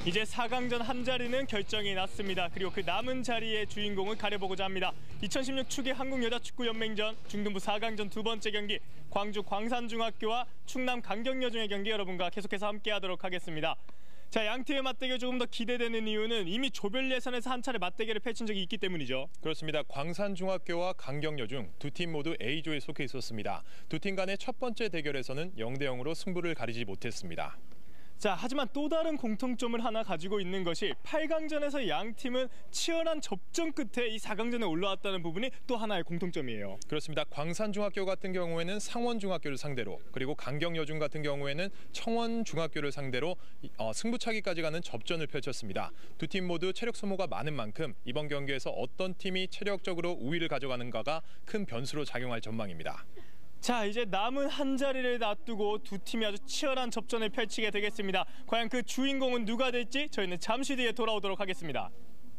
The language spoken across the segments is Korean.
이제 4강전 한 자리는 결정이 났습니다. 그리고 그 남은 자리의 주인공을 가려보고자 합니다. 2016 축의 한국여자축구연맹전 중등부 4강전 두 번째 경기, 광주 광산중학교와 충남 강경여중의 경기 여러분과 계속해서 함께하도록 하겠습니다. 자, 양 팀의 맞대결 조금 더 기대되는 이유는 이미 조별 예선에서 한 차례 맞대결을 펼친 적이 있기 때문이죠. 그렇습니다. 광산중학교와 강경여중 두 팀 모두 A조에 속해 있었습니다. 두 팀 간의 첫 번째 대결에서는 0대0으로 승부를 가리지 못했습니다. 자, 하지만 또 다른 공통점을 하나 가지고 있는 것이 8강전에서 양 팀은 치열한 접전 끝에 이 4강전에 올라왔다는 부분이 또 하나의 공통점이에요. 그렇습니다. 광산중학교 같은 경우에는 상원중학교를 상대로, 그리고 강경여중 같은 경우에는 청원중학교를 상대로 승부차기까지 가는 접전을 펼쳤습니다. 두 팀 모두 체력 소모가 많은 만큼 이번 경기에서 어떤 팀이 체력적으로 우위를 가져가는가가 큰 변수로 작용할 전망입니다. 자, 이제 남은 한 자리를 놔두고 두 팀이 아주 치열한 접전을 펼치게 되겠습니다. 과연 그 주인공은 누가 될지 저희는 잠시 뒤에 돌아오도록 하겠습니다.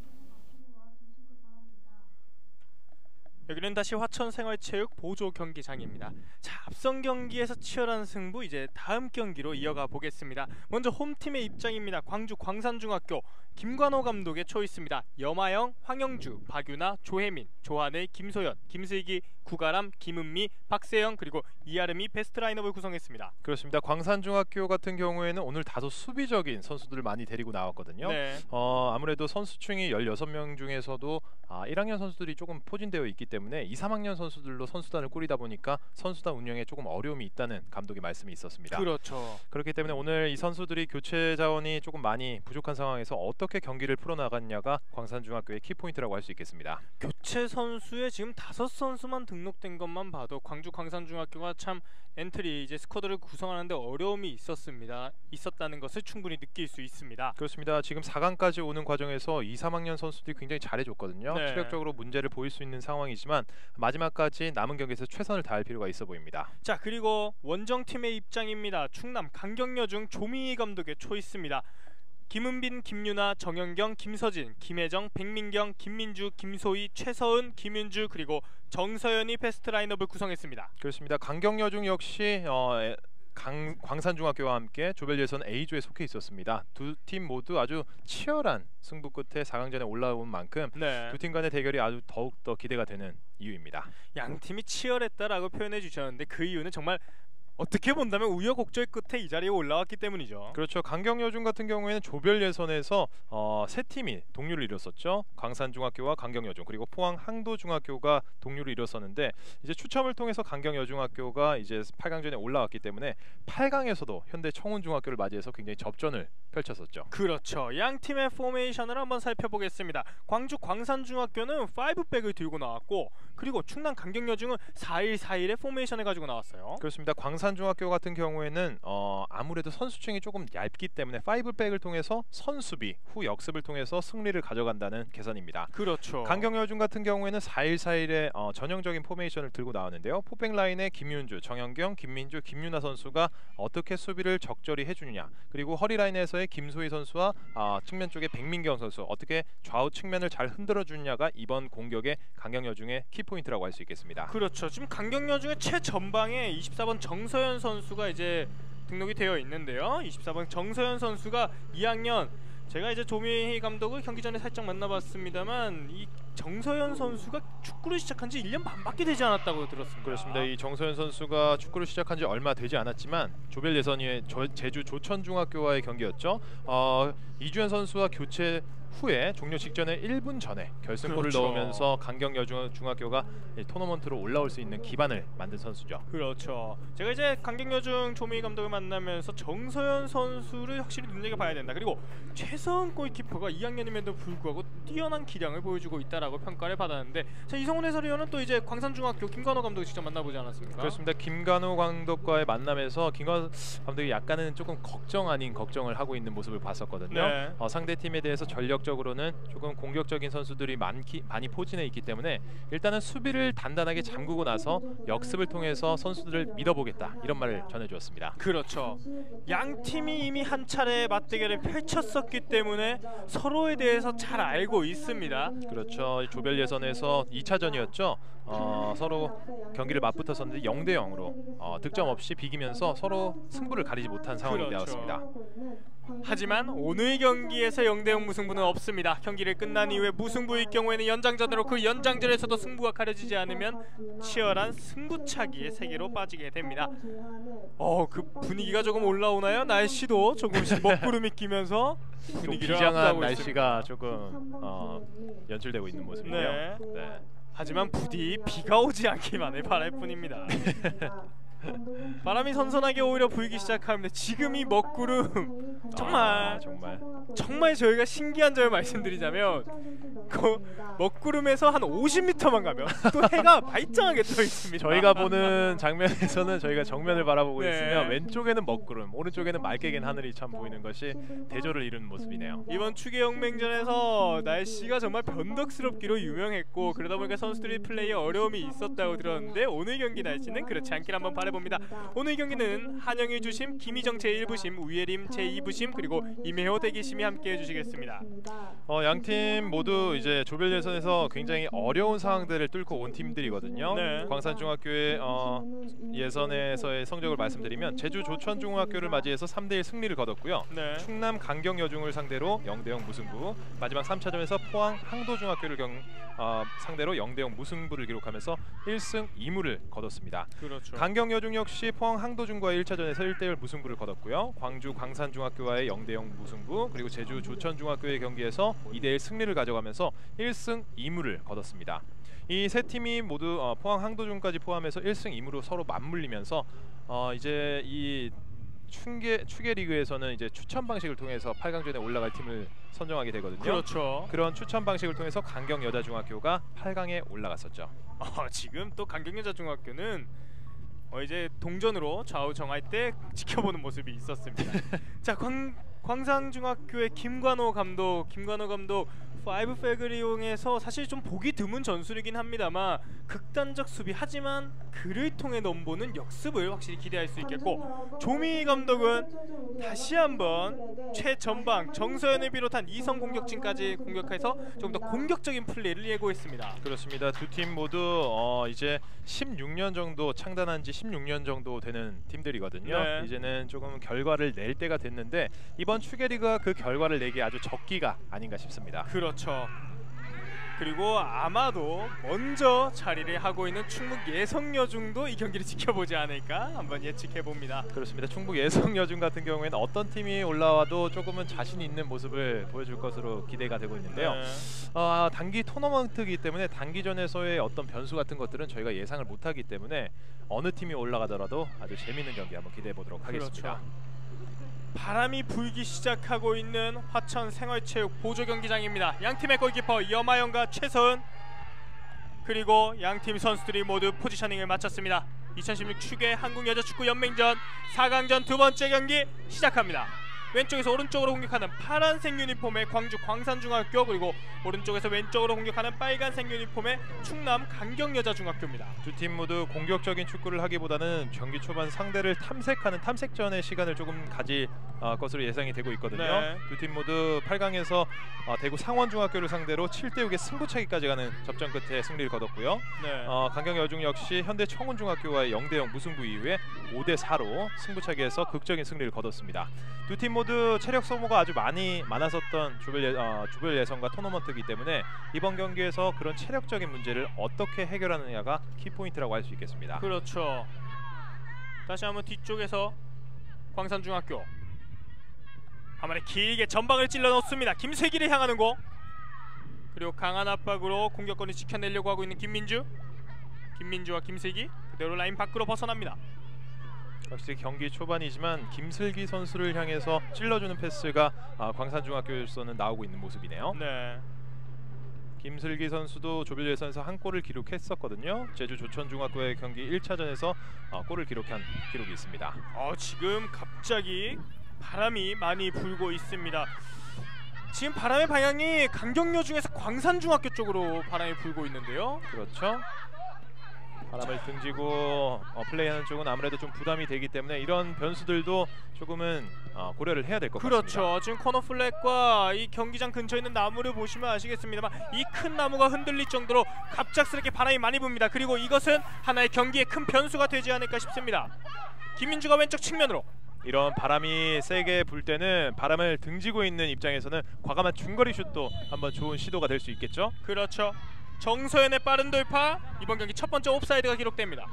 여기는 다시 화천생활체육 보조 경기장입니다. 자, 앞선 경기에서 치열한 승부, 이제 다음 경기로 이어가 보겠습니다. 먼저 홈팀의 입장입니다. 광주 광산중학교 김관호 감독의 초이스입니다. 염하영, 황영주, 박유나, 조혜민, 조한의, 김소연, 김슬기, 구가람, 김은미, 박세영, 그리고 이아름이 베스트 라인업을 구성했습니다. 그렇습니다. 광산중학교 같은 경우에는 오늘 다소 수비적인 선수들을 많이 데리고 나왔거든요. 네. 아무래도 선수층이 16명 중에서도 1학년 선수들이 조금 포진되어 있기 때문에 2, 3학년 선수들로 선수단을 꾸리다 보니까 선수단 운영에 조금 어려움이 있다는 감독의 말씀이 있었습니다. 그렇죠. 그렇기 때문에 오늘 이 선수들이 교체 자원이 조금 많이 부족한 상황에서 어떻게 경기를 풀어나갔냐가 광산중학교의 키포인트라고 할 수 있겠습니다. 교체 선수에 지금 5선수만 등록된 것만 봐도 광주 광산중학교가 참 엔트리, 이제 스쿼드를 구성하는데 어려움이 있었다는 것을 충분히 느낄 수 있습니다. 그렇습니다. 지금 4강까지 오는 과정에서 2, 3학년 선수들이 굉장히 잘해줬거든요. 네. 체력적으로 문제를 보일 수 있는 상황이지만 마지막까지 남은 경기에서 최선을 다할 필요가 있어 보입니다. 자, 그리고 원정팀의 입장입니다. 충남 강경여중 조미희 감독의 초이스입니다. 김은빈, 김유나, 정현경, 김서진, 김혜정, 백민경, 김민주, 김소희, 최서은, 김윤주, 그리고 정서연이 베스트 라인업을 구성했습니다. 그렇습니다. 강경여중 역시 광산중학교와 함께 조별 예선 A조에 속해 있었습니다. 두 팀 모두 아주 치열한 승부 끝에 4강전에 올라온 만큼 두 팀 간의 대결이 아주 더욱더 기대가 되는 이유입니다. 양 팀이 치열했다라고 표현해 주셨는데 그 이유는 정말 어떻게 본다면 우여곡절 끝에 이 자리에 올라왔기 때문이죠. 그렇죠. 강경여중 같은 경우에는 조별 예선에서 세 팀이 동률을 이뤘었죠. 광산중학교와 강경여중, 그리고 포항 항도중학교가 동률을 이뤘었는데 이제 추첨을 통해서 강경여중학교가 이제 8강전에 올라왔기 때문에 8강에서도 현대 청운중학교를 맞이해서 굉장히 접전을 펼쳤었죠. 그렇죠. 양 팀의 포메이션을 한번 살펴보겠습니다. 광주 광산중학교는 5백을 들고 나왔고, 그리고 충남 강경여중은 4-1-4-1의 포메이션을 가지고 나왔어요. 그렇습니다. 광산중학교 같은 경우에는 아무래도 선수층이 조금 얇기 때문에 5백을 통해서 선수비, 후 역습을 통해서 승리를 가져간다는 계산입니다. 그렇죠. 강경여중 같은 경우에는 4-1-4-1의 전형적인 포메이션을 들고 나왔는데요. 포백 라인에 김윤주, 정현경, 김민주, 김유나 선수가 어떻게 수비를 적절히 해주느냐, 그리고 허리 라인에서의 김소희 선수와 측면 쪽에 백민경 선수 어떻게 좌우 측면을 잘 흔들어 주느냐가 이번 공격의 강경여중의 키포인트라고 할 수 있겠습니다. 그렇죠. 지금 강경여중의 최전방에 24번 정서연 선수가 이제 등록이 되어 있는데요. 24번 정서연 선수가 2학년, 제가 이제 조미희 감독을 경기 전에 살짝 만나봤습니다만 이 정서연 선수가 축구를 시작한 지 1년 반밖에 되지 않았다고 들었습니다. 그렇습니다. 이 정서연 선수가 축구를 시작한 지 얼마 되지 않았지만 조별 예선이 제주 조천중학교와의 경기였죠. 이주연 선수와 교체 후에 종료 직전에 1분 전에 결승골을 넣으면서 강경여중학교가 토너먼트로 올라올 수 있는 기반을 만든 선수죠. 그렇죠. 제가 이제 강경여중 조미희 감독을 만나면서 정서연 선수를 확실히 눈여겨봐야 된다. 그리고 최서은 골키퍼가 2학년임에도 불구하고 뛰어난 기량을 보여주고 있다라고 평가를 받았는데, 자, 이성훈 해설위원은 또 이제 광산중학교 김관호 감독을 직접 만나보지 않았습니까? 그렇습니다. 김관호 감독과의 만남에서 김관호 감독이 약간은 조금 걱정 아닌 걱정을 하고 있는 모습을 봤었거든요. 네. 상대 팀에 대해서 전력적으로는 조금 공격적인 선수들이 많이 포진해 있기 때문에 일단은 수비를 단단하게 잠그고 나서 역습을 통해서 선수들을 믿어보겠다, 이런 말을 전해주었습니다. 그렇죠. 양 팀이 이미 한 차례 맞대결을 펼쳤었기 때문에 서로에 대해서 잘 알고 있습니다. 그렇죠. 조별 예선에서 2차전이었죠. 서로 경기를 맞붙었었는데 0대0으로 득점 없이 비기면서 서로 승부를 가리지 못한 상황이 되었습니다. 하지만 오늘 경기에서 0대0 무승부는 없습니다. 경기를 끝난 이후에 무승부일 경우에는 연장전으로, 그 연장전에서도 승부가 가려지지 않으면 치열한 승부차기의 세계로 빠지게 됩니다. 그 분위기가 조금 올라오나요? 날씨도 조금씩 먹구름이 끼면서 분위기를 비장한 앞서고 날씨가 있습니다. 조금 연출되고 있는 모습이네요. 네. 네. 하지만 부디 비가 오지 않기만을 바랄 뿐입니다. 바람이 선선하게 오히려 불기 시작하는데 지금 이 먹구름 정말 저희가 신기한 점을 말씀드리자면 그 먹구름에서 한 50m만 가면 또 해가 발정하게 떠 있습니다. 저희가 보는 장면에서는 저희가 정면을 바라보고 네. 있으면 왼쪽에는 먹구름, 오른쪽에는 맑게 갠 하늘이 참 보이는 것이 대조를 이루는 모습이네요. 이번 추계영맹전에서 날씨가 정말 변덕스럽기로 유명했고 그러다 보니까 선수들이 플레이에 어려움이 있었다고 들었는데 오늘 경기 날씨는 그렇지 않길 한번 바라봅니다. 오늘 경기는 한영일 주심, 김희정 제1부심, 우예림 제2부심, 그리고 임혜호 대기심이 함께 해주시겠습니다. 양팀 모두 이제 조별 예선에서 굉장히 어려운 상황들을 뚫고 온 팀들이거든요. 네. 광산중학교의 예선에서의 성적을 말씀드리면 제주 조천중학교를 맞이해서 3대1 승리를 거뒀고요. 네. 충남 강경여중을 상대로 0대0 무승부, 마지막 3차전에서 포항 항도중학교를 상대로 0대0 무승부를 기록하면서 1승 2무를 거뒀습니다. 그렇죠. 강경여중 역시 포항 항도중과의 1차전에서 1대1 무승부를 거뒀고요. 광주 광산중학교와의 0대0 무승부, 그리고 제주 조천중학교의 경기에서 2대1 승리를 가져가면서 1승 2무를 거뒀습니다. 이 세 팀이 모두 포항 항도중까지 포함해서 1승 2무로 서로 맞물리면서 이제 이 추계 리그에서는 이제 추천 방식을 통해서 8강전에 올라갈 팀을 선정하게 되거든요. 그렇죠. 그런 추천 방식을 통해서 강경여자중학교가 8강에 올라갔었죠. 지금 또 강경여자중학교는 이제 동전으로 좌우 정할 때 지켜보는 모습이 있었습니다. 자, 광산중학교의 김관호 감독 5백을 이용해서 사실 좀 보기 드문 전술이긴 합니다만 극단적 수비, 하지만 그를 통해 넘보는 역습을 확실히 기대할 수 있겠고, 조미 감독은 다시 한번 최전방 정서연을 비롯한 이성 공격진까지 공격해서 좀 더 공격적인 플레이를 예고했습니다. 그렇습니다. 두 팀 모두 이제 16년 정도 창단한 지 16년 정도 되는 팀들이거든요. 네. 이제는 조금 결과를 낼 때가 됐는데 이번 추계리그가 그 결과를 내기 아주 적기가 아닌가 싶습니다. 그렇죠. 그리고 아마도 먼저 자리를 하고 있는 충북 예성여중도 이 경기를 지켜보지 않을까 한번 예측해봅니다. 그렇습니다. 충북 예성여중 같은 경우에는 어떤 팀이 올라와도 조금은 자신 있는 모습을 보여줄 것으로 기대가 되고 있는데요. 네. 단기 토너먼트이기 때문에 단기전에서의 어떤 변수 같은 것들은 저희가 예상을 못하기 때문에 어느 팀이 올라가더라도 아주 재미있는 경기 한번 기대해보도록 하겠습니다. 그렇죠. 바람이 불기 시작하고 있는 화천 생활체육 보조경기장입니다. 양팀의 골키퍼 염하영과 최서은, 그리고 양팀 선수들이 모두 포지셔닝을 마쳤습니다. 2016 추계 한국여자축구연맹전 4강전 두 번째 경기 시작합니다. 왼쪽에서 오른쪽으로 공격하는 파란색 유니폼의 광주 광산중학교, 그리고 오른쪽에서 왼쪽으로 공격하는 빨간색 유니폼의 충남 강경여자중학교입니다. 두 팀 모두 공격적인 축구를 하기보다는 경기 초반 상대를 탐색하는 탐색전의 시간을 조금 가질 것으로 예상이 되고 있거든요. 네. 두 팀 모두 8강에서 대구 상원중학교를 상대로 7대6의 승부차기까지 가는 접전 끝에 승리를 거뒀고요. 네. 강경여중 역시 현대 청운중학교와의 0대0 무승부 이후에 5대4로 승부차기에서 극적인 승리를 거뒀습니다. 두 팀 모두 체력 소모가 아주 많았었던 조별 예선과 토너먼트이기 때문에 이번 경기에서 그런 체력적인 문제를 어떻게 해결하느냐가 키포인트라고 할 수 있겠습니다. 그렇죠. 다시 한번 뒤쪽에서 광산중학교 한 번에 길게 전방을 찔러 넣습니다. 김슬기를 향하는 공, 그리고 강한 압박으로 공격권을 지켜내려고 하고 있는 김민주와 김슬기 그대로 라인 밖으로 벗어납니다. 확실히 경기 초반이지만 김슬기 선수를 향해서 찔러주는 패스가 광산중학교에서는 나오고 있는 모습이네요. 네. 김슬기 선수도 조별 예선에서 한 골을 기록했었거든요. 제주 조천중학교의 경기 1차전에서 골을 기록한 기록이 있습니다. 지금 갑자기 바람이 많이 불고 있습니다. 지금 바람의 방향이 강경여중에서 광산중학교 쪽으로 바람이 불고 있는데요. 그렇죠. 바람을 등지고 플레이하는 쪽은 아무래도 좀 부담이 되기 때문에 이런 변수들도 조금은 고려를 해야 될 것 같습니다. 그렇죠. 지금 코너 플랫과 이 경기장 근처에 있는 나무를 보시면 아시겠습니다만 이 큰 나무가 흔들릴 정도로 갑작스럽게 바람이 많이 붑니다. 그리고 이것은 하나의 경기에 큰 변수가 되지 않을까 싶습니다. 김민주가 왼쪽 측면으로 이런 바람이 세게 불 때는 바람을 등지고 있는 입장에서는 과감한 중거리 슛도 한번 좋은 시도가 될 수 있겠죠. 그렇죠. 정서연의 빠른 돌파. 이번 경기 첫 번째 옵사이드가 기록됩니다.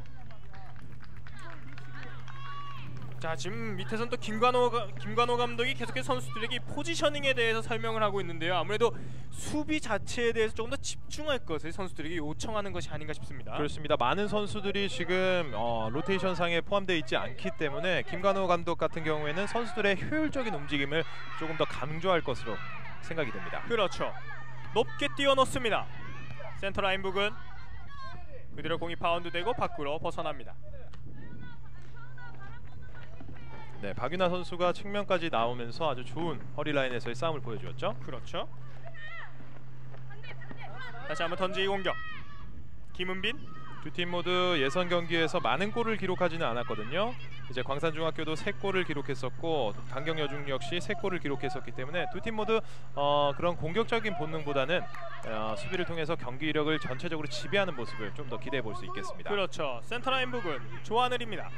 자, 지금 밑에선 또 김관호 감독이 계속해서 선수들에게 이 포지셔닝에 대해서 설명을 하고 있는데요. 아무래도 수비 자체에 대해서 조금 더 집중할 것을 선수들에게 요청하는 것이 아닌가 싶습니다. 그렇습니다. 많은 선수들이 지금 로테이션 상에 포함되어 있지 않기 때문에 김관호 감독 같은 경우에는 선수들의 효율적인 움직임을 조금 더 강조할 것으로 생각이 됩니다. 그렇죠. 높게 띄워놓습니다. 센터라인 부근 그대로 공이 바운드되고 밖으로 벗어납니다. 네, 박윤아 선수가 측면까지 나오면서 아주 좋은 허리라인에서의 싸움을 보여주었죠. 그렇죠. 다시 한번 던지기 공격. 김은빈. 두 팀 모두 예선 경기에서 많은 골을 기록하지는 않았거든요. 이제 광산중학교도 3골을 기록했었고 강경여중 역시 3골을 기록했었기 때문에 두 팀 모두 그런 공격적인 본능보다는 수비를 통해서 경기력을 전체적으로 지배하는 모습을 좀 더 기대해 볼 수 있겠습니다. 그렇죠. 센터라인 부근 조하늘입니다.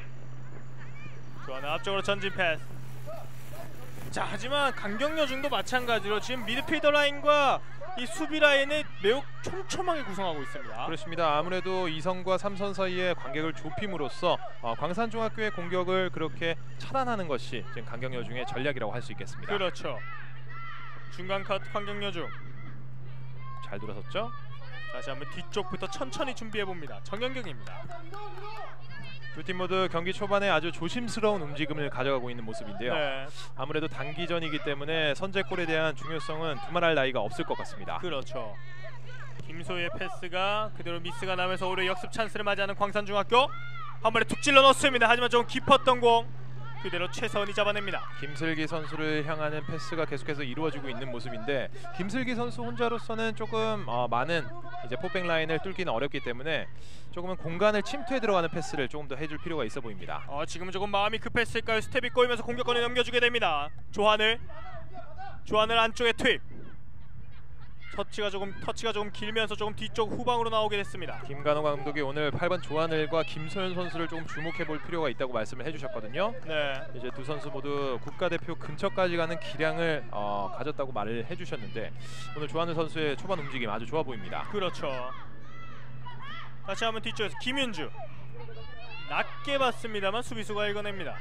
조하늘 앞쪽으로 전진 패스. 자, 하지만 강경여중도 마찬가지로 지금 미드필더 라인과 이 수비 라인을 매우 촘촘하게 구성하고 있습니다. 그렇습니다. 아무래도 2선과 3선 사이의 간격을 좁힘으로써 광산중학교의 공격을 그렇게 차단하는 것이 지금 강경여중의 전략이라고 할 수 있겠습니다. 그렇죠. 중간 컷 강경여중. 잘 돌아섰죠? 다시 한번 뒤쪽부터 천천히 준비해봅니다. 정현경입니다. 두 팀 모두 경기 초반에 아주 조심스러운 움직임을 가져가고 있는 모습인데요. 네. 아무래도 단기전이기 때문에 선제골에 대한 중요성은 두말할 나위가 없을 것 같습니다. 그렇죠. 김소희의 패스가 그대로 미스가 나면서 오히려 역습 찬스를 맞이하는 광산중학교. 한 번에 툭 찔러 넣습니다. 하지만 좀 깊었던 공 그대로 최서은이 잡아냅니다. 김슬기 선수를 향하는 패스가 계속해서 이루어지고 있는 모습인데 김슬기 선수 혼자로서는 조금 많은 이제 포백 라인을 뚫기는 어렵기 때문에 조금은 공간을 침투해 들어가는 패스를 조금 더 해줄 필요가 있어 보입니다. 지금은 조금 마음이 급했을까요? 스텝이 꼬이면서 공격권을 넘겨주게 됩니다. 조하늘 안쪽에 투입. 터치가 조금 길면서 조금 뒤쪽 후방으로 나오게 됐습니다. 김관호 감독이 오늘 8번 조하늘과 김소연 선수를 조금 주목해 볼 필요가 있다고 말씀을 해주셨거든요. 네. 이제 두 선수 모두 국가대표 근처까지 가는 기량을 가졌다고 말을 해주셨는데 오늘 조하늘 선수의 초반 움직임 아주 좋아 보입니다. 그렇죠. 다시 한번 뒤쪽에서 김윤주 낮게 봤습니다만 수비수가 읽어냅니다.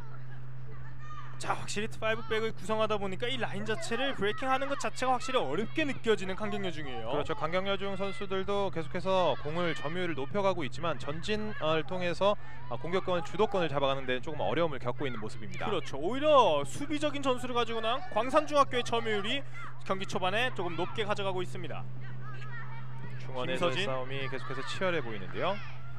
자, 확실히 5백을 구성하다 보니까 이 라인 자체를 브레이킹하는 것 자체가 확실히 어렵게 느껴지는 강경여중이에요. 그렇죠. 강경여중 선수들도 계속해서 공을 점유율을 높여가고 있지만 전진을 통해서 공격권 주도권을 잡아가는 데 조금 어려움을 겪고 있는 모습입니다. 그렇죠. 오히려 수비적인 전술을 가지고 난 광산중학교의 점유율이 경기 초반에 조금 높게 가져가고 있습니다. 중원에서의 싸움이 계속해서 치열해 보이는데요.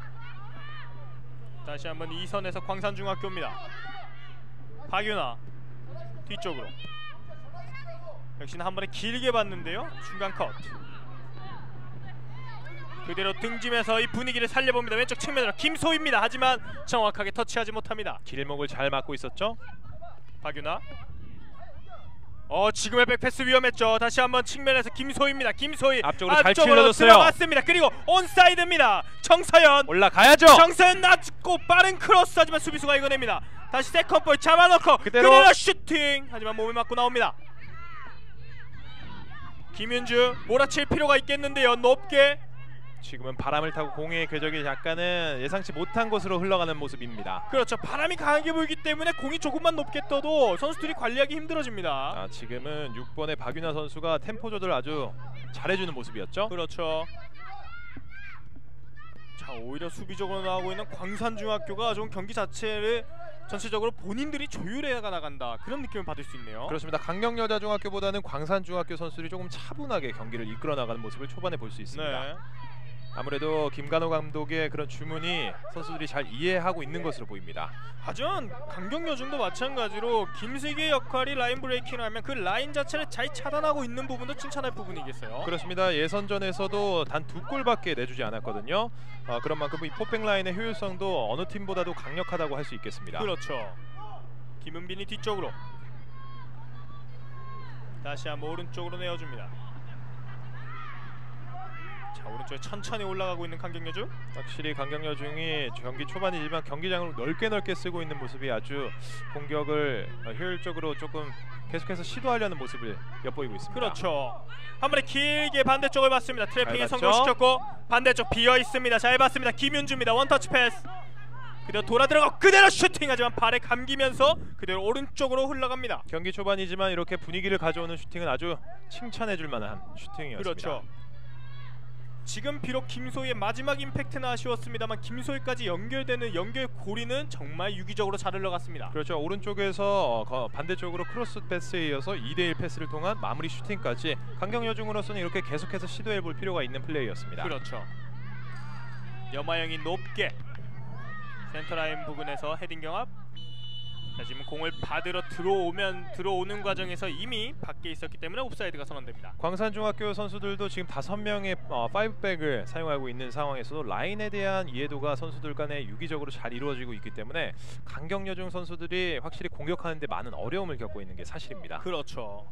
다시 한번 2선에서 광산중학교입니다. 박윤아 뒤쪽으로 역시나 한 번에 길게 봤는데요. 중간 컷 그대로 등짐에서 이 분위기를 살려봅니다. 왼쪽 측면으로 김소희입니다. 하지만 정확하게 터치하지 못합니다. 길목을 잘 막고 있었죠. 박윤아 지금의 백패스 위험했죠. 다시 한번 측면에서 김소희입니다. 김소희 앞쪽으로 잘 찔러줬어요. 들어갔습니다. 그리고 온사이드입니다. 정서연 올라가야죠. 정서연 낮고 빠른 크로스 하지만 수비수가 이겨냅니다. 다시 세컨볼 잡아놓고 그대로 슈팅 하지만 몸에 맞고 나옵니다. 김윤주 몰아칠 필요가 있겠는데요. 높게 지금은 바람을 타고 공의 궤적이 약간은 예상치 못한 곳으로 흘러가는 모습입니다. 그렇죠. 바람이 강하게 불기 때문에 공이 조금만 높게 떠도 선수들이 관리하기 힘들어집니다. 지금은 6번의 박윤아 선수가 템포 조절을 아주 잘해주는 모습이었죠. 그렇죠. 자, 오히려 수비적으로 나오고 있는 광산중학교가 좀 경기 자체를 전체적으로 본인들이 조율해 나간다 그런 느낌을 받을 수 있네요. 그렇습니다. 강경여자중학교보다는 광산중학교 선수들이 조금 차분하게 경기를 이끌어 나가는 모습을 초반에 볼 수 있습니다. 네. 아무래도 김관호 감독의 그런 주문이 선수들이 잘 이해하고 있는 것으로 보입니다. 하지만 강경여중도 마찬가지로 김슬기의 역할이 라인 브레이킹을 하면 그 라인 자체를 잘 차단하고 있는 부분도 칭찬할 부분이겠어요. 그렇습니다. 예선전에서도 단 2골밖에 내주지 않았거든요. 그런 만큼 이 포백 라인의 효율성도 어느 팀보다도 강력하다고 할 수 있겠습니다. 그렇죠. 김은빈이 뒤쪽으로 다시 한번 오른쪽으로 내어줍니다. 자, 오른쪽에 천천히 올라가고 있는 강경여중. 확실히 강경여중이 경기 초반이지만 경기장을 넓게 쓰고 있는 모습이 아주 공격을 효율적으로 조금 계속해서 시도하려는 모습을 엿보이고 있습니다. 그렇죠. 한 번에 길게 반대쪽을 봤습니다. 트래핑에 봤죠? 성공시켰고 반대쪽 비어 있습니다. 잘 봤습니다. 김윤주입니다. 원터치 패스. 그대로 돌아 들어가고 그대로 슈팅. 하지만 발에 감기면서 그대로 오른쪽으로 흘러갑니다. 경기 초반이지만 이렇게 분위기를 가져오는 슈팅은 아주 칭찬해줄 만한 슈팅이었습니다. 그렇죠. 지금 비록 김소희의 마지막 임팩트는 아쉬웠습니다만 김소희까지 연결되는 연결고리는 정말 유기적으로 잘 흘러갔습니다. 그렇죠. 오른쪽에서 반대쪽으로 크로스 패스에 이어서 2대1 패스를 통한 마무리 슈팅까지 강경여중으로서는 이렇게 계속해서 시도해볼 필요가 있는 플레이였습니다. 그렇죠. 여마영이 높게 센터라인 부근에서 헤딩 경합. 자, 지금 공을 받으러 들어오는 과정에서 이미 밖에 있었기 때문에 옵사이드가 선언됩니다. 광산중학교 선수들도 지금 5명의 5백을 사용하고 있는 상황에서도 라인에 대한 이해도가 선수들 간에 유기적으로 잘 이루어지고 있기 때문에 강경여중 선수들이 확실히 공격하는 데 많은 어려움을 겪고 있는 게 사실입니다. 그렇죠.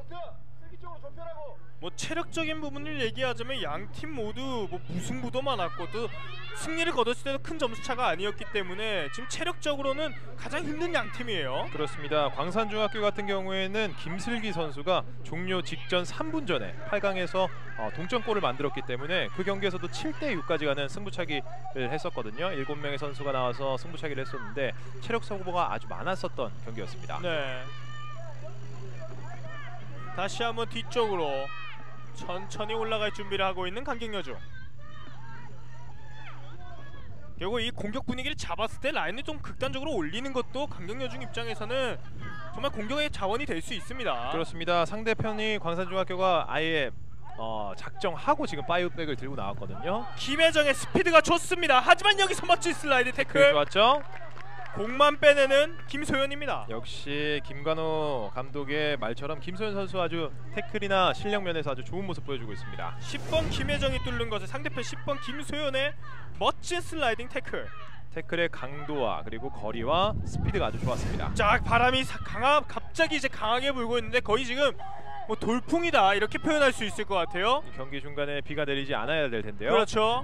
뭐 체력적인 부분을 얘기하자면 양 팀 모두 뭐 무승부도 많았고 또 승리를 거뒀을 때도 큰 점수 차가 아니었기 때문에 지금 체력적으로는 가장 힘든 양 팀이에요. 그렇습니다. 광산중학교 같은 경우에는 김슬기 선수가 종료 직전 3분 전에 8강에서 동점골을 만들었기 때문에 그 경기에서도 7대6까지 가는 승부차기를 했었거든요. 7명의 선수가 나와서 승부차기를 했었는데 체력 소모가 아주 많았었던 경기였습니다. 네. 다시 한번 뒤쪽으로 천천히 올라갈 준비를 하고 있는 강경여중. 결국 이 공격 분위기를 잡았을 때 라인을 좀 극단적으로 올리는 것도 강경여중 입장에서는 정말 공격의 자원이 될 수 있습니다. 그렇습니다. 상대편이 광산중학교가 아예 작정하고 지금 5백을 들고 나왔거든요. 김혜정의 스피드가 좋습니다. 하지만 여기서 멋진 슬라이드 태클. 좋았죠? 공만 빼내는 김소연입니다. 역시 김관호 감독의 말처럼 김소연 선수 아주 태클이나 실력 면에서 아주 좋은 모습 보여주고 있습니다. 10번 김혜정이 뚫는 것을 상대편 10번 김소연의 멋진 슬라이딩 태클. 태클의 강도와 그리고 거리와 스피드가 아주 좋았습니다. 자, 바람이 갑자기 이제 강하게 불고 있는데 거의 지금 뭐 돌풍이다 이렇게 표현할 수 있을 것 같아요. 경기 중간에 비가 내리지 않아야 될 텐데요. 그렇죠.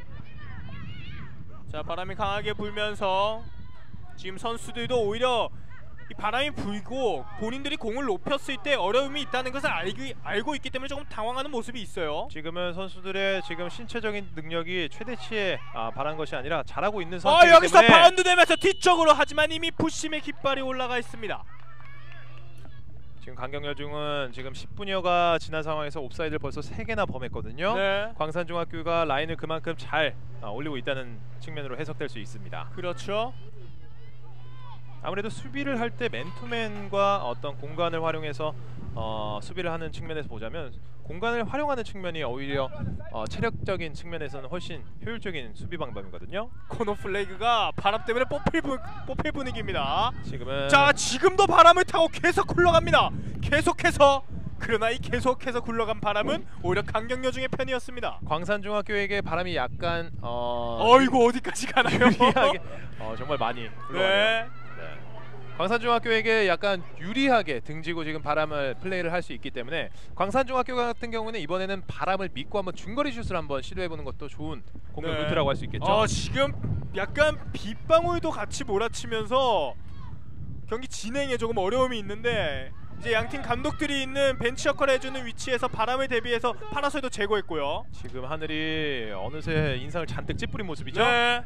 자, 바람이 강하게 불면서 지금 선수들도 오히려 이 바람이 불고 본인들이 공을 높였을 때 어려움이 있다는 것을 알고 있기 때문에 조금 당황하는 모습이 있어요. 지금은 선수들의 지금 신체적인 능력이 최대치에 바란 것이 아니라 잘하고 있는 상태이기 여기서 때문에 바운드 되면서 뒤쪽으로. 하지만 이미 푸심의 깃발이 올라가 있습니다. 지금 강경여중은 지금 10분여가 지난 상황에서 옵사이드를 벌써 3개나 범했거든요. 네. 광산중학교가 라인을 그만큼 잘 올리고 있다는 측면으로 해석될 수 있습니다. 그렇죠. 아무래도 수비를 할 때 맨투맨과 어떤 공간을 활용해서 수비를 하는 측면에서 보자면 공간을 활용하는 측면이 오히려 체력적인 측면에서는 훨씬 효율적인 수비 방법이거든요. 코너 플레이그가 바람 때문에 뽑힐 분위기입니다. 지금은 지금도 바람을 타고 계속 굴러갑니다. 계속해서. 그러나 이 계속해서 굴러간 바람은 오히려 강경여중의 편이었습니다. 광산중학교에게 바람이 약간 어이구 어디까지 가나요? 유리하게 정말 많이 굴러가네요. 네. 광산중학교에게 약간 유리하게 등지고 지금 바람을 플레이를 할 수 있기 때문에 광산중학교 같은 경우는 이번에는 바람을 믿고 한번 중거리 슛을 한번 시도해보는 것도 좋은 공격 루트라고 할 수 있겠죠. 지금 약간 빗방울도 같이 몰아치면서 경기 진행에 조금 어려움이 있는데 이제 양팀 감독들이 있는 벤치 역할을 해주는 위치에서 바람을 대비해서 파라솔도 제거했고요. 지금 하늘이 어느새 인상을 잔뜩 찌푸린 모습이죠. 네.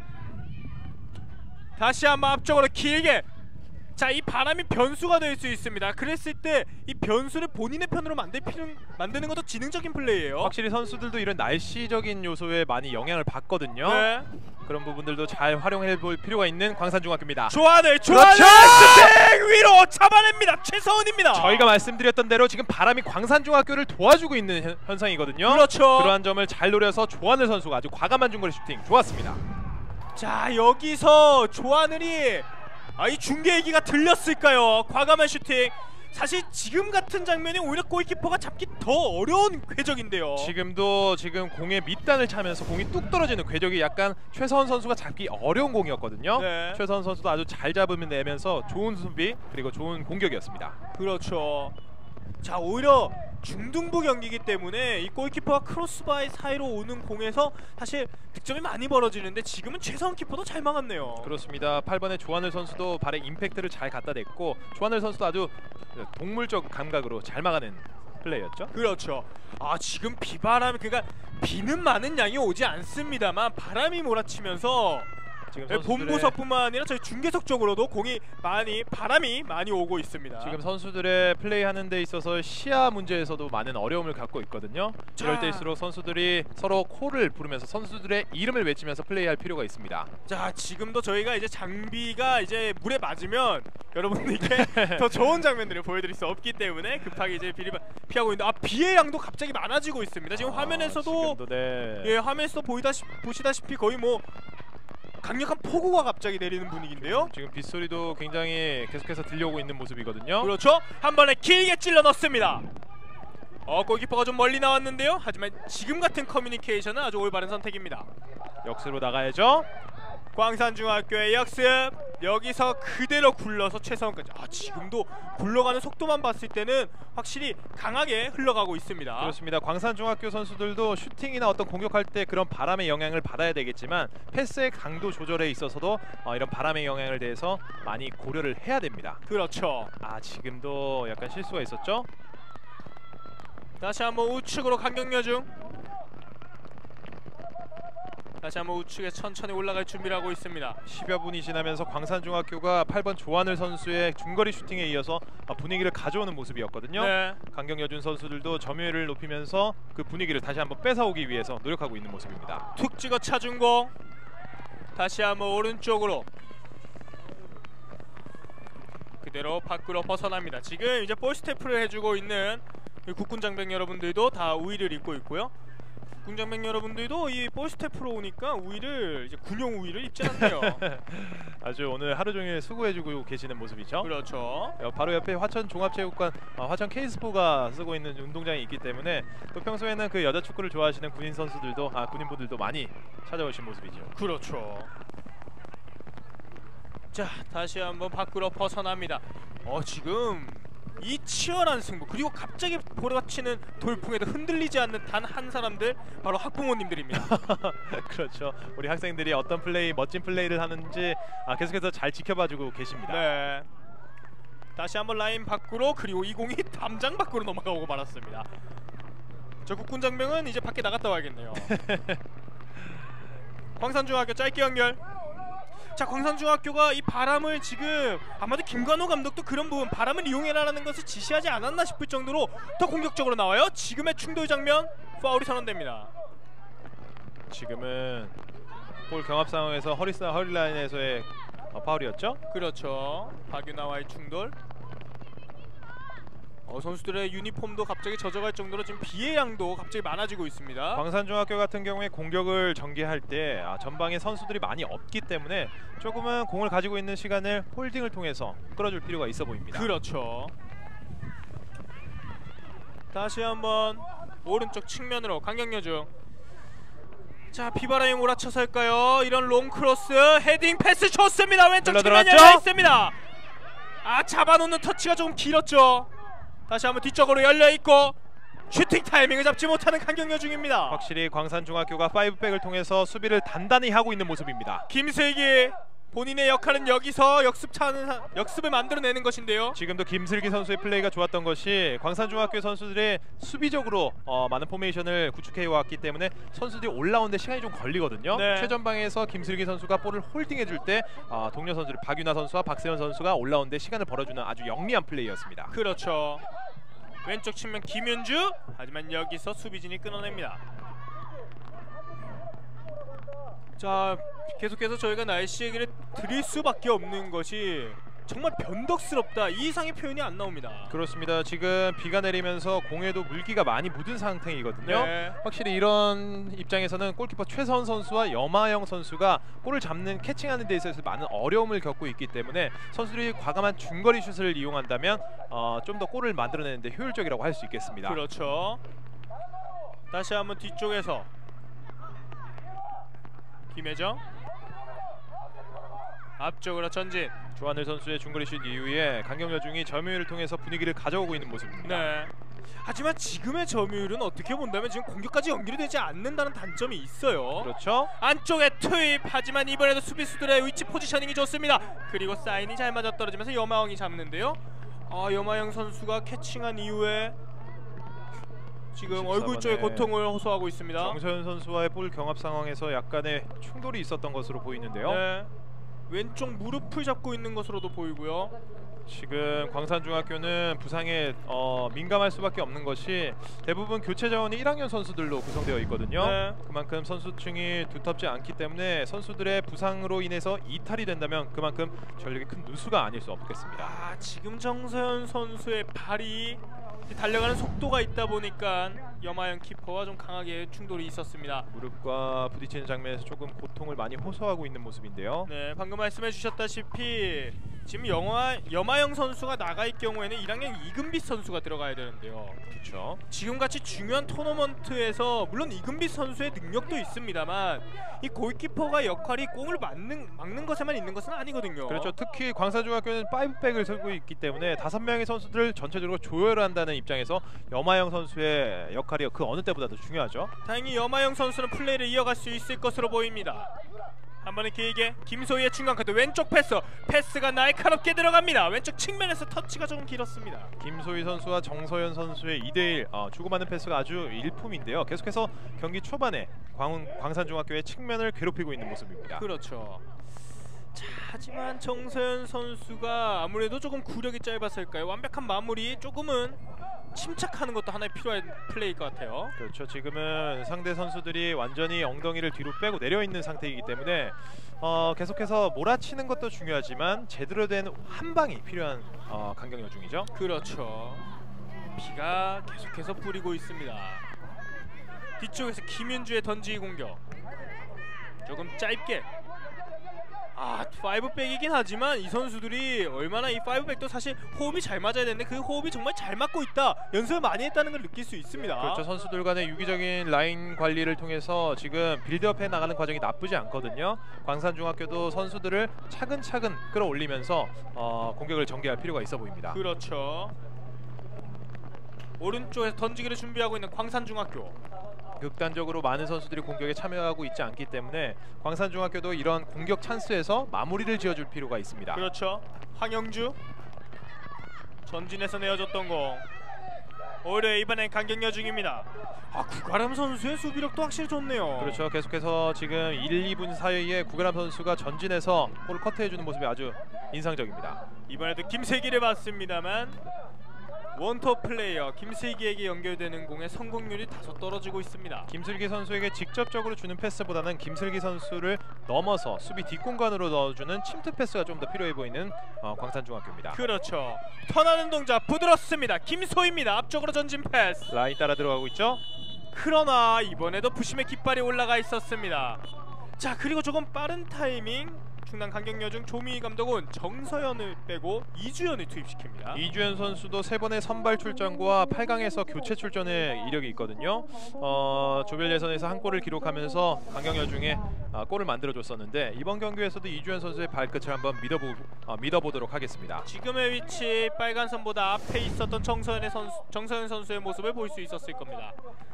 다시 한번 앞쪽으로 길게. 자, 이 바람이 변수가 될 수 있습니다. 그랬을 때 이 변수를 본인의 편으로 만드는 것도 지능적인 플레이예요. 확실히 선수들도 이런 날씨적인 요소에 많이 영향을 받거든요. 네. 그런 부분들도 잘 활용해볼 필요가 있는 광산중학교입니다. 조한을 그렇죠! 스팅 위로 잡아냅니다. 최서은입니다. 저희가 말씀드렸던 대로 지금 바람이 광산중학교를 도와주고 있는 현상이거든요. 그렇죠. 그러한 점을 잘 노려서 조하늘 선수가 아주 과감한 중거리 슈팅 좋았습니다. 자, 여기서 조하늘이 이 중계기가 들렸을까요? 과감한 슈팅. 사실 지금 같은 장면이 오히려 골키퍼가 잡기 더 어려운 궤적인데요. 지금도 공에 밑단을 차면서 공이 뚝 떨어지는 궤적이 약간 최서원 선수가 잡기 어려운 공이었거든요. 네. 최서원 선수도 아주 잘 잡으면 내면서 좋은 수비 그리고 좋은 공격이었습니다. 그렇죠. 자, 오히려 중등부 경기이기 때문에 이 골키퍼와 크로스바의 사이로 오는 공에서 사실 득점이 많이 벌어지는데 지금은 최성훈 키퍼도 잘 막았네요. 그렇습니다. 8번의 조하늘 선수도 발에 임팩트를 잘 갖다 댔고 조하늘 선수도 아주 동물적 감각으로 잘 막아낸 플레이였죠. 그렇죠. 아 지금 비바람 그러니까 비는 많은 양이 오지 않습니다만 바람이 몰아치면서 지금 본부석뿐만 아니라 저희 중계석 쪽으로도 바람이 많이 오고 있습니다. 지금 선수들의 플레이하는 데 있어서 시야 문제에서도 많은 어려움을 갖고 있거든요. 이럴 때일수록 선수들이 서로 코를 부르면서 선수들의 이름을 외치면서 플레이할 필요가 있습니다. 자 지금도 저희가 이제 장비가 이제 물에 맞으면 여러분들께 더 좋은 장면들을 보여드릴 수 없기 때문에 급하게 이제 피하고 있는데 비의 양도 갑자기 많아지고 있습니다. 지금 화면에서도 예 화면에서 보시다시피 거의 뭐 강력한 폭우가 갑자기 내리는 분위기인데요. 지금 빗소리도 굉장히 계속해서 들려오고 있는 모습이거든요. 그렇죠. 한 번에 길게 찔러 넣습니다. 골키퍼가 좀 멀리 나왔는데요. 하지만 지금 같은 커뮤니케이션은 아주 올바른 선택입니다. 역습으로 나가야죠. 광산중학교의 역습. 여기서 그대로 굴러서 최성훈까지. 지금도 굴러가는 속도만 봤을 때는 확실히 강하게 흘러가고 있습니다. 그렇습니다. 광산중학교 선수들도 슈팅이나 어떤 공격할 때 그런 바람의 영향을 받아야 되겠지만 패스의 강도 조절에 있어서도 이런 바람의 영향을 대해서 많이 고려를 해야 됩니다. 그렇죠. 지금도 약간 실수가 있었죠. 다시 한번 우측으로 강경여중. 다시 한번 우측에 천천히 올라갈 준비를 하고 있습니다. 10여 분이 지나면서 광산중학교가 8번 조하늘 선수의 중거리 슈팅에 이어서 분위기를 가져오는 모습이었거든요. 네. 강경여준 선수들도 점유율을 높이면서 그 분위기를 다시 한번 뺏어오기 위해서 노력하고 있는 모습입니다. 툭 찍어 차준 공. 다시 한번 오른쪽으로. 그대로 밖으로 벗어납니다. 지금 이제 볼 스태프를 해주고 있는 국군 장병 여러분들도 다 우위를 입고 있고요. 군장병 여러분들도 이 볼 스태프로 오니까 우위를 이제 군용 우위를 입지 않네요. 아주 오늘 하루 종일 수고해주고 계시는 모습이죠. 그렇죠. 바로 옆에 화천 종합체육관, 화천 K스포가 쓰고 있는 운동장이 있기 때문에 또 평소에는 그 여자 축구를 좋아하시는 군인 선수들도 군인분들도 많이 찾아오신 모습이죠. 그렇죠. 자 다시 한번 밖으로 벗어납니다. 지금 이 치열한 승부 그리고 갑자기 몰아치는 돌풍에도 흔들리지 않는 단 한 사람들 바로 학부모님들입니다. 그렇죠. 우리 학생들이 어떤 멋진 플레이를 하는지 계속해서 잘 지켜봐주고 계십니다. 네. 다시 한번 라인 밖으로 그리고 이 공이 담장 밖으로 넘어가고 말았습니다. 저 국군장병은 이제 밖에 나갔다 와야겠네요. 광산중학교 짧게 연결. 자 광산중학교가 이 바람을 지금 아마도 김관호 감독도 그런 부분 바람을 이용해라라는 것을 지시하지 않았나 싶을 정도로 더 공격적으로 나와요. 지금의 충돌 장면 파울이 선언됩니다. 지금은 볼 경합 상황에서 허리라인에서의 파울이었죠? 그렇죠. 박윤아와의 충돌. 선수들의 유니폼도 갑자기 젖어갈 정도로 지금 비의 양도 갑자기 많아지고 있습니다. 광산중학교 같은 경우에 공격을 전개할 때 전방에 선수들이 많이 없기 때문에 조금은 공을 가지고 있는 시간을 홀딩을 통해서 끌어줄 필요가 있어 보입니다. 그렇죠. 다시 한번 오른쪽 측면으로 강경여중. 자 비바람이 몰아쳐서일까요? 이런 롱크로스 헤딩 패스 좋습니다. 왼쪽 측면 열려있습니다. 잡아놓는 터치가 조금 길었죠. 다시 한번 뒤쪽으로 열려있고 슈팅 타이밍을 잡지 못하는 강경여중입니다. 확실히 광산중학교가 5백을 통해서 수비를 단단히 하고 있는 모습입니다. 김슬기 본인의 역할은 여기서 역습을 만들어내는 것인데요. 지금도 김슬기 선수의 플레이가 좋았던 것이 광산중학교 선수들의 수비적으로 많은 포메이션을 구축해 왔기 때문에 선수들이 올라오는데 시간이 좀 걸리거든요. 네. 최전방에서 김슬기 선수가 볼을 홀딩해줄 때 동료 선수들 박윤아 선수와 박세현 선수가 올라오는데 시간을 벌어주는 아주 영리한 플레이였습니다. 그렇죠. 왼쪽 측면 김윤주. 하지만 여기서 수비진이 끊어냅니다. 자 계속해서 저희가 날씨 얘기를 드릴 수밖에 없는 것이 정말 변덕스럽다 이 이상의 표현이 안 나옵니다. 그렇습니다. 지금 비가 내리면서 공에도 물기가 많이 묻은 상태이거든요. 네. 확실히 이런 입장에서는 골키퍼 최선 선수와 염하영 선수가 골을 잡는 캐칭하는 데 있어서 많은 어려움을 겪고 있기 때문에 선수들이 과감한 중거리 슛을 이용한다면 좀 더 골을 만들어내는 데 효율적이라고 할 수 있겠습니다. 그렇죠. 다시 한번 뒤쪽에서 김혜정 앞쪽으로 전진. 조하늘 선수의 중거리 슛 이후에 강경여중이 점유율을 통해서 분위기를 가져오고 있는 모습입니다. 네. 하지만 지금의 점유율은 어떻게 본다면 지금 공격까지 연결이 되지 않는다는 단점이 있어요. 그렇죠. 안쪽에 투입. 하지만 이번에도 수비수들의 위치 포지셔닝이 좋습니다. 그리고 사인이 잘 맞아떨어지면서 여마영이 잡는데요. 여마영 선수가 캐칭한 이후에 지금 얼굴 쪽에 고통을 호소하고 있습니다. 정서현 선수와의 볼 경합 상황에서 약간의 충돌이 있었던 것으로 보이는데요. 네. 왼쪽 무릎을 잡고 있는 것으로도 보이고요. 지금 광산중학교는 부상에 민감할 수밖에 없는 것이 대부분 교체 자원이 1학년 선수들로 구성되어 있거든요. 네. 그만큼 선수층이 두텁지 않기 때문에 선수들의 부상으로 인해서 이탈이 된다면 그만큼 전력이 큰 누수가 아닐 수 없겠습니다. 지금 정서현 선수의 발이 달려가는 속도가 있다 보니까 여마영 키퍼와 좀 강하게 충돌이 있었습니다. 무릎과 부딪히는 장면에서 조금 고통을 많이 호소하고 있는 모습인데요. 네, 방금 말씀해 주셨다시피 지금 여마영 선수가 나갈 경우에는 1학년 이금빛 선수가 들어가야 되는데요. 그렇죠. 지금같이 중요한 토너먼트에서 물론 이금빛 선수의 능력도 있습니다만 이 골키퍼가 역할이 공을 막는 것에만 있는 것은 아니거든요. 그렇죠. 특히 광산중학교는 5백을 쓰고 있기 때문에 5명의 선수들을 전체적으로 조율한다는 입장에서 여마영 선수의 역할이 그 어느 때보다도 중요하죠. 다행히 여마영 선수는 플레이를 이어갈 수 있을 것으로 보입니다. 한 번에 길게 김소희의 중간 카드 왼쪽 패스가 날카롭게 들어갑니다. 왼쪽 측면에서 터치가 좀 길었습니다. 김소희 선수와 정서현 선수의 2대1 주고받는 패스가 아주 일품인데요. 계속해서 경기 초반에 광산중학교의 측면을 괴롭히고 있는 모습입니다. 그렇죠. 자, 하지만 정서현 선수가 아무래도 조금 구력이 짧았을까요? 완벽한 마무리 조금은 침착하는 것도 하나의 필요한 플레이일 것 같아요. 그렇죠. 지금은 상대 선수들이 완전히 엉덩이를 뒤로 빼고 내려있는 상태이기 때문에 계속해서 몰아치는 것도 중요하지만 제대로 된 한 방이 필요한 강경여중이죠. 그렇죠. 비가 계속해서 뿌리고 있습니다. 뒤쪽에서 김윤주의 던지기 공격 조금 짧게 5백이긴 하지만 이 선수들이 얼마나 이 5백도 사실 호흡이 잘 맞아야 되는데 그 호흡이 정말 잘 맞고 있다, 연습을 많이 했다는 걸 느낄 수 있습니다. 그렇죠. 선수들 간의 유기적인 라인 관리를 통해서 지금 빌드업해 나가는 과정이 나쁘지 않거든요. 광산중학교도 선수들을 차근차근 끌어올리면서 공격을 전개할 필요가 있어 보입니다. 그렇죠. 오른쪽에서 던지기를 준비하고 있는 광산중학교. 극단적으로 많은 선수들이 공격에 참여하고 있지 않기 때문에 광산중학교도 이런 공격 찬스에서 마무리를 지어줄 필요가 있습니다. 그렇죠. 황영주 전진해서 내어줬던 공 오히려 이번엔 강경여중입니다. 구가람 선수의 수비력도 확실히 좋네요. 그렇죠. 계속해서 지금 1, 2분 사이에 구가람 선수가 전진해서 볼을 커트해주는 모습이 아주 인상적입니다. 이번에도 김세기를 봤습니다만 원톱 플레이어 김슬기에게 연결되는 공의 성공률이 다소 떨어지고 있습니다. 김슬기 선수에게 직접적으로 주는 패스보다는 김슬기 선수를 넘어서 수비 뒷공간으로 넣어주는 침투 패스가 좀 더 필요해 보이는 광산중학교입니다. 그렇죠. 턴하는 동작 부드럽습니다. 김소희입니다. 앞쪽으로 전진 패스. 라인 따라 들어가고 있죠. 그러나 이번에도 부심의 깃발이 올라가 있었습니다. 자, 그리고 조금 빠른 타이밍 충남 강경여중 조미희 감독은 정서현을 빼고 이주연을 투입시킵니다. 이주연 선수도 3번의 선발 출전과 8강에서 교체 출전의 이력이 있거든요. 조별 예선에서 한 골을 기록하면서 강경여중에 골을 만들어줬었는데 이번 경기에서도 이주연 선수의 발끝을 한번 믿어보도록 하겠습니다. 지금의 위치 빨간 선보다 앞에 있었던 정서현 선수의 모습을 볼 수 있었을 겁니다.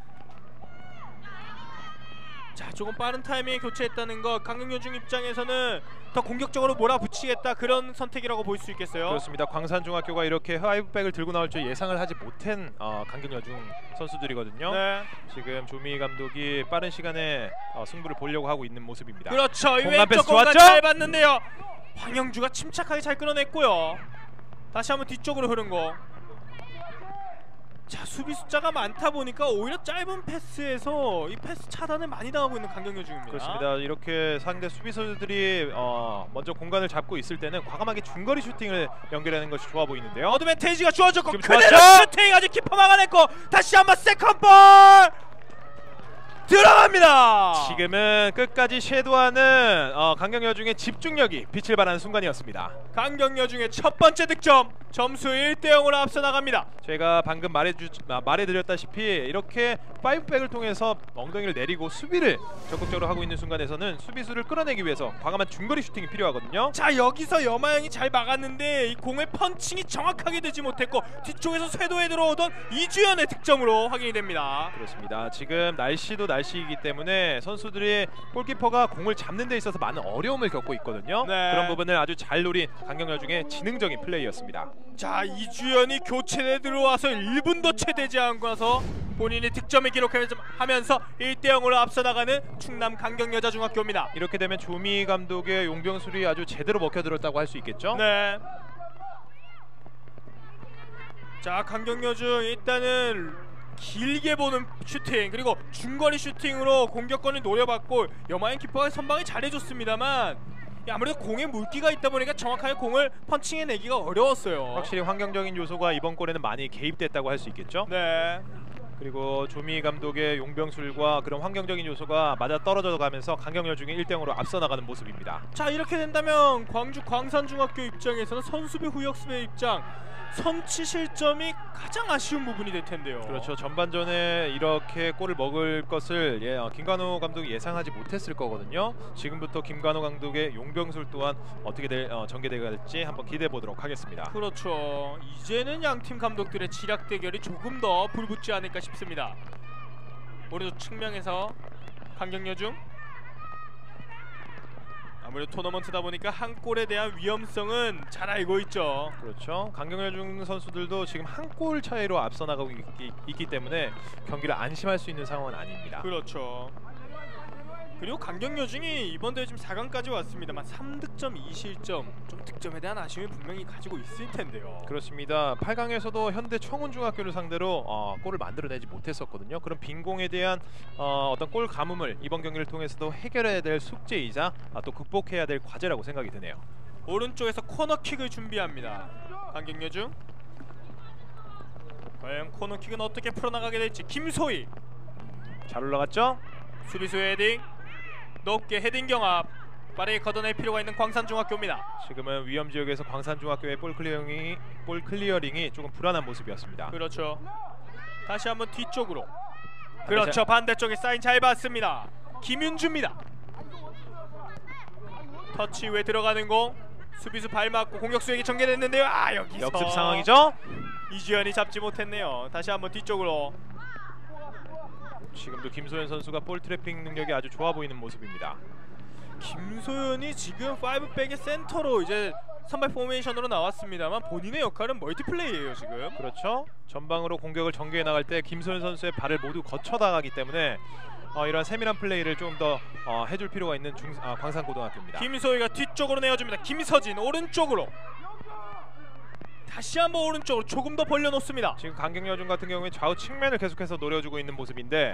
자, 조금 빠른 타이밍에 교체했다는 것, 강경여중 입장에서는 더 공격적으로 몰아붙이겠다, 그런 선택이라고 볼 수 있겠어요. 그렇습니다. 광산중학교가 이렇게 하이브백을 들고 나올 줄 예상을 하지 못한 강경여중 선수들이거든요. 네. 지금 조미희 감독이 빠른 시간에 승부를 보려고 하고 있는 모습입니다. 그렇죠. 공간 패스 왼쪽 공간 좋았죠? 잘 봤는데요. 황영주가 침착하게 잘 끌어냈고요. 다시 한번 뒤쪽으로 흐른 거. 자, 수비 숫자가 많다 보니까 오히려 짧은 패스에서 이 패스 차단을 많이 당하고 있는 강경여중입니다. 그렇습니다. 이렇게 상대 수비수들이 먼저 공간을 잡고 있을 때는 과감하게 중거리 슈팅을 연결하는 것이 좋아 보이는데요. 어드밴테이지가 주어졌고 그대로 좋았죠? 슈팅 아직 키퍼 막아냈고 다시 한번 세컨볼 들어갑니다. 들어갑니다. 지금은 끝까지 섀도하는 강경여중의 집중력이 빛을 발하는 순간이었습니다. 강경여중의 첫 번째 득점, 점수 1대0으로 앞서 나갑니다. 제가 방금 말해드렸다시피 이렇게 5백을 통해서 엉덩이를 내리고 수비를 적극적으로 하고 있는 순간에서는 수비수를 끌어내기 위해서 과감한 중거리 슈팅이 필요하거든요. 자, 여기서 여마영이 잘 막았는데 이 공의 펀칭이 정확하게 되지 못했고 뒤쪽에서 쇄도에 들어오던 이주연의 득점으로 확인이 됩니다. 그렇습니다. 지금 날씨도 날씨이기 때문에 선수들이 골키퍼가 공을 잡는 데 있어서 많은 어려움을 겪고 있거든요. 네. 그런 부분을 아주 잘 노린 강경여중의 지능적인 플레이였습니다. 자, 이주연이 교체에 들어와서 1분도 채 되지 않고 나서 본인이 득점을 기록하면서 1대0으로 앞서 나가는 충남 강경여자중학교입니다. 이렇게 되면 조미 감독의 용병술이 아주 제대로 먹혀들었다고 할 수 있겠죠? 네. 자, 강경여중 일단은 길게 보는 슈팅 그리고 중거리 슈팅으로 공격권을 노려봤고 여마영 키퍼가 선방을 잘해줬습니다만 아무래도 공에 물기가 있다 보니까 정확하게 공을 펀칭해내기가 어려웠어요. 확실히 환경적인 요소가 이번 골에는 많이 개입됐다고 할 수 있겠죠? 네. 그리고 조미 감독의 용병술과 그런 환경적인 요소가 맞아 떨어져 가면서 강경여중이 1대0으로 앞서 나가는 모습입니다. 자, 이렇게 된다면 광주 광산중학교 입장에서는 선수배 후역수배 입장 선취 실점이 가장 아쉬운 부분이 될 텐데요. 그렇죠. 전반전에 이렇게 골을 먹을 것을 김관호 감독이 예상하지 못했을 거거든요. 지금부터 김관호 감독의 용병술 또한 어떻게 전개될지 한번 기대해 보도록 하겠습니다. 그렇죠. 이제는 양팀 감독들의 지략 대결이 조금 더 불붙지 않을까 싶습니다. 오른쪽 측면에서 강경여중 아무래도 토너먼트다 보니까 한 골에 대한 위험성은 잘 알고 있죠. 그렇죠. 강경여중 선수들도 지금 한 골 차이로 앞서 나가고 있기 때문에 경기를 안심할 수 있는 상황은 아닙니다. 그렇죠. 그리고 강경여중이 이번 대회 지금 4강까지 왔습니다만 3득점 2실점 좀 득점에 대한 아쉬움이 분명히 가지고 있을 텐데요. 그렇습니다. 8강에서도 현대 청운중학교를 상대로 골을 만들어내지 못했었거든요. 그런 빈공에 대한 어떤 골 가뭄을 이번 경기를 통해서도 해결해야 될 숙제이자 또 극복해야 될 과제라고 생각이 드네요. 오른쪽에서 코너킥을 준비합니다. 강경여중 과연 코너킥은 어떻게 풀어나가게 될지. 김소희 잘 올라갔죠? 수비수의 헤딩 높게 헤딩 경합 빠르게 걷어낼 필요가 있는 광산중학교입니다. 지금은 위험지역에서 광산중학교의 볼 클리어링이 조금 불안한 모습이었습니다. 그렇죠. 다시 한번 뒤쪽으로. 그렇죠. 반대쪽에 사인 잘 받습니다. 김윤주입니다. 터치 후에 들어가는 공 수비수 발 맞고 공격수에게 전개됐는데요. 여기서 역습 상황이죠? 이주연이 잡지 못했네요. 다시 한번 뒤쪽으로. 지금도 김소연 선수가 볼 트래핑 능력이 아주 좋아 보이는 모습입니다. 김소연이 지금 5백의 센터로 이제 선발 포메이션으로 나왔습니다만 본인의 역할은 멀티플레이예요 지금. 그렇죠. 전방으로 공격을 전개해 나갈 때 김소연 선수의 발을 모두 거쳐 나가기 때문에 이런 세밀한 플레이를 좀 더 해줄 필요가 있는 광산고등학교입니다. 김소희가 뒤쪽으로 내어줍니다. 김서진 오른쪽으로. 다시 한번 오른쪽으로 조금 더 벌려놓습니다. 지금 강경여중 같은 경우에 좌우 측면을 계속해서 노려주고 있는 모습인데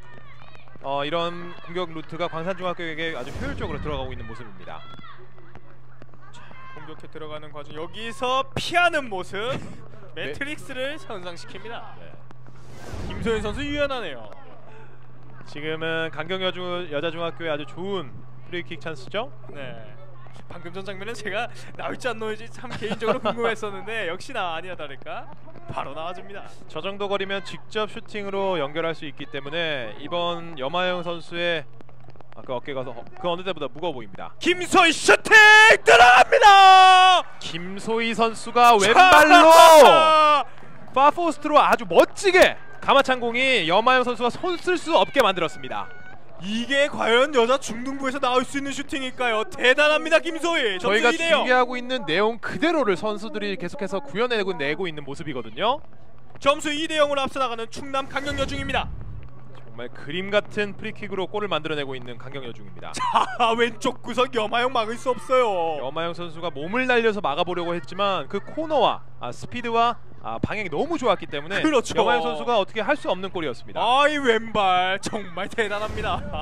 이런 공격 루트가 광산중학교에게 아주 효율적으로 들어가고 있는 모습입니다. 자, 공격해 들어가는 과정 여기서 피하는 모습 매트릭스를 현상시킵니다. 네. 김소연 선수 유연하네요. 지금은 강경여중 여자중학교의 아주 좋은 프리킥 찬스죠? 네. 방금 전 장면은 제가 나올지 안 나올지 참 개인적으로 궁금했었는데 역시나 아니나 다를까 바로 나와줍니다. 저 정도 거리면 직접 슈팅으로 연결할 수 있기 때문에 이번 여마영 선수의 그 어깨가 그 어느 때보다 무거워 보입니다. 김소희 슈팅 들어갑니다. 김소희 선수가 왼발로 파포스트로 아주 멋지게 가마찬 공이 여마영 선수가 손 쓸 수 없게 만들었습니다. 이게 과연 여자 중등부에서 나올 수 있는 슈팅일까요? 대단합니다 김소희. 저희가 중계하고 있는 내용 그대로를 선수들이 계속해서 구현내고 있는 모습이거든요. 점수 2대0으로 앞서 나가는 충남 강경여중입니다. 정말 그림 같은 프리킥으로 골을 만들어내고 있는 강경여중입니다. 자, 왼쪽 구석 여마영 막을 수 없어요. 여마영 선수가 몸을 날려서 막아보려고 했지만 그 코너와 스피드와 방향이 너무 좋았기 때문에 그렇죠. 여마영 선수가 어떻게 할 수 없는 골이었습니다. 이 왼발 정말 대단합니다.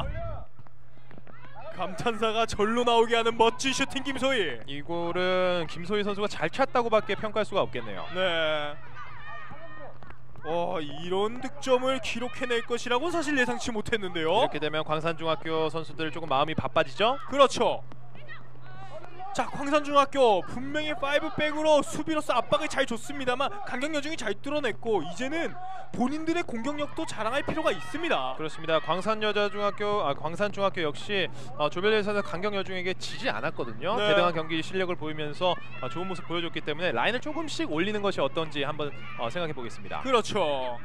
감탄사가 절로 나오게 하는 멋진 슈팅 김소희. 이 골은 김소희 선수가 잘 찼다고밖에 평가할 수가 없겠네요. 네. 이런 득점을 기록해낼 것이라고 사실 예상치 못했는데요. 이렇게 되면 광산중학교 선수들 조금 마음이 바빠지죠? 그렇죠. 자, 광산중학교 분명히 5백으로 수비로서 압박을 잘 줬습니다만 강경여중이 잘 뚫어냈고 이제는 본인들의 공격력도 자랑할 필요가 있습니다. 그렇습니다. 광산중학교 역시 조별예선에서 강경여중에게 지지 않았거든요. 네. 대등한 경기 실력을 보이면서 좋은 모습 보여줬기 때문에 라인을 조금씩 올리는 것이 어떤지 한번 생각해 보겠습니다. 그렇죠.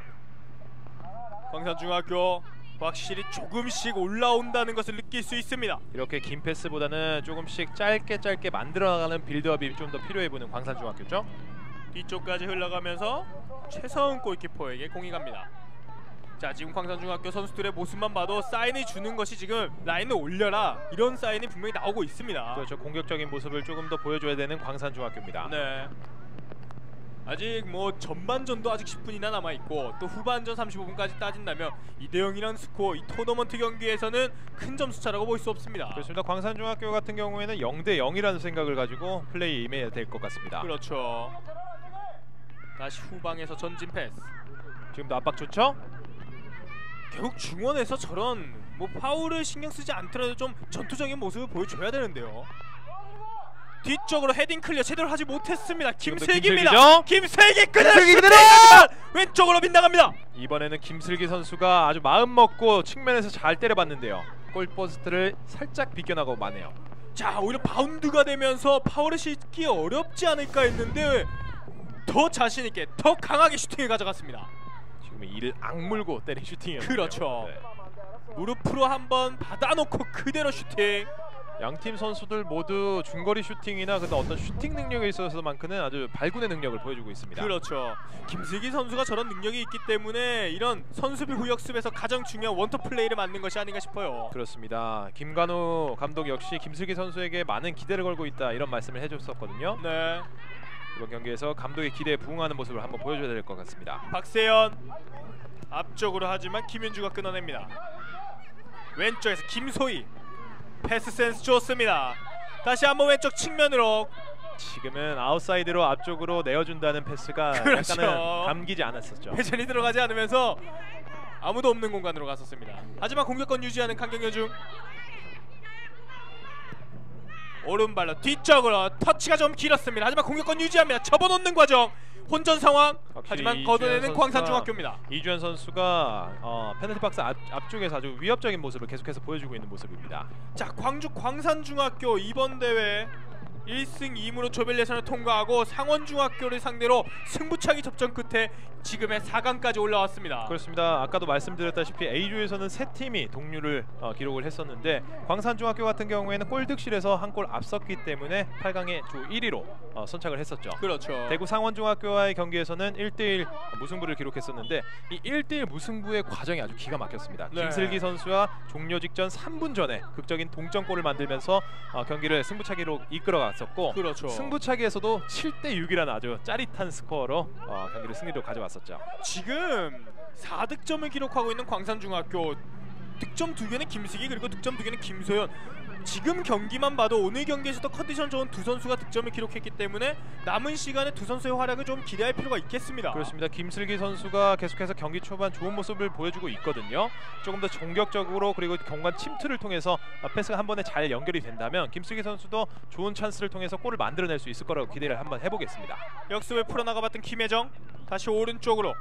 광산중학교 확실히 조금씩 올라온다는 것을 느낄 수 있습니다. 이렇게 긴 패스보다는 조금씩 짧게 만들어나가는 빌드업이 좀 더 필요해 보이는 광산중학교죠. 뒤쪽까지 흘러가면서 최서은 골키퍼에게 공이 갑니다. 자, 지금 광산중학교 선수들의 모습만 봐도 사인을 주는 것이 지금 라인을 올려라 이런 사인이 분명히 나오고 있습니다. 그렇죠. 공격적인 모습을 조금 더 보여줘야 되는 광산중학교입니다. 네. 아직 뭐 전반전도 아직 10분이나 남아있고 또 후반전 35분까지 따진다면 2대0이라는 스코어, 이 토너먼트 경기에서는 큰 점수차라고 볼 수 없습니다. 그렇습니다. 광산중학교 같은 경우에는 0대0이라는 생각을 가지고 플레이에 임해야 될 것 같습니다. 그렇죠. 다시 후방에서 전진 패스. 지금도 압박 좋죠? 결국 중원에서 저런 뭐 파울을 신경 쓰지 않더라도 좀 전투적인 모습을 보여줘야 되는데요. 뒤쪽으로 헤딩 클리어 제대로 하지 못했습니다. 김슬기입니다. 김슬기 그대로 왼쪽으로 빗나갑니다. 이번에는 김슬기 선수가 아주 마음 먹고 측면에서 잘 때려봤는데요. 골포스트를 살짝 비껴나고 마네요. 자, 오히려 바운드가 되면서 파울을 싣기 어렵지 않을까 했는데 더 자신있게 더 강하게 슈팅을 가져갔습니다. 지금 이를 악물고 때린 슈팅이었죠. 그렇죠. 네. 무릎으로 한번 받아놓고 그대로 슈팅. 양팀 선수들 모두 중거리 슈팅이나 어떤 슈팅 능력에 있어서만큼은 아주 발군의 능력을 보여주고 있습니다. 그렇죠. 김슬기 선수가 저런 능력이 있기 때문에 이런 선수비 후역습에서 가장 중요한 원터 플레이를 만든 것이 아닌가 싶어요. 그렇습니다. 김관우 감독 역시 김슬기 선수에게 많은 기대를 걸고 있다 이런 말씀을 해줬었거든요. 네. 이번 경기에서 감독의 기대에 부응하는 모습을 한번 보여줘야 될 것 같습니다. 박세현 앞쪽으로 하지만 김윤주가 끊어냅니다. 왼쪽에서 김소희 패스 센스 좋습니다. 다시 한번 왼쪽 측면으로. 지금은 아웃사이드로 앞쪽으로 내어준다는 패스가 그렇죠. 약간은 감기지 않았었죠. 회전이 들어가지 않으면서 아무도 없는 공간으로 갔었습니다. 하지만 공격권 유지하는 강경여중. 오른발로 뒤쪽으로 터치가 좀 길었습니다. 하지만 공격권 유지합니다. 접어놓는 과정. 혼전 상황. 하지만 걷어내는 광산중학교입니다. 이주현 선수가 페널티 박스 앞쪽에서 아주 위협적인 모습을 계속해서 보여주고 있는 모습입니다. 자, 광주 광산중학교 이번 대회 1승 2무로 조별 예선을 통과하고 상원중학교를 상대로 승부차기 접전 끝에 지금의 4강까지 올라왔습니다. 그렇습니다. 아까도 말씀드렸다시피 A조에서는 세 팀이 동률을 기록을 했었는데 광산중학교 같은 경우에는 골득실에서 한 골 앞섰기 때문에 8강에 조 1위로 선착을 했었죠. 그렇죠. 대구 상원중학교와의 경기에서는 1대1 무승부를 기록했었는데 이 1대1 무승부의 과정이 아주 기가 막혔습니다. 네. 김슬기 선수와 종료 직전 3분 전에 극적인 동점골을 만들면서 경기를 승부차기로 이끌어갔었고 그렇죠. 승부차기에서도 7대6이라는 아주 짜릿한 스코어로 경기를 승리로 가져왔었죠. 지금 4득점을 기록하고 있는 광산중학교, 득점 2개는 김슬기 그리고 득점 2개는 김소연. 지금 경기만 봐도 오늘 경기에서도 컨디션 좋은 두 선수가 득점을 기록했기 때문에 남은 시간에 두 선수의 활약을 좀 기대할 필요가 있겠습니다. 그렇습니다. 김슬기 선수가 계속해서 경기 초반 좋은 모습을 보여주고 있거든요. 조금 더 공격적으로 그리고 경관 침투를 통해서 패스가 한 번에 잘 연결이 된다면 김슬기 선수도 좋은 찬스를 통해서 골을 만들어낼 수 있을 거라고 기대를 한번 해보겠습니다. 역습을 풀어나가봤던 김혜정, 다시 오른쪽으로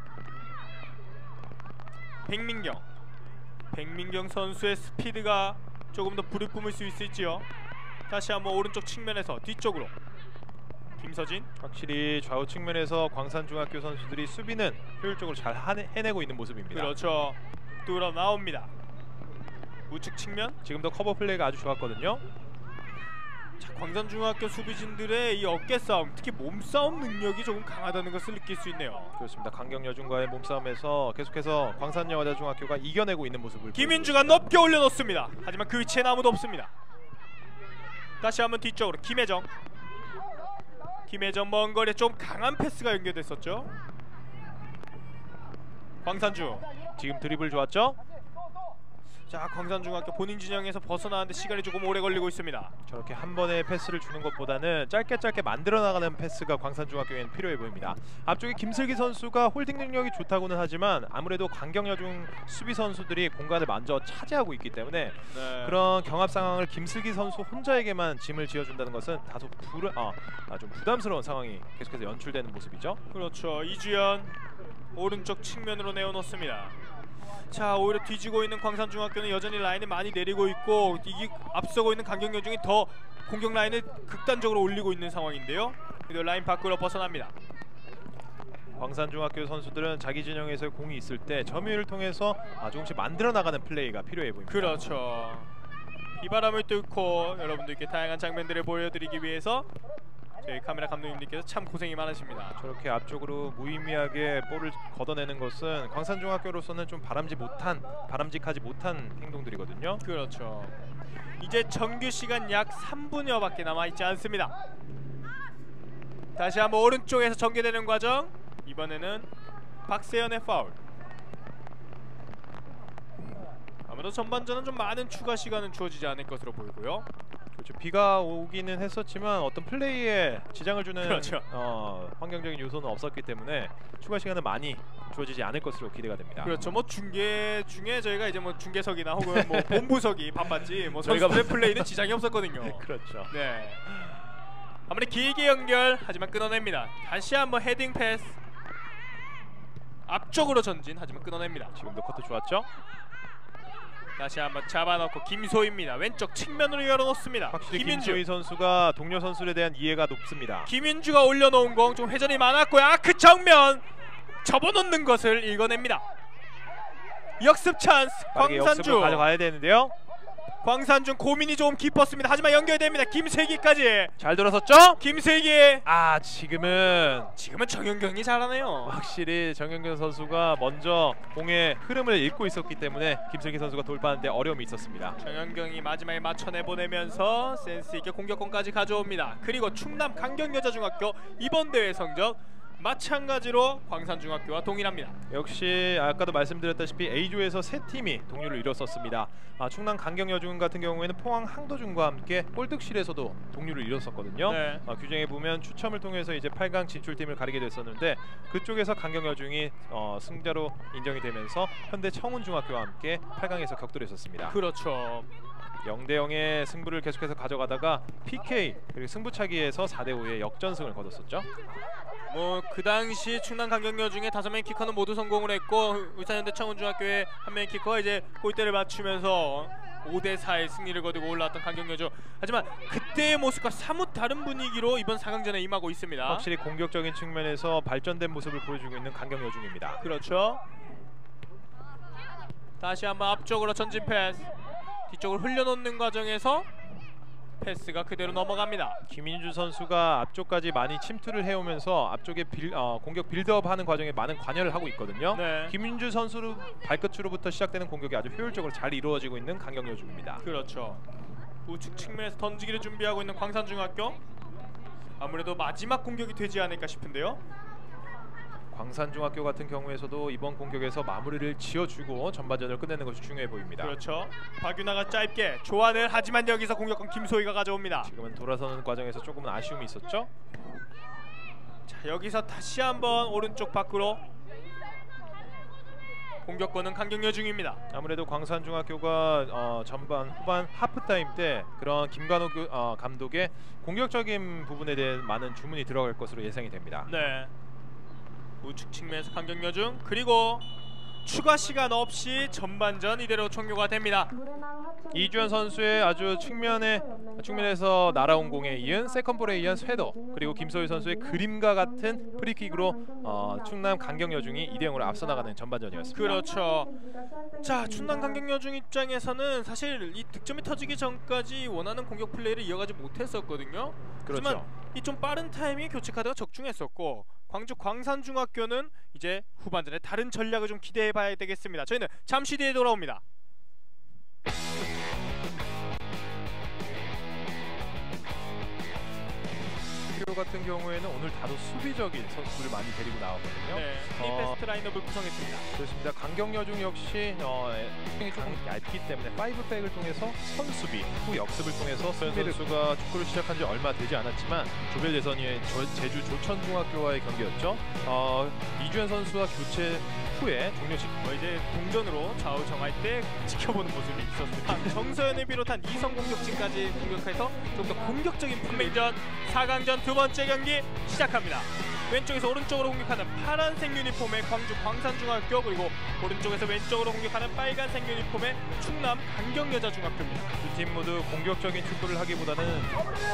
백민경 선수의 스피드가 조금 더 불을 뿜을 수 있을지요. 다시 한번 오른쪽 측면에서 뒤쪽으로 김서진. 확실히 좌우 측면에서 광산중학교 선수들이 수비는 효율적으로 잘 해내고 있는 모습입니다. 그렇죠. 뚫어 나옵니다. 우측 측면. 지금도 커버 플레이가 아주 좋았거든요. 자, 광산중학교 수비진들의 이 어깨 싸움, 특히 몸싸움 능력이 조금 강하다는 것을 느낄 수 있네요. 그렇습니다. 강경여중과의 몸싸움에서 계속해서 광산여자중학교가 이겨내고 있는 모습을 김윤주가 높게 올려놓습니다. 하지만 그 위치엔 아무도 없습니다. 다시 한번 뒤쪽으로 김혜정 먼 거리에 좀 강한 패스가 연결됐었죠. 광산중 지금 드리블 좋았죠? 자, 광산중학교 본인 진영에서 벗어나는데 시간이 조금 오래 걸리고 있습니다. 저렇게 한 번에 패스를 주는 것보다는 짧게 만들어 나가는 패스가 광산중학교에는 필요해 보입니다. 앞쪽에 김슬기 선수가 홀딩 능력이 좋다고는 하지만 아무래도 강경여중 수비 선수들이 공간을 먼저 차지하고 있기 때문에 네. 그런 경합 상황을 김슬기 선수 혼자에게만 짐을 지어준다는 것은 다소 좀 부담스러운 상황이 계속해서 연출되는 모습이죠. 그렇죠. 이주연 오른쪽 측면으로 내어놓습니다. 자, 오히려 뒤지고 있는 광산중학교는 여전히 라인을 많이 내리고 있고 이게 앞서고 있는 강경여중이 더 공격 라인을 극단적으로 올리고 있는 상황인데요. 그래도 라인 밖으로 벗어납니다. 광산중학교 선수들은 자기 진영에서 공이 있을 때 점유율을 통해서 조금씩 만들어 나가는 플레이가 필요해 보입니다. 그렇죠. 비바람을 뚫고 여러분들께 다양한 장면들을 보여드리기 위해서 저희 카메라 감독님들께서 참 고생이 많으십니다. 저렇게 앞쪽으로 무의미하게 볼을 걷어내는 것은 광산중학교로서는 좀 바람직하지 못한 행동들이거든요. 그렇죠. 이제 정규 시간 약 3분여밖에 남아있지 않습니다. 다시 한번 오른쪽에서 전개되는 과정. 이번에는 박세연의 파울. 아무래도 전반전은 좀 많은 추가 시간은 주어지지 않을 것으로 보이고요. 그렇죠. 비가 오기는 했었지만 어떤 플레이에 지장을 주는 그렇죠. 환경적인 요소는 없었기 때문에 추가 시간은 많이 주어지지 않을 것으로 기대가 됩니다. 그렇죠. 뭐 중계 중에 저희가 이제 뭐 중계석이나 혹은 뭐 본부석이 바빴지 뭐 저희가 선수들의 플레이는 지장이 없었거든요. 그렇죠. 네. 아무래도 길게 연결 하지만 끊어냅니다. 다시 한번 헤딩 패스. 앞쪽으로 전진 하지만 끊어냅니다. 지금도 커트 좋았죠? 다시 한번 잡아놓고 김소희입니다. 왼쪽 측면으로 열어놓습니다. 확실히 김윤주. 김소희 선수가 동료 선수에 대한 이해가 높습니다. 김윤주가 올려놓은 공 좀 회전이 많았고요. 그 정면 접어놓는 것을 읽어냅니다. 역습 찬스 광산중. 역습을 가져가야 되는데요. 광산중 고민이 좀 깊었습니다. 하지만 연결됩니다. 김슬기까지. 잘 돌아섰죠? 김슬기. 지금은 정현경이 잘하네요. 확실히 정현경 선수가 먼저 공의 흐름을 읽고 있었기 때문에 김슬기 선수가 돌파하는데 어려움이 있었습니다. 정현경이 마지막에 맞춰내보내면서 센스있게 공격권까지 가져옵니다. 그리고 충남 강경여자중학교 이번 대회 성적 마찬가지로 광산중학교와 동일합니다. 역시 아까도 말씀드렸다시피 A조에서 세 팀이 동률을 이뤘었습니다. 충남 강경여중 같은 경우에는 포항 항도중과 함께 골득실에서도 동률을 이뤘었거든요. 네. 규정에 보면 추첨을 통해서 이제 8강 진출팀을 가리게 됐었는데 그쪽에서 강경여중이 승자로 인정이 되면서 현대 청운중학교와 함께 8강에서 격돌했었습니다. 그렇죠. 0대0의 승부를 계속해서 가져가다가 PK 그리고 승부차기에서 4대5의 역전승을 거뒀었죠. 뭐 그 당시 충남 강경여중의 5명의 키커는 모두 성공을 했고 울산현대 청운중학교의 한 명의 키커가 이제 골대를 맞추면서 5대4의 승리를 거두고 올라왔던 강경여중. 하지만 그때의 모습과 사뭇 다른 분위기로 이번 4강전에 임하고 있습니다. 확실히 공격적인 측면에서 발전된 모습을 보여주고 있는 강경여중입니다. 그렇죠. 다시 한번 앞쪽으로 전진 패스. 뒤쪽을 흘려놓는 과정에서 패스가 그대로 넘어갑니다. 김인주 선수가 앞쪽까지 많이 침투를 해오면서 앞쪽에 공격 빌드업하는 과정에 많은 관여를 하고 있거든요. 네. 김인주 선수 발끝으로부터 시작되는 공격이 아주 효율적으로 잘 이루어지고 있는 강경여중입니다. 그렇죠. 우측 측면에서 던지기를 준비하고 있는 광산중학교. 아무래도 마지막 공격이 되지 않을까 싶은데요. 광산중학교 같은 경우에서도 이번 공격에서 마무리를 지어주고 전반전을 끝내는 것이 중요해 보입니다. 그렇죠. 박윤아가 짧게 교환을 하지만 여기서 공격권 김소희가 가져옵니다. 지금은 돌아서는 과정에서 조금은 아쉬움이 있었죠. 자, 여기서 다시 한번 오른쪽 밖으로 공격권은 강경여중입니다. 아무래도 광산중학교가 전반 후반 하프타임 때 그런 김관호 감독의 공격적인 부분에 대한 많은 주문이 들어갈 것으로 예상이 됩니다. 네. 우측 측면에서 강경여중 그리고 추가 시간 없이 전반전 이대로 종료가 됩니다. 이주연 선수의 아주 측면에서 날아온 공에 이은 세컨볼에 의한 쇄도 그리고 김소희 선수의 그림과 같은 프리킥으로 충남 강경여중이 2대0으로 앞서 나가는 전반전이었습니다. 그렇죠. 자, 충남 강경여중 입장에서는 사실 이 득점이 터지기 전까지 원하는 공격 플레이를 이어가지 못했었거든요. 그렇죠. 하지만 이 좀 빠른 타이밍에 교체 카드가 적중했었고 광주 광산중학교는 이제 후반전에 다른 전략을 좀 기대해봐야 되겠습니다. 저희는 잠시 뒤에 돌아옵니다. 김가루 같은 경우에는 오늘 다소 수비적인 선수들을 많이 데리고 나왔거든요. 네, 베스트 라인업을 구성했습니다. 그렇습니다. 강경여중 역시 조금 얇기 때문에 5백을 통해서 선수비, 후 역습을 통해서 선수가 축구를 시작한 지 얼마 되지 않았지만 조별 예선이 제주 조천중학교와의 경기였죠. 이주현 선수와 교체 후에 종료식 이제 동전으로 좌우정할 때 지켜보는 모습이 있었습니다. 정서연을 비롯한 이성 공격진까지 공격해서 좀 더 공격적인 플레이전 4강전 두 번째 경기 시작합니다. 왼쪽에서 오른쪽으로 공격하는 파란색 유니폼의 광주 광산중학교, 그리고 오른쪽에서 왼쪽으로 공격하는 빨간색 유니폼의 충남 강경여자중학교입니다. 두 팀 모두 공격적인 축구를 하기보다는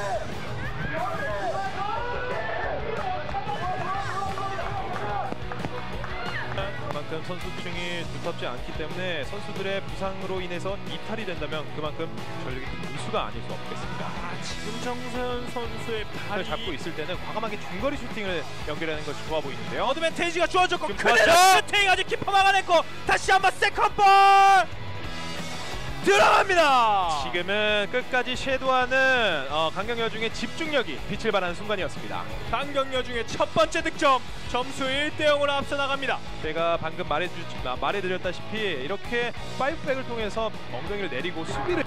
그만큼 선수층이 두텁지 않기 때문에 선수들의 부상으로 인해서 이탈이 된다면 그만큼 전력이 우수가 아닐 수 없겠습니다. 지금 정서연 선수의 발이 잡고 있을 때는 과감하게 중거리 슈팅을 연결하는 것이 좋아 보이는데요. 어드밴테이지가 주어졌고 지금 그대로 좋았죠? 슈팅 아직 키퍼 막아냈고 다시 한번 세컨볼 들어갑니다. 지금은 끝까지 섀도하는 강경여중의 집중력이 빛을 발하는 순간이었습니다. 강경여중의 첫 번째 득점, 점수 1대0으로 앞서 나갑니다. 제가 방금 말해드렸다시피 이렇게 5백을 통해서 엉덩이를 내리고 수비를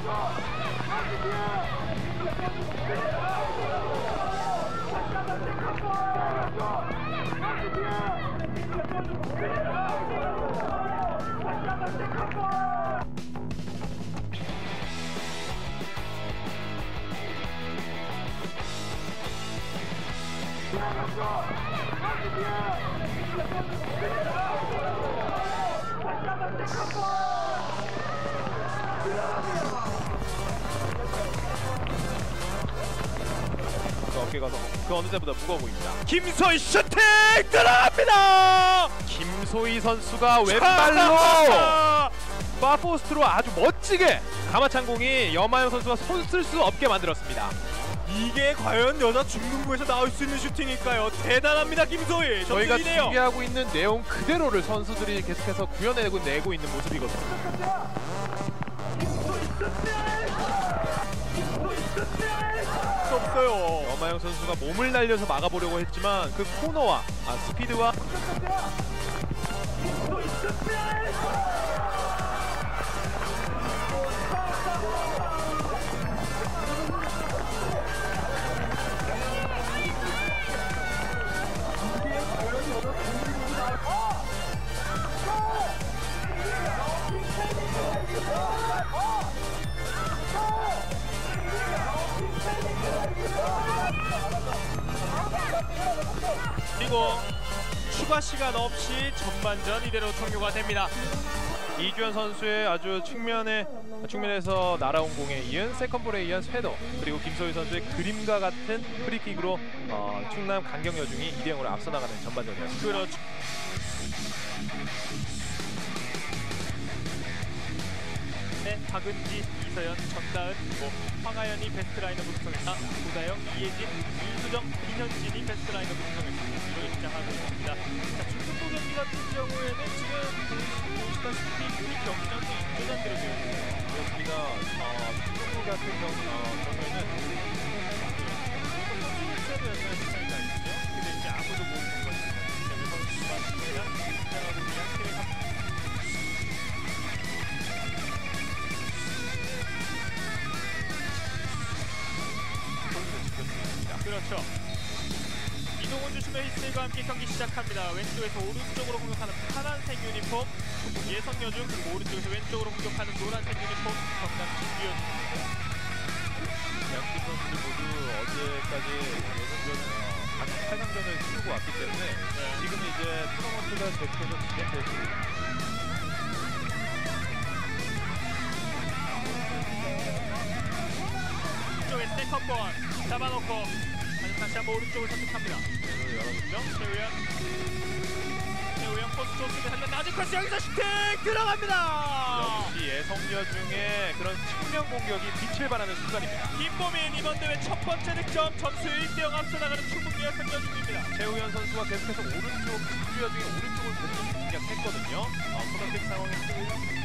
어깨가 그 어느 때보다 무거워 보입니다. 김소희 슈팅 들어갑니다. 김소희 선수가 왼발로 파포스트로 아주 멋지게 가마찬 공이 염하영 선수가 손 쓸 수 없게 만들었습니다. 이게 과연 여자 중등부에서 나올 수 있는 슈팅일까요? 대단합니다, 김소희. 저희가 점수이네요. 준비하고 있는 내용 그대로를 선수들이 계속해서 구현내고 있는 모습이거든요. 없어요. 염하영 선수가 몸을 날려서 막아보려고 했지만 그 코너와 스피드와 그리고 추가 시간 없이 전반전 이대로 종료가 됩니다. 이주현 선수의 아주 측면에서 날아온 공에 이은 세컨볼에 의한 쇄도, 그리고 김소희 선수의 그림과 같은 프리킥으로 충남 강경여중이 2대0으로 앞서 나가는 전반전이었습니다. 그렇죠. 네, 박은지, 이서연, 전다은, 그리고 황하연이 베스트 라인업을 구성했다. 고다영, 이예진, 이수정, 김현진이 베스트 라인업을 구성했습니다. 이로 입장하고 있습니다. 자, 중등부 경기 같은 경우에는 지금 보시다시피 우리 경기장도 인조잔디로 되어 있습니다. 그렇습니다. 중등부 같은 경우에는 실제로였나요? 차이가 있죠. 근데 이제 아무도 모르는 것입니다. 때문에 선수가 팀이랑 긴장하고 있는 팀의 그렇죠. 이동훈 주심의 휘슬과 함께 경기 시작합니다. 왼쪽에서 오른쪽으로 공격하는 파란색 유니폼 예성여중, 그리고 오른쪽에서 왼쪽으로 공격하는 노란색 유니폼 경남 진규현. 양팀 선수들 모두 어제까지 예선전 8강전을 치르고 왔기 때문에 지금 이제 토너먼트가 계속해서 진행되고 이쪽에 세컨볼 잡아놓고 다시 한번 오른쪽을 선택합니다. 최우현 포스 좋습니다. 하지만 낮은 코스 여기서 슈팅 들어갑니다. 역시 예성여중의 그런 측면 공격이 빛을 발하는 순간입니다. 김보민 이번 대회 첫 번째 득점, 점수 1대0 앞서 나가는 충북 예성여중입니다. 최우현 선수가 계속해서 충북여중의 오른쪽을 계속 공략했거든요. 코너킥 상황에 최우현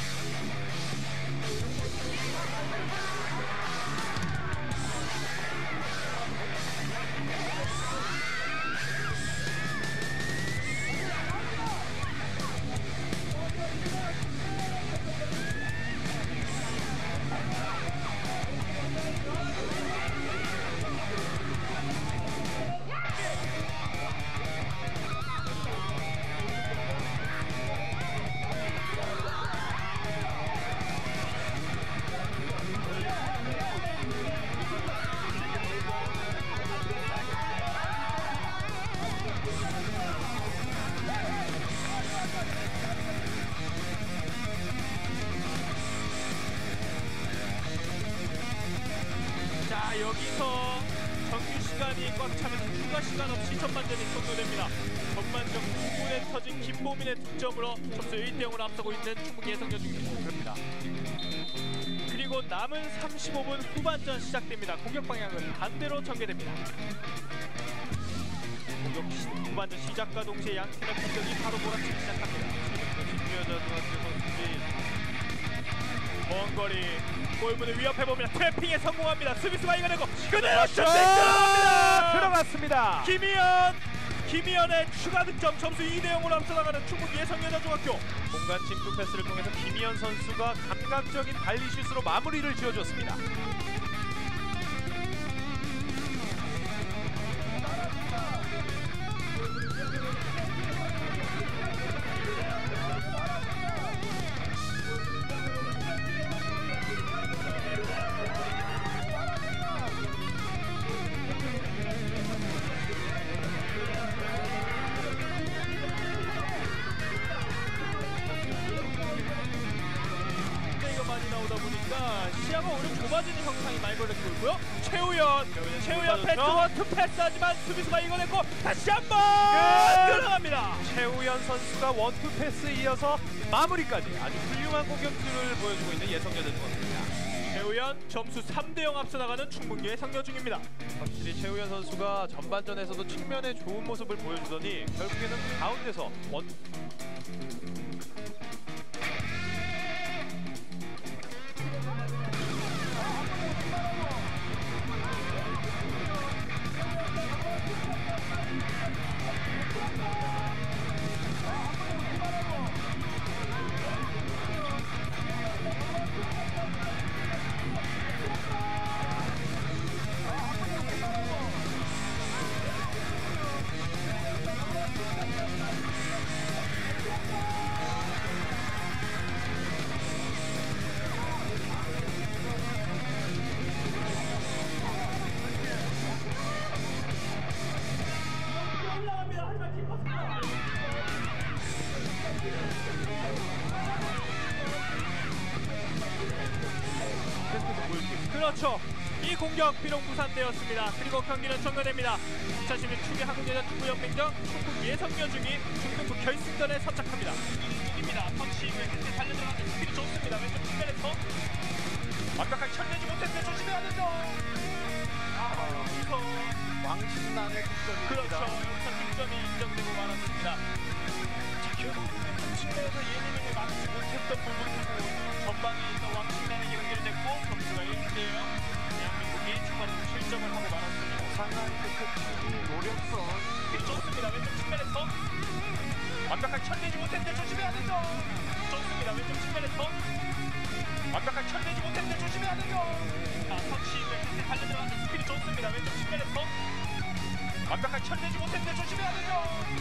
자, 여기서 정규 시간이 꽉 차면서 추가 시간 없이 전반전이 종료됩니다. 전반전 9분에 터진 김보민의 득점으로 점수 1대0으로 앞서고 있는 충북 예성여중입니다. 그리고 남은 35분 후반전 시작됩니다. 공격 방향은 반대로 전개됩니다. 공격 후반전 시작과 동시에 양팀의 공격이 바로 몰아치기 시작합니다. 김유여자중학교 선수들이 먼 거리 골문을 위협해봅니다. 트래핑에 성공합니다. 수비수가 이겨내고 그대로 슛 들어갑니다. 들어갔습니다. 김희연의 추가 득점 점수 2대0으로 앞서 나가는 충북 예성여자중학교. 공간 침투 패스를 통해서 김희연 선수가 감각적인 발리슛으로 마무리를 지어줬습니다. 많이 나오다 보니까 시야가 오히려 좁아지는 형상이 많이 걸리고 있고요. 최우연 패스 원투 패스하지만 수비수가 이겨냈고 다시 한번 들어갑니다. 최우연 선수가 원투 패스 이어서 마무리까지 아주 훌륭한 공격수를 보여주고 있는 예성여자중학교입니다. 최우연 점수 3대0 앞서 나가는 충북 예성여중입니다. 확실히 최우연 선수가 전반전에서도 측면에 좋은 모습을 보여주더니 결국에는 가운데서 그렇죠. 이 공격 비록 무산되었습니다. 그리고 경기는 종료됩니다. 2016 축구 한국여자 축구연맹전 충북 예성여중이 중등부 결승전에 선착합니다. 입니다. 터치 왼쪽에 달려들어가는 스피드 좋습니다. 왼쪽 측면에서 완벽하게 철내지 못했는데 조심해야 되죠. 여기서 왕신난의 득점입니다. 그렇죠. 여기서 득점이 인정되고 말았습니다. 자, 결국은 측면에서 예민함을 막지 못했던 부분이고 전방에 있던 왕신난에게 연결됐고 점수가 1대0. 대한민국이 초반에 실점을 하고 말았습니다. 상하이 끝이 노력선 좋습니다. 왼쪽 측면에서 완벽하게 철내지 못했는데 조심해야 되죠. 좋습니다. 왼쪽 측면에서 완벽하게 철내지 못했는데 조심해야 되죠. 자, 터치 왼쪽에 달려들어가는 스피드 좋습니다. 왼쪽 측면에서 완벽하게 철내지 못했는데 조심해야 되죠.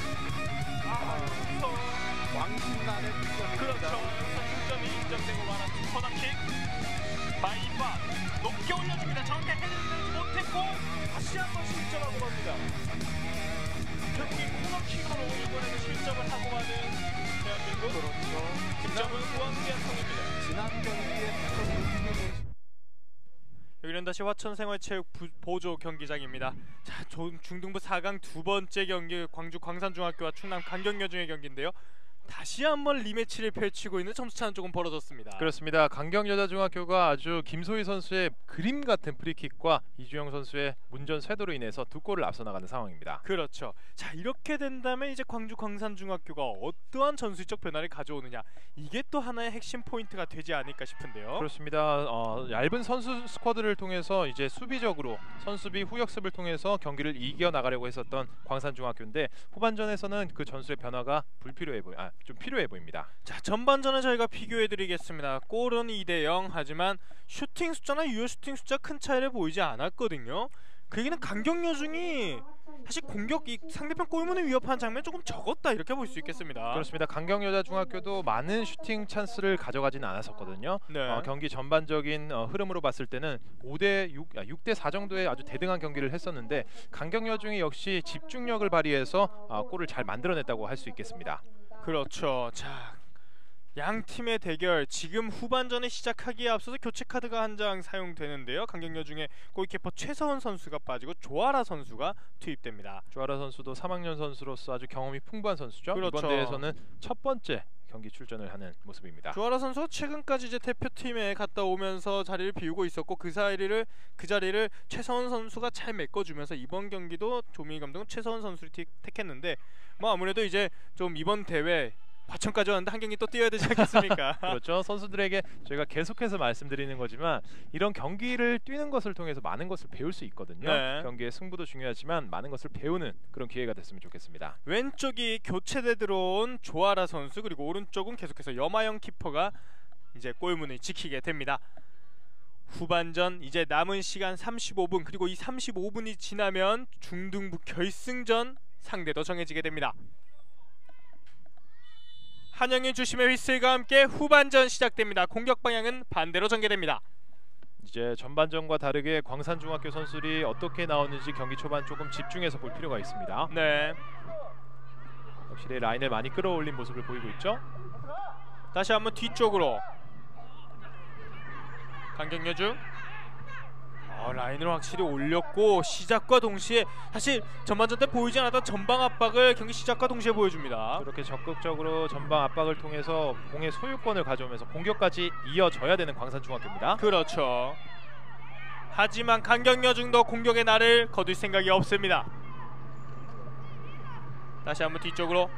여기서 왕신난의 득점입니다. 그렇죠. 여기서 득점이 인정되고 말았습니다. 코너킥 바이바 높게 올려줍니다. 정확하게 해내지 못했고 다시 한번 실점하고 맙니다. 결국 이 코너킥으로 이번에는 실점을 하고 마는 대한민국. 그렇죠. 득점은 후왕기한통입니다. 지난 경기에 득점을 여기는 다시 화천생활체육 보조 경기장입니다. 자, 중등부 4강 두 번째 경기 광주 광산중학교와 충남 강경여중의 경기인데요. 다시 한번 리매치를 펼치고 있는 점수차는 조금 벌어졌습니다. 그렇습니다. 강경여자중학교가 아주 김소희 선수의 그림 같은 프리킥과 이주영 선수의 문전 쇄도로 인해서 2골을 앞서 나가는 상황입니다. 그렇죠. 자, 이렇게 된다면 이제 광주 광산중학교가 어떠한 전술적 변화를 가져오느냐, 이게 또 하나의 핵심 포인트가 되지 않을까 싶은데요. 그렇습니다. 얇은 선수 스쿼드를 통해서 이제 수비적으로 선수비 후역습을 통해서 경기를 이겨 나가려고 했었던 광산중학교인데 후반전에서는 그 전술의 변화가 좀 필요해 보입니다. 자, 전반전에 저희가 비교해드리겠습니다. 골은 2대0, 하지만 슈팅 숫자나 유효 슈팅 숫자 큰 차이를 보이지 않았거든요. 그 얘기는 강경여중이 사실 상대편 골문을 위협하는 장면이 조금 적었다, 이렇게 볼 수 있겠습니다. 그렇습니다. 강경여자중학교도 많은 슈팅 찬스를 가져가진 않았었거든요. 네. 경기 전반적인 흐름으로 봤을 때는 6대4 정도의 아주 대등한 경기를 했었는데 강경여중이 역시 집중력을 발휘해서 골을 잘 만들어냈다고 할 수 있겠습니다. 그렇죠. 자, 양 팀의 대결, 지금 후반전에 시작하기에 앞서서 교체 카드가 한 장 사용되는데요. 강경여중의 골키퍼 최서원 선수가 빠지고 조아라 선수가 투입됩니다. 조아라 선수도 3학년 선수로서 아주 경험이 풍부한 선수죠. 그렇죠. 이번 대회에서는 첫 번째 경기 출전을 하는 모습입니다. 조아라 선수가 최근까지 이제 대표팀에 갔다 오면서 자리를 비우고 있었고 그 자리를 최서원 선수가 잘 메꿔주면서 이번 경기도 조민희 감독은 최서원 선수를 택했는데 뭐 아무래도 이제 좀 이번 대회 과천까지 왔는데 한 경기 또 뛰어야 되지 않겠습니까? 그렇죠. 선수들에게 저희가 계속해서 말씀드리는 거지만 이런 경기를 뛰는 것을 통해서 많은 것을 배울 수 있거든요. 네. 경기의 승부도 중요하지만 많은 것을 배우는 그런 기회가 됐으면 좋겠습니다. 왼쪽이 교체돼 들어온 조아라 선수, 그리고 오른쪽은 계속해서 염하영 키퍼가 이제 골문을 지키게 됩니다. 후반전 이제 남은 시간 35분, 그리고 이 35분이 지나면 중등부 결승전 상대도 정해지게 됩니다. 한영의 주심의 휘슬과 함께 후반전 시작됩니다. 공격 방향은 반대로 전개됩니다. 이제 전반전과 다르게 광산중학교 선수들이 어떻게 나오는지 경기 초반 조금 집중해서 볼 필요가 있습니다. 네. 확실히 라인을 많이 끌어올린 모습을 보이고 있죠. 다시 한번 뒤쪽으로 강경여중 라인을 확실히 올렸고 시작과 동시에 사실 전반전 때 보이지 않았던 전방 압박을 경기 시작과 동시에 보여줍니다. 이렇게 적극적으로 전방 압박을 통해서 공의 소유권을 가져오면서 공격까지 이어져야 되는 광산중학교입니다. 그렇죠. 하지만 강경여중도 공격의 날을 거둘 생각이 없습니다. 다시 한번 뒤쪽으로.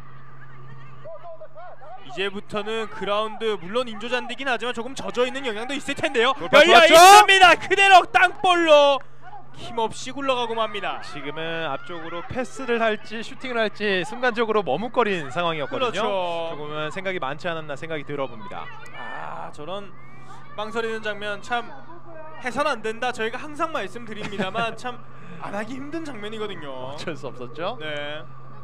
이제부터는 그라운드 물론 인조잔디긴 하지만 조금 젖어있는 영향도 있을 텐데요. 열려 있습니다. 그대로 땅볼로 힘없이 굴러가고 맙니다. 지금은 앞쪽으로 패스를 할지 슈팅을 할지 순간적으로 머뭇거린 상황이었거든요. 그렇죠. 조금은 생각이 많지 않았나 생각이 들어봅니다. 저런 망설이는 장면 참 해선 안 된다. 저희가 항상 말씀드립니다만 참 안 하기 힘든 장면이거든요. 어쩔 수 없었죠. 네.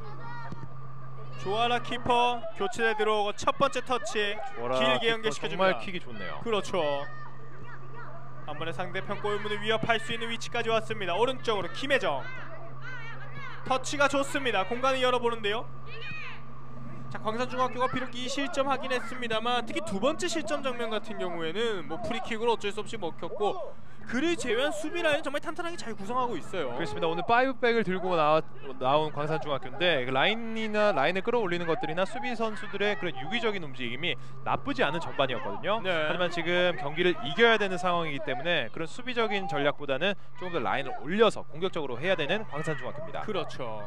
조아라 키퍼 교체에 들어오고 첫 번째 터치 길게 연결시켜줍니다. 정말 킥이 좋네요. 그렇죠. 한 번에 상대편 골문을 위협할 수 있는 위치까지 왔습니다. 오른쪽으로 김혜정. 터치가 좋습니다. 공간을 열어보는데요. 자, 광산중학교가 비록 이 실점하긴 했습니다만 특히 두 번째 실점 장면 같은 경우에는 뭐 프리킥으로 어쩔 수 없이 먹혔고 그를 제외한 수비 라인 정말 탄탄하게 잘 구성하고 있어요. 그렇습니다. 오늘 5백을 들고 나온 광산중학교인데 라인을 끌어올리는 것들이나 수비 선수들의 그런 유기적인 움직임이 나쁘지 않은 전반이었거든요. 네. 하지만 지금 경기를 이겨야 되는 상황이기 때문에 그런 수비적인 전략보다는 조금 더 라인을 올려서 공격적으로 해야 되는 광산중학교입니다. 그렇죠.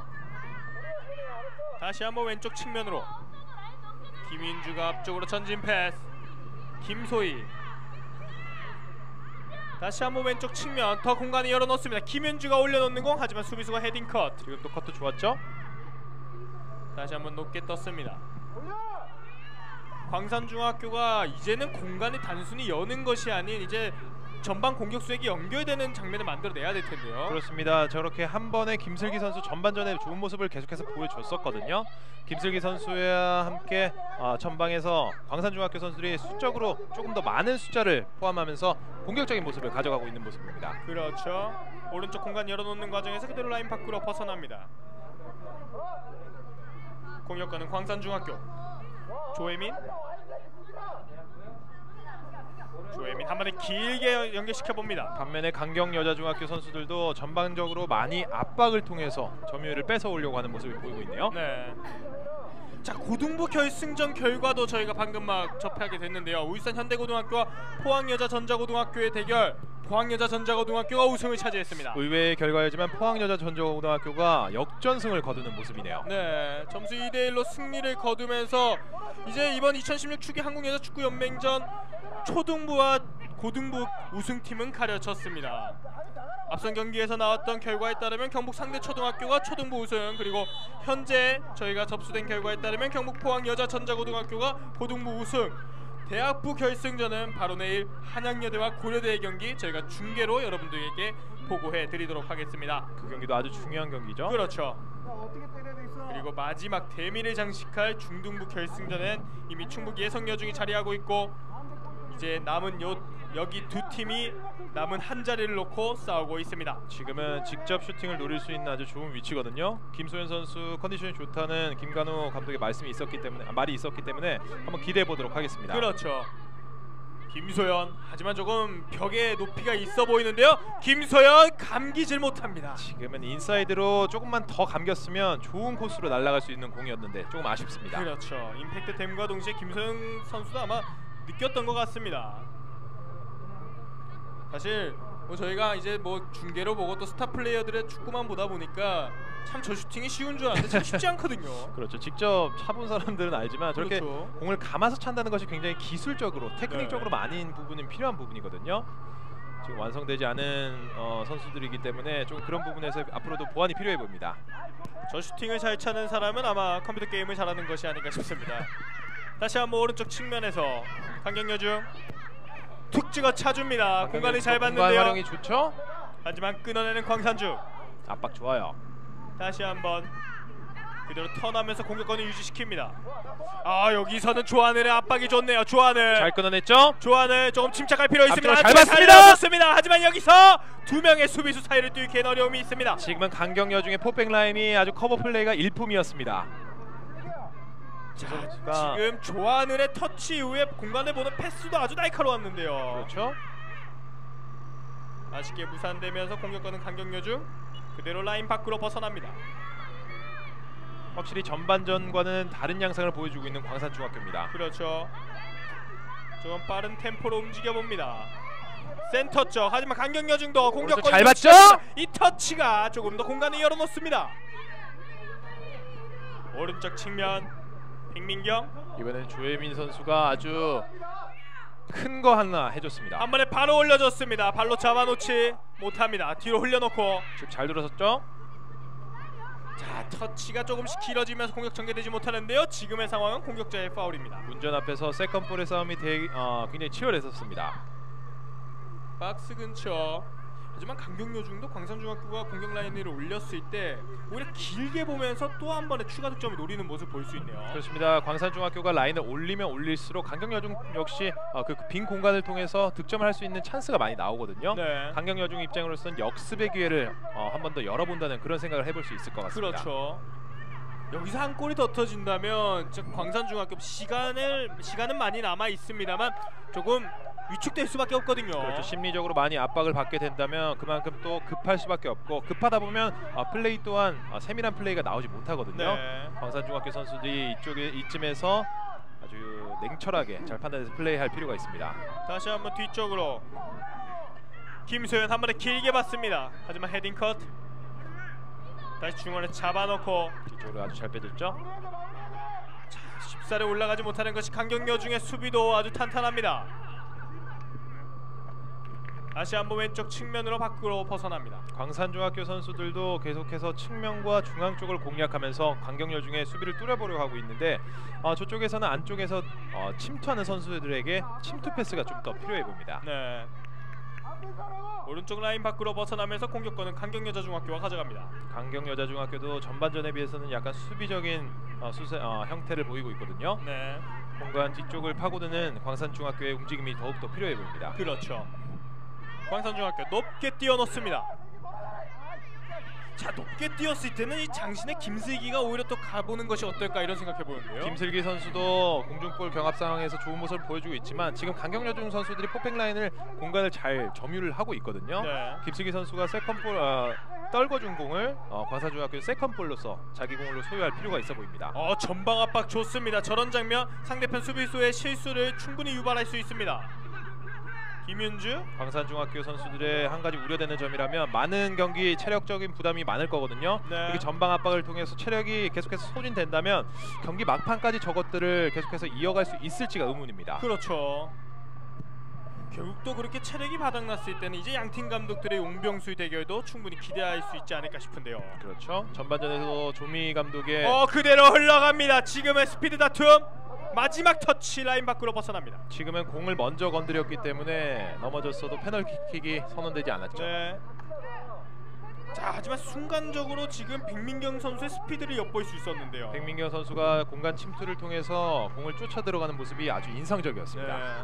다시 한번 왼쪽 측면으로 김인주가 앞쪽으로 전진 패스. 김소희 다시 한번 왼쪽 측면 더 공간을 열어놓습니다. 김윤주가 올려놓는 공, 하지만 수비수가 헤딩 컷. 지금 또 커트 좋았죠? 다시 한번 높게 떴습니다. 광산중학교가 이제는 공간을 단순히 여는 것이 아닌 이제 전방 공격수에게 연결되는 장면을 만들어내야 될 텐데요. 그렇습니다. 저렇게 한 번에 김슬기 선수 전반전에 좋은 모습을 계속해서 보여줬었거든요. 김슬기 선수와 함께 전방에서 광산중학교 선수들이 수적으로 조금 더 많은 숫자를 포함하면서 공격적인 모습을 가져가고 있는 모습입니다. 그렇죠. 오른쪽 공간 열어놓는 과정에서 그대로 라인 밖으로 벗어납니다. 공격권은 광산중학교. 조혜민 한 번에 길게 연결시켜봅니다. 반면에 강경여자중학교 선수들도 전반적으로 많이 압박을 통해서 점유율을 뺏어오려고 하는 모습을 보이고 있네요. 네. 자, 고등부 결승전 결과도 저희가 방금 막 접하게 됐는데요. 울산 현대고등학교와 포항여자전자고등학교의 대결. 포항여자전자고등학교가 우승을 차지했습니다. 의외의 결과이지만 포항여자전자고등학교가 역전승을 거두는 모습이네요. 네, 점수 2대1로 승리를 거두면서 이제 이번 2016 축구 한국여자축구연맹전 초등부와 고등부 우승팀은 가려졌습니다. 앞선 경기에서 나왔던 결과에 따르면 경북 상대초등학교가 초등부 우승, 그리고 현재 저희가 접수된 결과에 따르면 경북 포항여자전자고등학교가 고등부 우승. 대학부 결승전은 바로 내일 한양여대와 고려대의 경기 저희가 중계로 여러분들에게 보고해 드리도록 하겠습니다. 그 경기도 아주 중요한 경기죠. 그렇죠. 그리고 마지막 대미를 장식할 중등부 결승전은 이미 충북 예성여중이 자리하고 있고, 이제 남은 여기 두 팀이 남은 한 자리를 놓고 싸우고 있습니다. 지금은 직접 슈팅을 노릴 수 있는 아주 좋은 위치거든요. 김소연 선수 컨디션이 좋다는 김관우 감독의 말이 있었기 때문에 한번 기대해 보도록 하겠습니다. 그렇죠. 김소연, 하지만 조금 벽에 높이가 있어 보이는데요. 김소연 감기질 못합니다. 지금은 인사이드로 조금만 더 감겼으면 좋은 코스로 날아갈 수 있는 공이었는데 조금 아쉽습니다. 그렇죠. 임팩트 댐과 동시에 김소연 선수도 아마 느꼈던 것 같습니다. 사실 뭐 저희가 이제 뭐 중계로 보고 또 스타 플레이어들의 축구만 보다 보니까 참 저 슈팅이 쉬운 줄 알았는데 참 쉽지 않거든요. 그렇죠. 직접 차본 사람들은 알지만 저렇게 그렇죠. 공을 감아서 찬다는 것이 굉장히 기술적으로, 테크닉적으로 많이 필요한 부분이거든요. 지금 완성되지 않은 선수들이기 때문에 좀 그런 부분에서 앞으로도 보완이 필요해 보입니다. 저 슈팅을 잘 차는 사람은 아마 컴퓨터 게임을 잘하는 것이 아닌가 싶습니다. 다시 한번 오른쪽 측면에서 강경여중 툭 찍어 차줍니다. 공간을 잘 공간 봤는데요. 활용이 좋죠. 하지만 끊어내는 광산중. 압박 좋아요. 다시 한번 그대로 턴하면서 공격권을 유지시킵니다. 아, 여기서는 조하늘의 압박이 좋네요. 조하늘 잘 끊어냈죠. 조하늘 조금 침착할 필요 있습니다. 앞쪽을 잘 봤습니다. 봤습니다. 하지만 여기서 두 명의 수비수 사이를 뚫기엔 어려움이 있습니다. 지금은 강경여중의 포백 라인이 아주 커버 플레이가 일품이었습니다. 자, 지금 조하늘의 터치 이후에 공간을 보는 패스도 아주 날카로웠는데요. 그렇죠. 아쉽게 무산되면서 공격권은 강경여중 그대로 라인 밖으로 벗어납니다. 확실히 전반전과는 다른 양상을 보여주고 있는 광산중학교입니다. 그렇죠. 조금 빠른 템포로 움직여봅니다. 센터 쪽, 하지만 강경여중도 공격권 잘 봤죠? 이 터치가 조금 더 공간을 열어놓습니다. 오른쪽 측면 백민경 이번에는 조혜민 선수가 아주 큰 거 하나 해줬습니다. 한 번에 바로 올려줬습니다. 발로 잡아놓지 못합니다. 뒤로 흘려놓고 지금 잘 들어섰죠? 자, 터치가 조금씩 길어지면서 공격 전개되지 못하는데요. 지금의 상황은 공격자의 파울입니다. 문전 앞에서 세컨볼의 싸움이 굉장히 치열했었습니다. 박스 근처. 하지만 강경여중도 광산중학교가 공격 라인을 올렸을 때 오히려 길게 보면서 또 한 번의 추가 득점을 노리는 모습 볼 수 있네요. 그렇습니다. 광산중학교가 라인을 올리면 올릴수록 강경여중 역시 그 빈 공간을 통해서 득점을 할 수 있는 찬스가 많이 나오거든요. 네. 강경여중 입장으로서는 역습의 기회를 한 번 더 열어본다는 그런 생각을 해볼 수 있을 것 같습니다. 그렇죠. 여기서 한 골이 더 터진다면 광산중학교 시간은 많이 남아 있습니다만 조금 위축될 수밖에 없거든요. 그렇죠. 심리적으로 많이 압박을 받게 된다면 그만큼 또 급할 수밖에 없고, 급하다 보면 플레이 또한 세밀한 플레이가 나오지 못하거든요. 네. 광산중학교 선수들이 이쯤에서 아주 냉철하게 잘 판단해서 플레이할 필요가 있습니다. 다시 한번 뒤쪽으로 김소연 한 번에 길게 봤습니다. 하지만 헤딩 컷. 다시 중원에 잡아놓고 뒤쪽으로 아주 잘 빼줬죠. 자, 쉽사리 올라가지 못하는 것이 강경여중의 수비도 아주 탄탄합니다. 다시 한번 왼쪽 측면으로 밖으로 벗어납니다. 광산중학교 선수들도 계속해서 측면과 중앙 쪽을 공략하면서 강경여중의 수비를 뚫어보려고 하고 있는데, 저쪽에서는 안쪽에서 침투하는 선수들에게 침투 패스가 좀 더 필요해 보입니다. 네. 오른쪽 라인 밖으로 벗어나면서 공격권은 강경여자중학교가 가져갑니다. 강경여자중학교도 전반전에 비해서는 약간 수비적인 형태를 보이고 있거든요. 네. 공간 뒤쪽을 파고드는 광산중학교의 움직임이 더욱더 필요해 보입니다. 그렇죠. 광산중학교 높게 띄워놓습니다. 자, 높게 뛰었을 때는 이 장신의 김슬기가 오히려 또 가보는 것이 어떨까 이런 생각해 보는데요. 김슬기 선수도 공중볼 경합 상황에서 좋은 모습을 보여주고 있지만 지금 강경여중 선수들이 포백 라인을 공간을 잘 점유를 하고 있거든요. 네. 김슬기 선수가 세컨볼 떨궈준 공을 광산중학교 세컨볼로서 자기 공으로 소유할 필요가 있어 보입니다. 전방 압박 좋습니다. 저런 장면 상대편 수비수의 실수를 충분히 유발할 수 있습니다. 김윤주. 광산중학교 선수들의 한 가지 우려되는 점이라면 많은 경기 체력적인 부담이 많을 거거든요. 네. 그렇게 전방 압박을 통해서 체력이 계속해서 소진된다면 경기 막판까지 저것들을 계속해서 이어갈 수 있을지가 의문입니다. 그렇죠. 결국 또 그렇게 체력이 바닥났을 때는 이제 양팀 감독들의 용병수의 대결도 충분히 기대할 수 있지 않을까 싶은데요. 그렇죠. 전반전에서 조미 감독의 그대로 흘러갑니다. 지금의 스피드 다툼. 마지막 터치 라인 밖으로 벗어납니다. 지금은 공을 먼저 건드렸기 때문에 넘어졌어도 페널티킥이 선언되지 않았죠. 네. 자, 하지만 순간적으로 지금 백민경 선수의 스피드를 엿볼 수 있었는데요. 백민경 선수가 공간 침투를 통해서 공을 쫓아 들어가는 모습이 아주 인상적이었습니다. 네.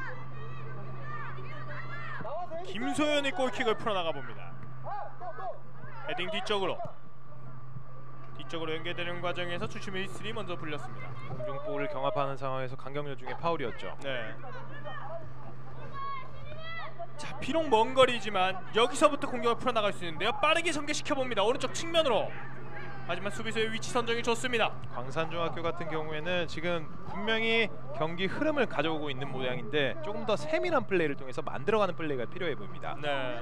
김소연이 골킥을 풀어나가 봅니다. 헤딩 뒤쪽으로 연계되는 과정에서 주심 휘슬이 먼저 불렸습니다. 공중볼을 경합하는 상황에서 강경여중의 파울이었죠. 네. 자, 비록 먼 거리지만 여기서부터 공격을 풀어나갈 수 있는데요. 빠르게 전개시켜봅니다. 오른쪽 측면으로. 하지만 수비수의 위치 선정이 좋습니다. 광산중학교 같은 경우에는 지금 분명히 경기 흐름을 가져오고 있는 모양인데 조금 더 세밀한 플레이를 통해서 만들어가는 플레이가 필요해 보입니다. 네.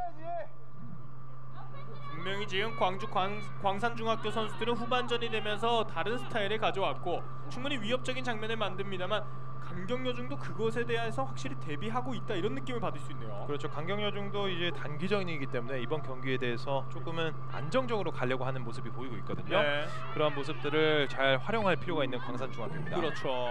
분명히 지금 광산중학교 선수들은 후반전이 되면서 다른 스타일을 가져왔고 충분히 위협적인 장면을 만듭니다만 강경여중도 그것에 대해서 확실히 대비하고 있다 이런 느낌을 받을 수 있네요. 그렇죠. 강경여중도 이제 단기전이기 때문에 이번 경기에 대해서 조금은 안정적으로 가려고 하는 모습이 보이고 있거든요. 네. 그러한 모습들을 잘 활용할 필요가 있는 광산중학교입니다. 그렇죠.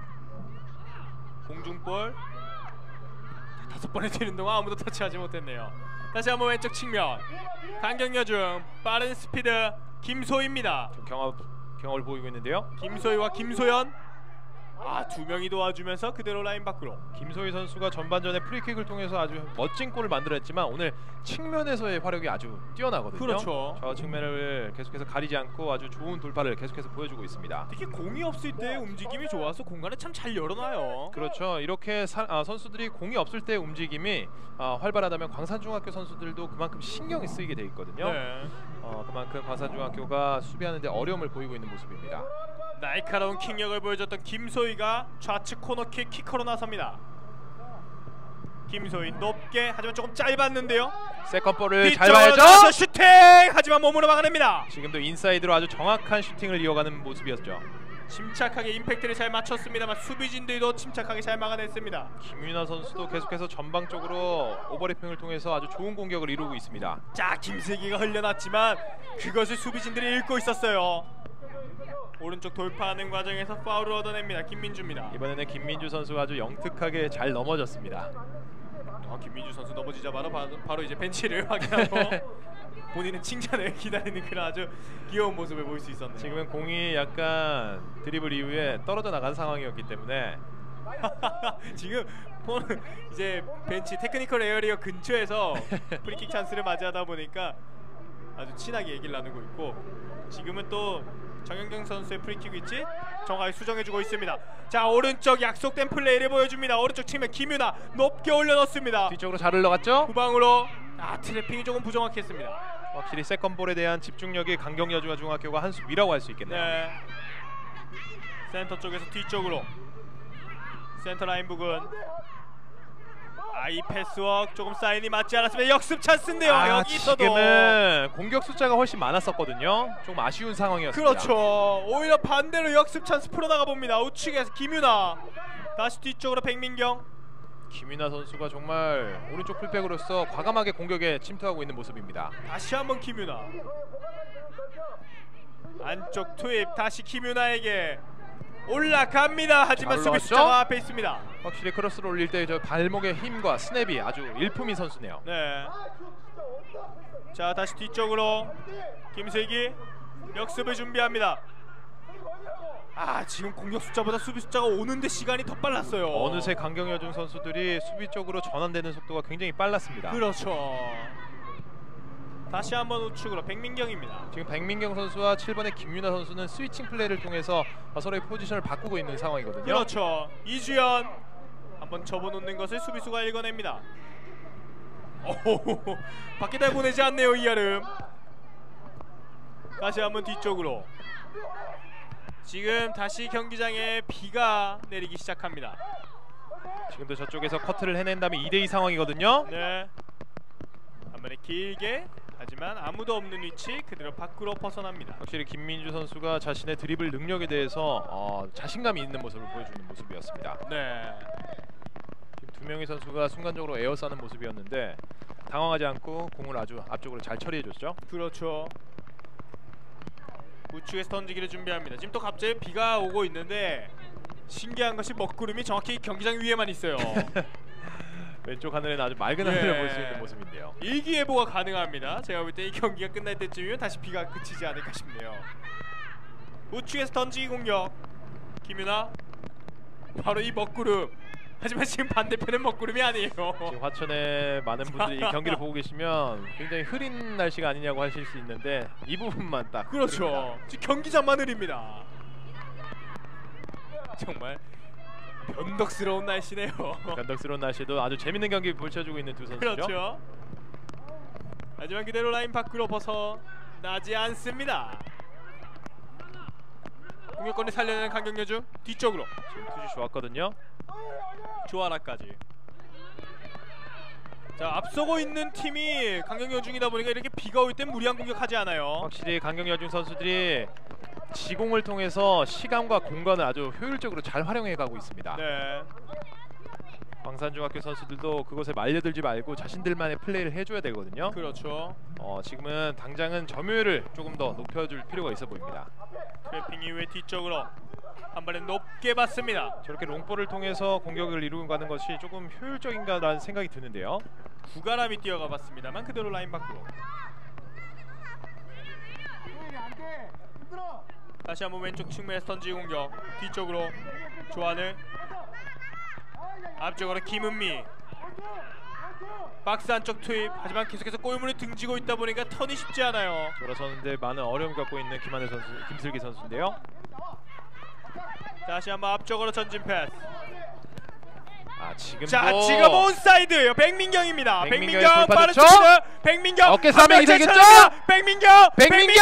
공중볼. 자, 5번에 뛰는 동안 아무도 터치하지 못했네요. 다시 한번 왼쪽 측면. 강경여중 빠른 스피드 김소희입니다. 경험을 보이고 있는데요. 김소희와 김소연. 두 명이 도와주면서 그대로 라인 밖으로. 김소희 선수가 전반전에 프리킥을 통해서 아주 멋진 골을 만들었지만 오늘 측면에서의 화력이 아주 뛰어나거든요. 그렇죠. 저 측면을 계속해서 가리지 않고 아주 좋은 돌파를 계속해서 보여주고 있습니다. 특히 공이 없을 때 움직임이 좋아서 공간을 참 잘 열어놔요. 그렇죠. 이렇게 선수들이 공이 없을 때 움직임이 활발하다면 광산중학교 선수들도 그만큼 신경이 쓰이게 돼 있거든요. 네. 그만큼 광산중학교가 수비하는데 어려움을 보이고 있는 모습입니다. 날카로운 킥력을 보여줬던 김소희가 좌측 코너킥 키커로 나섭니다. 김소희 높게 하지만 조금 짧았는데요. 세컨볼을 잘 봐야죠. 뒤쪽으로 슈팅! 하지만 몸으로 막아냅니다. 지금도 인사이드로 아주 정확한 슈팅을 이어가는 모습이었죠. 침착하게 임팩트를 잘 맞췄습니다만 수비진들도 침착하게 잘 막아냈습니다. 김윤아 선수도 계속해서 전방적으로 오버래핑을 통해서 아주 좋은 공격을 이루고 있습니다. 자, 김슬기가 흘려놨지만 그것을 수비진들이 읽고 있었어요. 오른쪽 돌파하는 과정에서 파울을 얻어냅니다. 김민주입니다. 이번에는 김민주 선수가 아주 영특하게 잘 넘어졌습니다. 김민주 선수 넘어지자마자 바로 이제 벤치를 확인하고 본인은 칭찬을 기다리는 그런 아주 귀여운 모습을 볼 수 있었네요. 지금은 공이 약간 드리블 이후에 떨어져 나간 상황이었기 때문에 지금 이제 벤치 테크니컬 에어리어 근처에서 프리킥 찬스를 맞이하다 보니까 아주 친하게 얘기를 나누고 있고 지금은 또 정현경 선수의 프리킥 위치 정확히 수정해주고 있습니다. 자, 오른쪽 약속된 플레이를 보여줍니다. 오른쪽 측면 김윤아 높게 올려놓습니다. 뒤쪽으로 잘 흘러갔죠? 후방으로 트래핑이 조금 부정확했습니다. 확실히 세컨볼에 대한 집중력이 강경여중학교가 한 수 위라고 할 수 있겠네요. 네. 센터 쪽에서 뒤쪽으로 센터 라인 부근. 이 패스워크 조금 사인이 맞지 않았으면 역습 찬스인데요. 여기서도 지금은 공격 숫자가 훨씬 많았었거든요. 좀 아쉬운 상황이었습니다. 그렇죠. 오히려 반대로 역습 찬스 풀어나가 봅니다. 우측에서 김윤아 다시 뒤쪽으로 백민경. 김윤아 선수가 정말 오른쪽 풀백으로서 과감하게 공격에 침투하고 있는 모습입니다. 다시 한번 김윤아 안쪽 투입. 다시 김윤아에게 올라갑니다. 하지만 수비 숫자가 앞에 있습니다. 확실히 크로스를 올릴 때 저 발목의 힘과 스냅이 아주 일품인 선수네요. 네. 자, 다시 뒤쪽으로 김슬기 역습을 준비합니다. 지금 공격 숫자보다 수비 숫자가 오는데 시간이 더 빨랐어요. 어느새 강경여중 선수들이 수비 쪽으로 전환되는 속도가 굉장히 빨랐습니다. 그렇죠. 다시 한번 우측으로 백민경입니다. 지금 백민경 선수와 7번의 김윤아 선수는 스위칭 플레이를 통해서 서로의 포지션을 바꾸고 있는 상황이거든요. 그렇죠. 이주연 한번 접어놓는 것을 수비수가 읽어냅니다. 오, 밖에다 보내지 않네요 이하름. 다시 한번 뒤쪽으로. 지금 다시 경기장에 비가 내리기 시작합니다. 지금도 저쪽에서 커트를 해낸 다음에 2대2 상황이거든요. 네. 한 번에 길게, 하지만 아무도 없는 위치 그대로 밖으로 벗어납니다. 확실히 김민주 선수가 자신의 드리블 능력에 대해서 자신감이 있는 모습을 보여주는 모습이었습니다. 네. 지금 두 명의 선수가 순간적으로 에어싸는 모습이었는데 당황하지 않고 공을 아주 앞쪽으로 잘 처리해줬죠. 그렇죠. 우측에서 던지기를 준비합니다. 지금 또 갑자기 비가 오고 있는데 신기한 것이 먹구름이 정확히 경기장 위에만 있어요. 왼쪽 하늘에는 아주 맑은 하늘을 볼 수 있는 모습인데요. 일기예보가 가능합니다. 제가 볼 때 이 경기가 끝날 때쯤이면 다시 비가 그치지 않을까 싶네요. 우측에서 던지기 공격. 김윤아. 바로 이 먹구름. 하지만 지금 반대편은 먹구름이 아니에요. 지금 화천에 많은 분들이 이 경기를 보고 계시면 굉장히 흐린 날씨가 아니냐고 하실 수 있는데 이 부분만 딱 그렇죠. 흐립니다. 지금 경기장만 흐립니다. 정말 변덕스러운 날씨네요. 변덕스러운 날씨도 아주 재밌는 경기 펼쳐주고 있는 두 선수죠. 그렇죠. 하지만 그대로 라인 밖으로 벗어나지 않습니다. 공격권을 살려내는 강경여중 뒤쪽으로. 지금 투지 좋았거든요. 조아라까지. 자, 앞서고 있는 팀이 강경여중이다 보니까 이렇게 비가 올 땐 무리한 공격하지 않아요. 확실히 강경여중 선수들이 지공을 통해서 시간과 공간을 아주 효율적으로 잘 활용해가고 있습니다. 네. 광산중학교 선수들도 그것에 말려들지 말고 자신들만의 플레이를 해줘야 되거든요. 그렇죠. 지금은 당장은 점유율을 조금 더 높여줄 필요가 있어 보입니다. 트래핑 이후에 뒤쪽으로 한 발에 높게 받습니다. 저렇게 롱볼을 통해서 공격을 이루고 가는 것이 조금 효율적인가라는 생각이 드는데요. 구가람이 뛰어가 봤습니다만 그대로 라인 밖으로. 다시 한번 왼쪽 측면에서 던지 공격. 뒤쪽으로 조한을. 앞쪽으로 김은미. 박스 안쪽 투입. 하지만 계속해서 골문을 등지고 있다 보니까 턴이 쉽지 않아요. 돌아서는데 많은 어려움을 갖고 있는 김하늘 선수, 김슬기 선수인데요. 다시 한번 앞쪽으로 전진 패스. 지금도 자, 지금 온사이드예요. 백민경입니다. 백민경이 백민경 골 빠른 받았죠? 치즈. 백민경 어깨 싸움이 되겠죠? 백민경 백민경!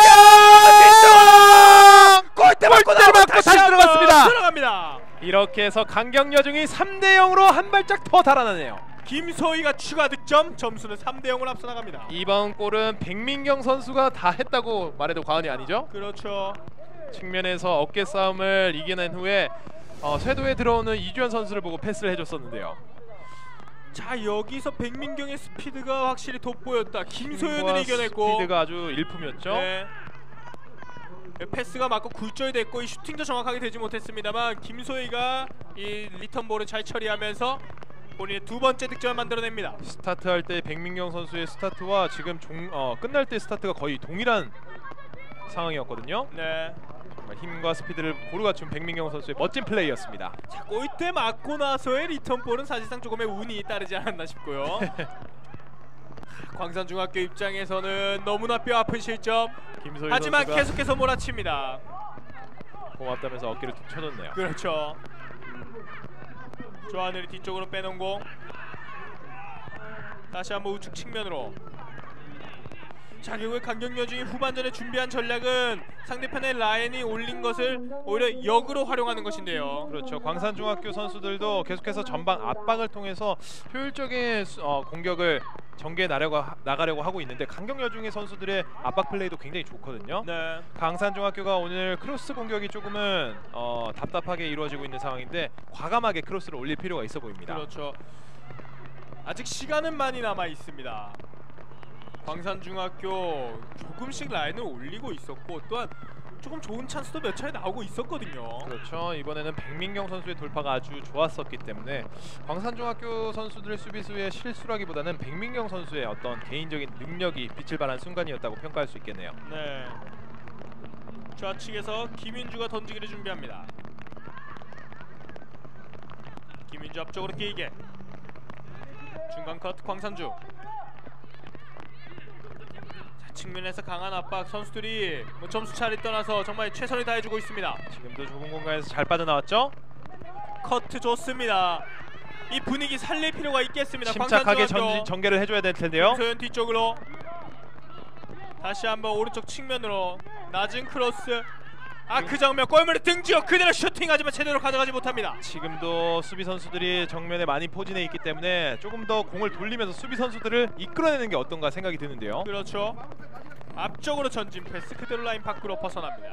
골대 맞고 다시 들어갔습니다. 들어갑니다. 이렇게 해서 강경여중이 3대0으로 한 발짝 더 달아나네요. 김소희가 추가 득점. 점수는 3대0으로 앞서 나갑니다. 이번 골은 백민경 선수가 다 했다고 말해도 과언이 아니죠. 그렇죠. 측면에서 어깨 싸움을 이겨낸 후에 쇄도에 들어오는 이주연 선수를 보고 패스를 해줬었는데요. 자, 여기서 백민경의 스피드가 확실히 돋보였다. 김소연을 이겨냈고 스피드가 아주 일품이었죠. 네. 패스가 맞고 굴절이 됐고 이 슈팅도 정확하게 되지 못했습니다만 김소희가 이 리턴볼을 잘 처리하면서 본인의 두 번째 득점을 만들어냅니다. 스타트할 때 백민경 선수의 스타트와 지금 끝날 때 스타트가 거의 동일한 상황이었거든요. 네. 정말 힘과 스피드를 고루 갖춘 백민경 선수의 멋진 플레이였습니다. 자, 골대 맞고 나서의 리턴볼은 사실상 조금의 운이 따르지 않았나 싶고요. 광산중학교 입장에서는 너무나 뼈아픈 실점. 김소희 하지만 선수가 계속해서 몰아칩니다. 고맙다면서 어깨를 툭 쳐줬네요. 그렇죠. 조하늘이 뒤쪽으로 빼놓은 공. 다시 한번 우측 측면으로. 자, 결국 강경여중이 후반전에 준비한 전략은 상대편의 라인이 올린 것을 오히려 역으로 활용하는 것인데요. 그렇죠. 광산중학교 선수들도 계속해서 전방 압박을 통해서 효율적인 공격을 전개해 나가려고 하고 있는데 강경여중의 선수들의 압박 플레이도 굉장히 좋거든요. 네. 광산중학교가 오늘 크로스 공격이 조금은 답답하게 이루어지고 있는 상황인데 과감하게 크로스를 올릴 필요가 있어 보입니다. 그렇죠. 아직 시간은 많이 남아 있습니다. 광산중학교 조금씩 라인을 올리고 있었고 또한 조금 좋은 찬스도 몇 차례 나오고 있었거든요. 그렇죠. 이번에는 백민경 선수의 돌파가 아주 좋았었기 때문에 광산중학교 선수들의 수비수의 실수라기보다는 백민경 선수의 어떤 개인적인 능력이 빛을 발한 순간이었다고 평가할 수 있겠네요. 네. 좌측에서 김윤주가 던지기를 준비합니다. 김윤주 앞쪽으로 길게. 중간 컷 광산중. 측면에서 강한 압박, 선수들이 뭐 점수 차를 떠나서 정말 최선을 다해주고 있습니다. 지금도 좁은 공간에서 잘 빠져나왔죠? 커트 좋습니다. 이 분위기 살릴 필요가 있겠습니다. 침착하게 광산중학교. 전개를 해줘야 될 텐데요. 김소연 뒤쪽으로 다시 한번 오른쪽 측면으로 낮은 크로스. 그 장면 골문에 등지어 그대로 슈팅하지만 제대로 가져가지 못합니다. 지금도 수비 선수들이 정면에 많이 포진해 있기 때문에 조금 더 공을 돌리면서 수비 선수들을 이끌어내는 게 어떤가 생각이 드는데요. 그렇죠. 앞쪽으로 전진 패스 그대로 라인 밖으로 벗어납니다.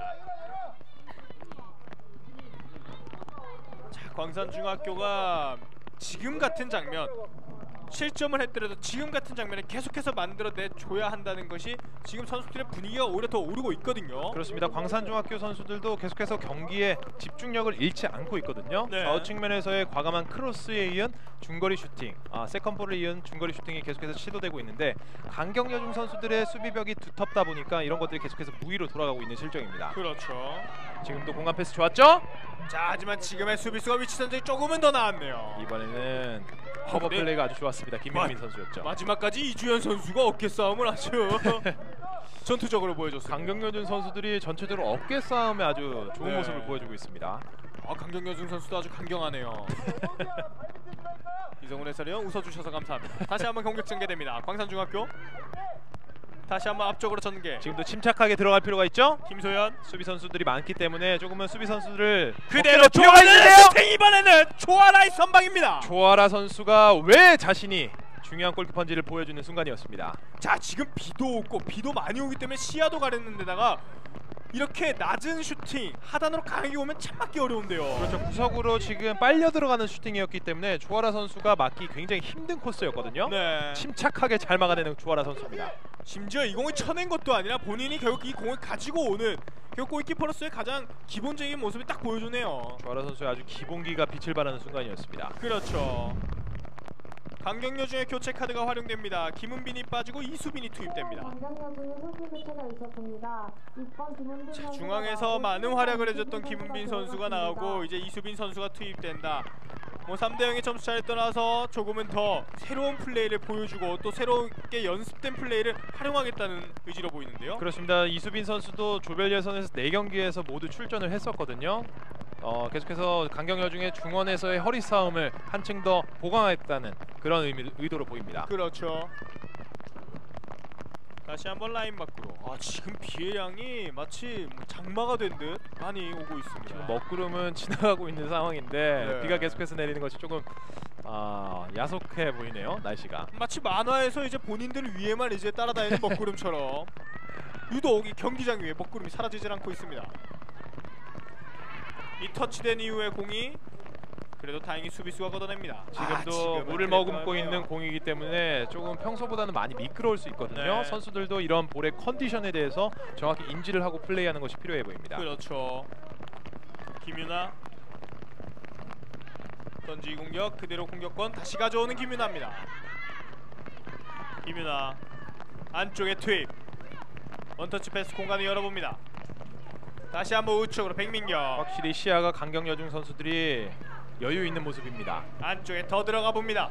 자, 광산중학교가 지금 같은 장면, 실점을 했더라도 지금 같은 장면에 계속해서 만들어내줘야 한다는 것이 지금 선수들의 분위기가 오히려 더 오르고 있거든요. 그렇습니다. 광산중학교 선수들도 계속해서 경기에 집중력을 잃지 않고 있거든요. 네. 좌우 측면에서의 과감한 크로스에 이은 중거리 슈팅, 세컨볼에 이은 중거리 슈팅이 계속해서 시도되고 있는데 강경여중 선수들의 수비벽이 두텁다 보니까 이런 것들이 계속해서 무위로 돌아가고 있는 실정입니다. 그렇죠. 지금도 공간 패스 좋았죠? 자, 하지만 지금의 수비수가 위치 선정이 조금은 더 나았네요. 이번에는 커버 근데 플레이가 아주 좋았습니다. 김민민 선수였죠. 마지막까지 이주연 선수가 어깨 싸움을 아주 전투적으로 보여줬습니다. 강경여중 선수들이 전체적으로 어깨 싸움에 아주 좋은 네. 모습을 보여주고 있습니다. 강경여중 선수도 아주 강경하네요. 이성훈 해설위원 웃어주셔서 감사합니다. 다시 한번 공격 전개됩니다. 광산중학교 다시 한번 앞쪽으로 전개. 지금도 침착하게 들어갈 필요가 있죠? 김소연 수비 선수들이 많기 때문에 조금은 수비 선수들을 그대로 조아라의 슈팅, 이번에는 조아라의 선방입니다. 조아라 선수가 왜 자신이 중요한 골키퍼인지를 보여주는 순간이었습니다. 자, 지금 비도 오고 비도 많이 오기 때문에 시야도 가렸는 데다가 이렇게 낮은 슈팅 하단으로 강하게 오면 참 맞기 어려운데요. 그렇죠. 구석으로 지금 빨려 들어가는 슈팅이었기 때문에 조아라 선수가 막기 굉장히 힘든 코스였거든요. 네. 침착하게 잘 막아내는 조아라 선수입니다. 심지어 이 공을 쳐낸 것도 아니라 본인이 결국 이 공을 가지고 오는 결국 골키퍼로서의 가장 기본적인 모습을 딱 보여주네요. 조아라 선수의 아주 기본기가 빛을 발하는 순간이었습니다. 그렇죠. 강경여중의 교체 카드가 활용됩니다. 김은빈이 빠지고 이수빈이 투입됩니다. 자, 중앙에서 많은 활약을 해줬던 김은빈 선수가 나오고 이제 이수빈 선수가 투입된다. 뭐 3대0의 점수 차를 떠나서 조금은 더 새로운 플레이를 보여주고 또 새롭게 연습된 플레이를 활용하겠다는 의지로 보이는데요. 그렇습니다. 이수빈 선수도 조별 예선에서 4경기에서 모두 출전을 했었거든요. 계속해서 강경여중의 중원에서의 허리 싸움을 한층 더 보강하겠다는 그런 의도로 보입니다. 그렇죠. 다시 한번 라인 밖으로. 지금 비의 양이 마치 장마가 된 듯 많이 오고 있습니다. 지금 먹구름은 지나가고 있는 상황인데 네. 비가 계속해서 내리는 것이 조금 야속해 보이네요. 날씨가. 마치 만화에서 이제 본인들 위에만 이제 따라다니는 먹구름처럼 유독 이 경기장 위에 먹구름이 사라지질 않고 있습니다. 이 터치된 이후에 공이 그래도 다행히 수비수가 걷어냅니다. 지금도 지금은 물을 그래도 머금고 하네요. 있는 공이기 때문에 조금 평소보다는 많이 미끄러울 수 있거든요. 네. 선수들도 이런 볼의 컨디션에 대해서 정확히 인지를 하고 플레이하는 것이 필요해 보입니다. 그렇죠. 김유나 던지 공격 그대로 공격권 다시 가져오는 김유나입니다. 김유나 안쪽에 투입. 원터치 패스 공간을 열어봅니다. 다시 한번 우측으로 백민경. 확실히 시야가 강경여중 선수들이 여유 있는 모습입니다. 안쪽에 더 들어가 봅니다.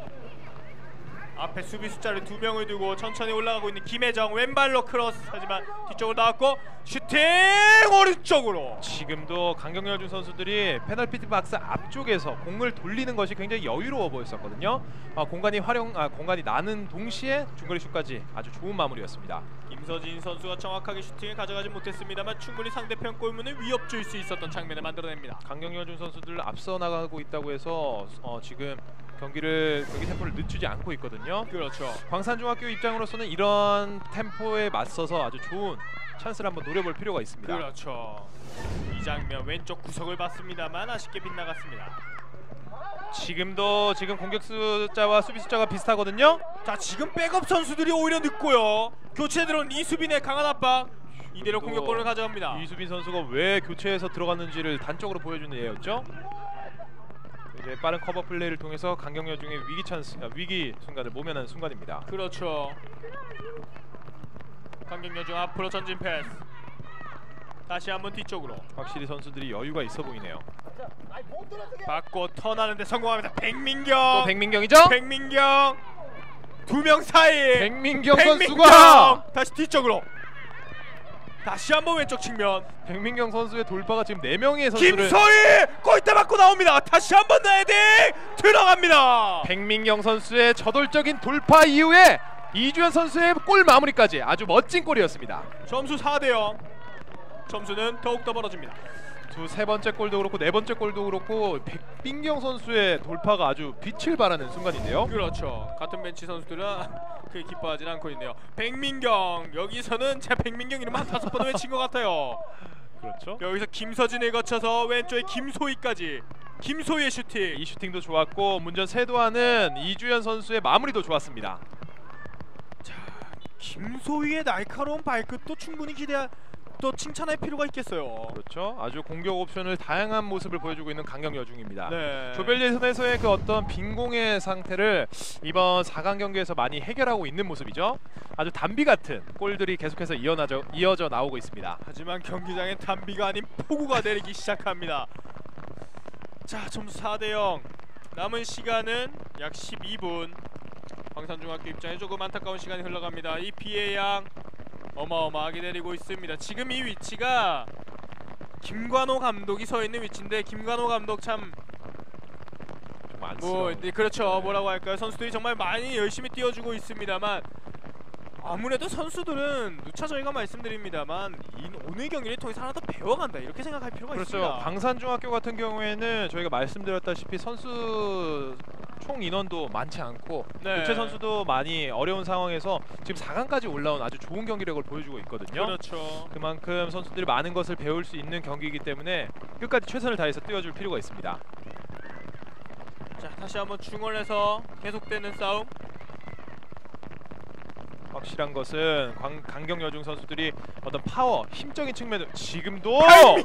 앞에 수비 숫자를 2명을 두고 천천히 올라가고 있는 김혜정 왼발로 크로스 하지만 뒤쪽으로 나왔고 슈팅 오른쪽으로. 지금도 강경여중 선수들이 페널티 박스 앞쪽에서 공을 돌리는 것이 굉장히 여유로워 보였었거든요. 공간이 나는 동시에 중거리 슛까지 아주 좋은 마무리였습니다. 김서진 선수가 정확하게 슈팅을 가져가지 못했습니다만 충분히 상대편 골문을 위협 줄 수 있었던 장면을 만들어냅니다. 강경여중 선수들 앞서 나가고 있다고 해서 지금 경기 템포를 늦추지 않고 있거든요. 그렇죠. 광산중학교 입장으로서는 이런 템포에 맞서서 아주 좋은 찬스를 한번 노려볼 필요가 있습니다. 그렇죠. 이 장면 왼쪽 구석을 봤습니다만 아쉽게 빗나갔습니다. 지금 공격 숫자와 수비 숫자가 비슷하거든요. 자, 지금 백업 선수들이 오히려 늦고요. 교체 들어온 이수빈의 강한 압박. 이대로 공격권을 가져갑니다. 이수빈 선수가 왜 교체해서 들어갔는지를 단적으로 보여주는 예였죠. 이제 빠른 커버 플레이를 통해서 강경여중의 위기 순간을 모면하는 순간입니다. 그렇죠. 강경여중 앞으로 전진 패스. 다시 한번 뒤쪽으로. 확실히 선수들이 여유가 있어 보이네요. 받고 턴하는데 성공합니다. 백민경. 또 백민경이죠? 백민경. 두 명 사이 백민경 백민경! 선수가 다시 뒤쪽으로 다시 한번 왼쪽 측면 백민경 선수의 돌파가 지금 4명의 선수를 김소희 골대 맞고 나옵니다. 다시 한번 헤딩 들어갑니다. 백민경 선수의 저돌적인 돌파 이후에 이주연 선수의 골 마무리까지 아주 멋진 골이었습니다. 점수 4대0. 점수는 더욱더 벌어집니다. 세 번째 골도 그렇고 네 번째 골도 그렇고 백민경 선수의 돌파가 아주 빛을 발하는 순간인데요. 그렇죠. 같은 벤치 선수들은 그게 기뻐하진 않고 있네요. 백민경 여기서는 제 백민경 이름 한 5번 외친 것 같아요. 그렇죠. 여기서 김서진을 거쳐서 왼쪽에 김소희까지. 김소희의 슈팅. 이 슈팅도 좋았고 문전 세도하는 이주연 선수의 마무리도 좋았습니다. 김소희의 날카로운 발끝도 충분히 또 칭찬할 필요가 있겠어요. 그렇죠. 아주 공격 옵션을 다양한 모습을 보여주고 있는 강경 여중입니다. 네. 조별 예선에서의 그 어떤 빈공의 상태를 이번 4강 경기에서 많이 해결하고 있는 모습이죠. 아주 단비 같은 골들이 계속해서 이어져 나오고 있습니다. 하지만 경기장엔 단비가 아닌 폭우가 내리기 시작합니다. 자, 점수 4대0. 남은 시간은 약 12분. 광산중학교 입장에 조금 안타까운 시간이 흘러갑니다. 이 비의 양 어마어마하게 내리고 있습니다. 지금 이 위치가 김관호 감독이 서 있는 위치인데 김관호 감독 참 그렇죠. 뭐라고 할까요? 선수들이 정말 많이 열심히 뛰어주고 있습니다만 아무래도 선수들은 누차 저희가 말씀드립니다만 오늘 경기를 통해서 하나 더 배워간다 이렇게 생각할 필요가 그렇죠. 있습니다. 광산중학교 같은 경우에는 저희가 말씀드렸다시피 선수 총 인원도 많지 않고 네. 교체 선수도 많이 어려운 상황에서 지금 4강까지 올라온 아주 좋은 경기력을 보여주고 있거든요. 그렇죠. 그만큼 선수들이 많은 것을 배울 수 있는 경기이기 때문에 끝까지 최선을 다해서 뛰어줄 필요가 있습니다. 자, 다시 한번 중원에서 계속되는 싸움. 확실한 것은 강경 여중 선수들이 어떤 파워, 힘적인 측면도 지금도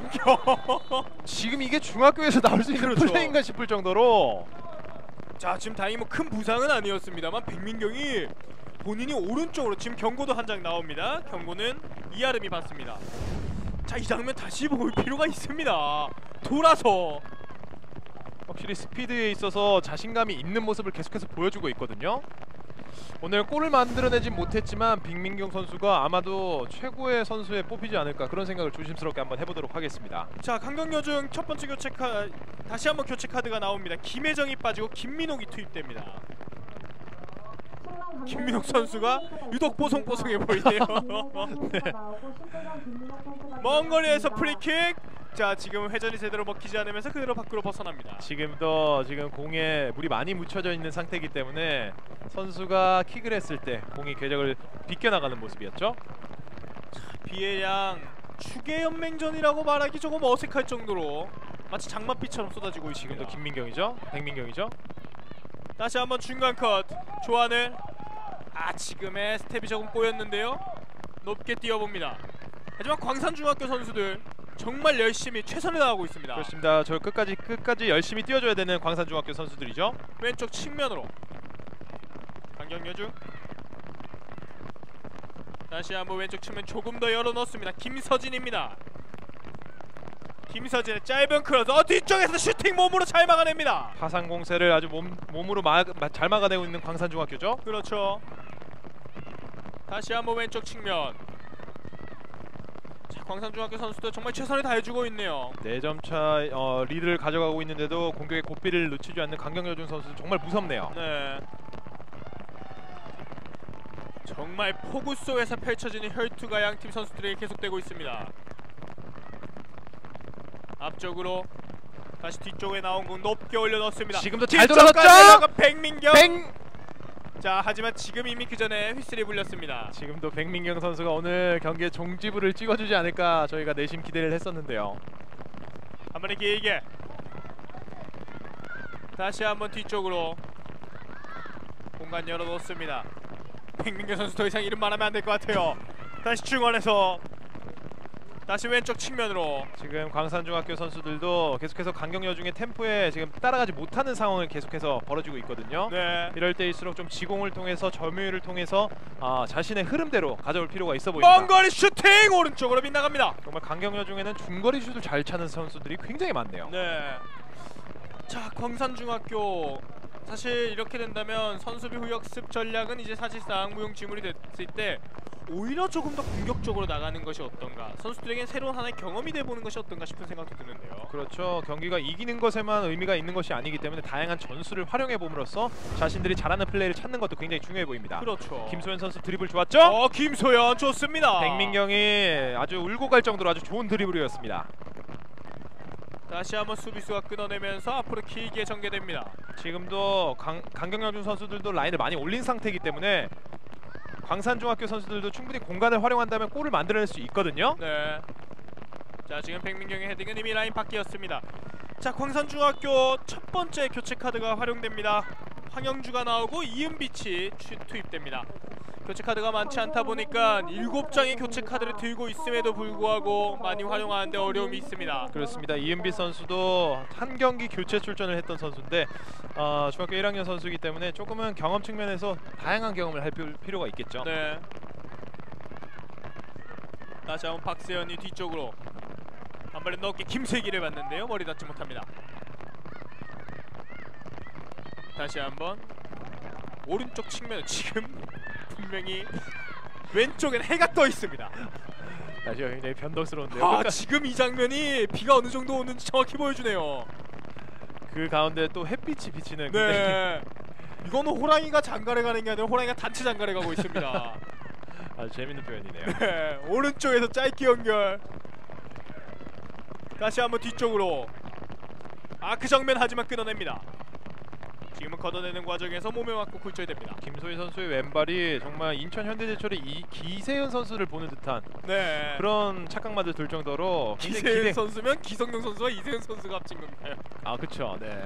지금 이게 중학교에서 나올 수 있는 그렇죠. 플레이인가 싶을 정도로 자, 지금 다행히 뭐 큰 부상은 아니었습니다만 백민경이 본인이 오른쪽으로 지금 경고도 한 장 나옵니다. 경고는 이아름이 받습니다. 자, 이 장면 다시 볼 필요가 있습니다. 돌아서 확실히 스피드에 있어서 자신감이 있는 모습을 계속해서 보여주고 있거든요. 오늘 골을 만들어내진 못했지만 빅민경 선수가 아마도 최고의 선수에 뽑히지 않을까 그런 생각을 조심스럽게 한번 해보도록 하겠습니다. 자, 강경여중 첫 번째 교체 다시 한번 교체 카드가 나옵니다. 김혜정이 빠지고 김민옥이 투입됩니다. 김민옥 선수가 유독 뽀송뽀송해 보이네요. 네. 먼 거리에서 프리킥. 자, 지금 회전이 제대로 먹히지 않으면서 그대로 밖으로 벗어납니다. 지금 공에 물이 많이 묻혀져 있는 상태이기 때문에 선수가 킥을 했을 때 공이 궤적을 비껴나가는 모습이었죠. 비의 양 축의 연맹전이라고 말하기 조금 어색할 정도로 마치 장맛비처럼 쏟아지고 있습니다. 지금도 김민경이죠? 백민경이죠? 다시 한번 중간 컷. 조한을 지금의 스텝이 조금 꼬였는데요. 높게 뛰어봅니다. 하지만 광산중학교 선수들 정말 열심히 최선을 다하고 있습니다. 그렇습니다. 저 끝까지 열심히 뛰어줘야 되는 광산중학교 선수들이죠. 왼쪽 측면으로 강경여중 다시 한번 왼쪽 측면 조금 더 열어 넣습니다. 김서진입니다. 김서진의 짧은 크로스 뒤쪽에서 슈팅 몸으로 잘 막아냅니다. 파상 공세를 아주 몸으로 잘 막아내고 있는 광산중학교죠. 그렇죠. 다시 한번 왼쪽 측면. 자, 광산중학교 선수들 정말 최선을 다해주고 있네요. 4점 차 리드를 가져가고 있는데도 공격의 고삐를 놓치지 않는 강경여중 선수 정말 무섭네요. 네. 정말 폭우 속에서 펼쳐지는 혈투가 양팀 선수들에게 계속되고 있습니다. 앞쪽으로 다시 뒤쪽에 나온 공 높게 올려 넣었습니다. 지금도 잘 돌아섰죠? 백민경. 자, 하지만 지금 이미 그 전에 휘슬이 불렸습니다. 지금도 백민경 선수가 오늘 경기에 종지부를 찍어주지 않을까 저희가 내심 기대를 했었는데요. 한 번에 길게 다시 한번 뒤쪽으로 공간 열어놓습니다. 백민경 선수 더 이상 이름 말하면 안 될 것 같아요. 다시 중원에서 다시 왼쪽 측면으로. 지금 광산중학교 선수들도 계속해서 강경여중의 템포에 지금 따라가지 못하는 상황을 계속해서 벌어지고 있거든요. 네. 이럴 때일수록 좀 지공을 통해서 점유율을 통해서 자신의 흐름대로 가져올 필요가 있어 보입니다. 먼거리 슈팅 오른쪽으로 빗나갑니다. 정말 강경여중에는 중거리 슛을 잘 차는 선수들이 굉장히 많네요. 네. 자, 광산중학교 사실 이렇게 된다면 선수비 후역습 전략은 이제 사실상 무용지물이 됐을 때 오히려 조금 더 공격적으로 나가는 것이 어떤가, 선수들에겐 새로운 하나의 경험이 돼보는 것이 어떤가 싶은 생각도 드는데요. 그렇죠. 경기가 이기는 것에만 의미가 있는 것이 아니기 때문에 다양한 전술을 활용해 봄으로써 자신들이 잘하는 플레이를 찾는 것도 굉장히 중요해 보입니다. 그렇죠. 김소연 선수 드리블 좋았죠? 김소연 좋습니다. 백민경이 아주 울고 갈 정도로 아주 좋은 드리블이었습니다. 다시 한번 수비수가 끊어내면서 앞으로 길게 전개됩니다. 지금도 강경여중 선수들도 라인을 많이 올린 상태이기 때문에 광산중학교 선수들도 충분히 공간을 활용한다면 골을 만들어낼 수 있거든요. 네. 자, 지금 백민경의 헤딩은 이미 라인 밖이었습니다. 자, 광산중학교 첫 번째 교체 카드가 활용됩니다. 황영주가 나오고 이은빛이 투입됩니다. 교체 카드가 많지 않다 보니까 7장의 교체 카드를 들고 있음에도 불구하고 많이 활용하는데 어려움이 있습니다. 그렇습니다. 이은빛 선수도 한 경기 교체 출전을 했던 선수인데 중학교 1학년 선수이기 때문에 조금은 경험 측면에서 다양한 경험을 할 필요가 있겠죠. 네. 다시 한번 박세현이 뒤쪽으로 한 발에 넣게 김세기를 봤는데요. 머리 닿지 못합니다. 다시 한번 오른쪽 측면, 지금 분명히 왼쪽엔 해가 떠 있습니다. 다시 굉장히 변덕스러운데요. 지금 이 장면이 비가 어느 정도 오는지 정확히 보여주네요. 그 가운데 또 햇빛이 비치는 네. 이거는 호랑이가 장가래 가는 게 아니라 호랑이가 단체 장가래 가고 있습니다. 아주 재밌는 표현이네요. 네, 오른쪽에서 짧게 연결. 다시 한번 뒤쪽으로. 그 정면 하지만 끊어냅니다. 지금은 걷어내는 과정에서 몸에 맞고 굴절됩니다. 김소희 선수의 왼발이 정말 인천 현대제철의 이 기세현 선수를 보는 듯한 네. 그런 착각마저 들 정도로 기세현 선수면 기성용 선수와 이세현 선수가 합친 건가요? 그렇죠. 네.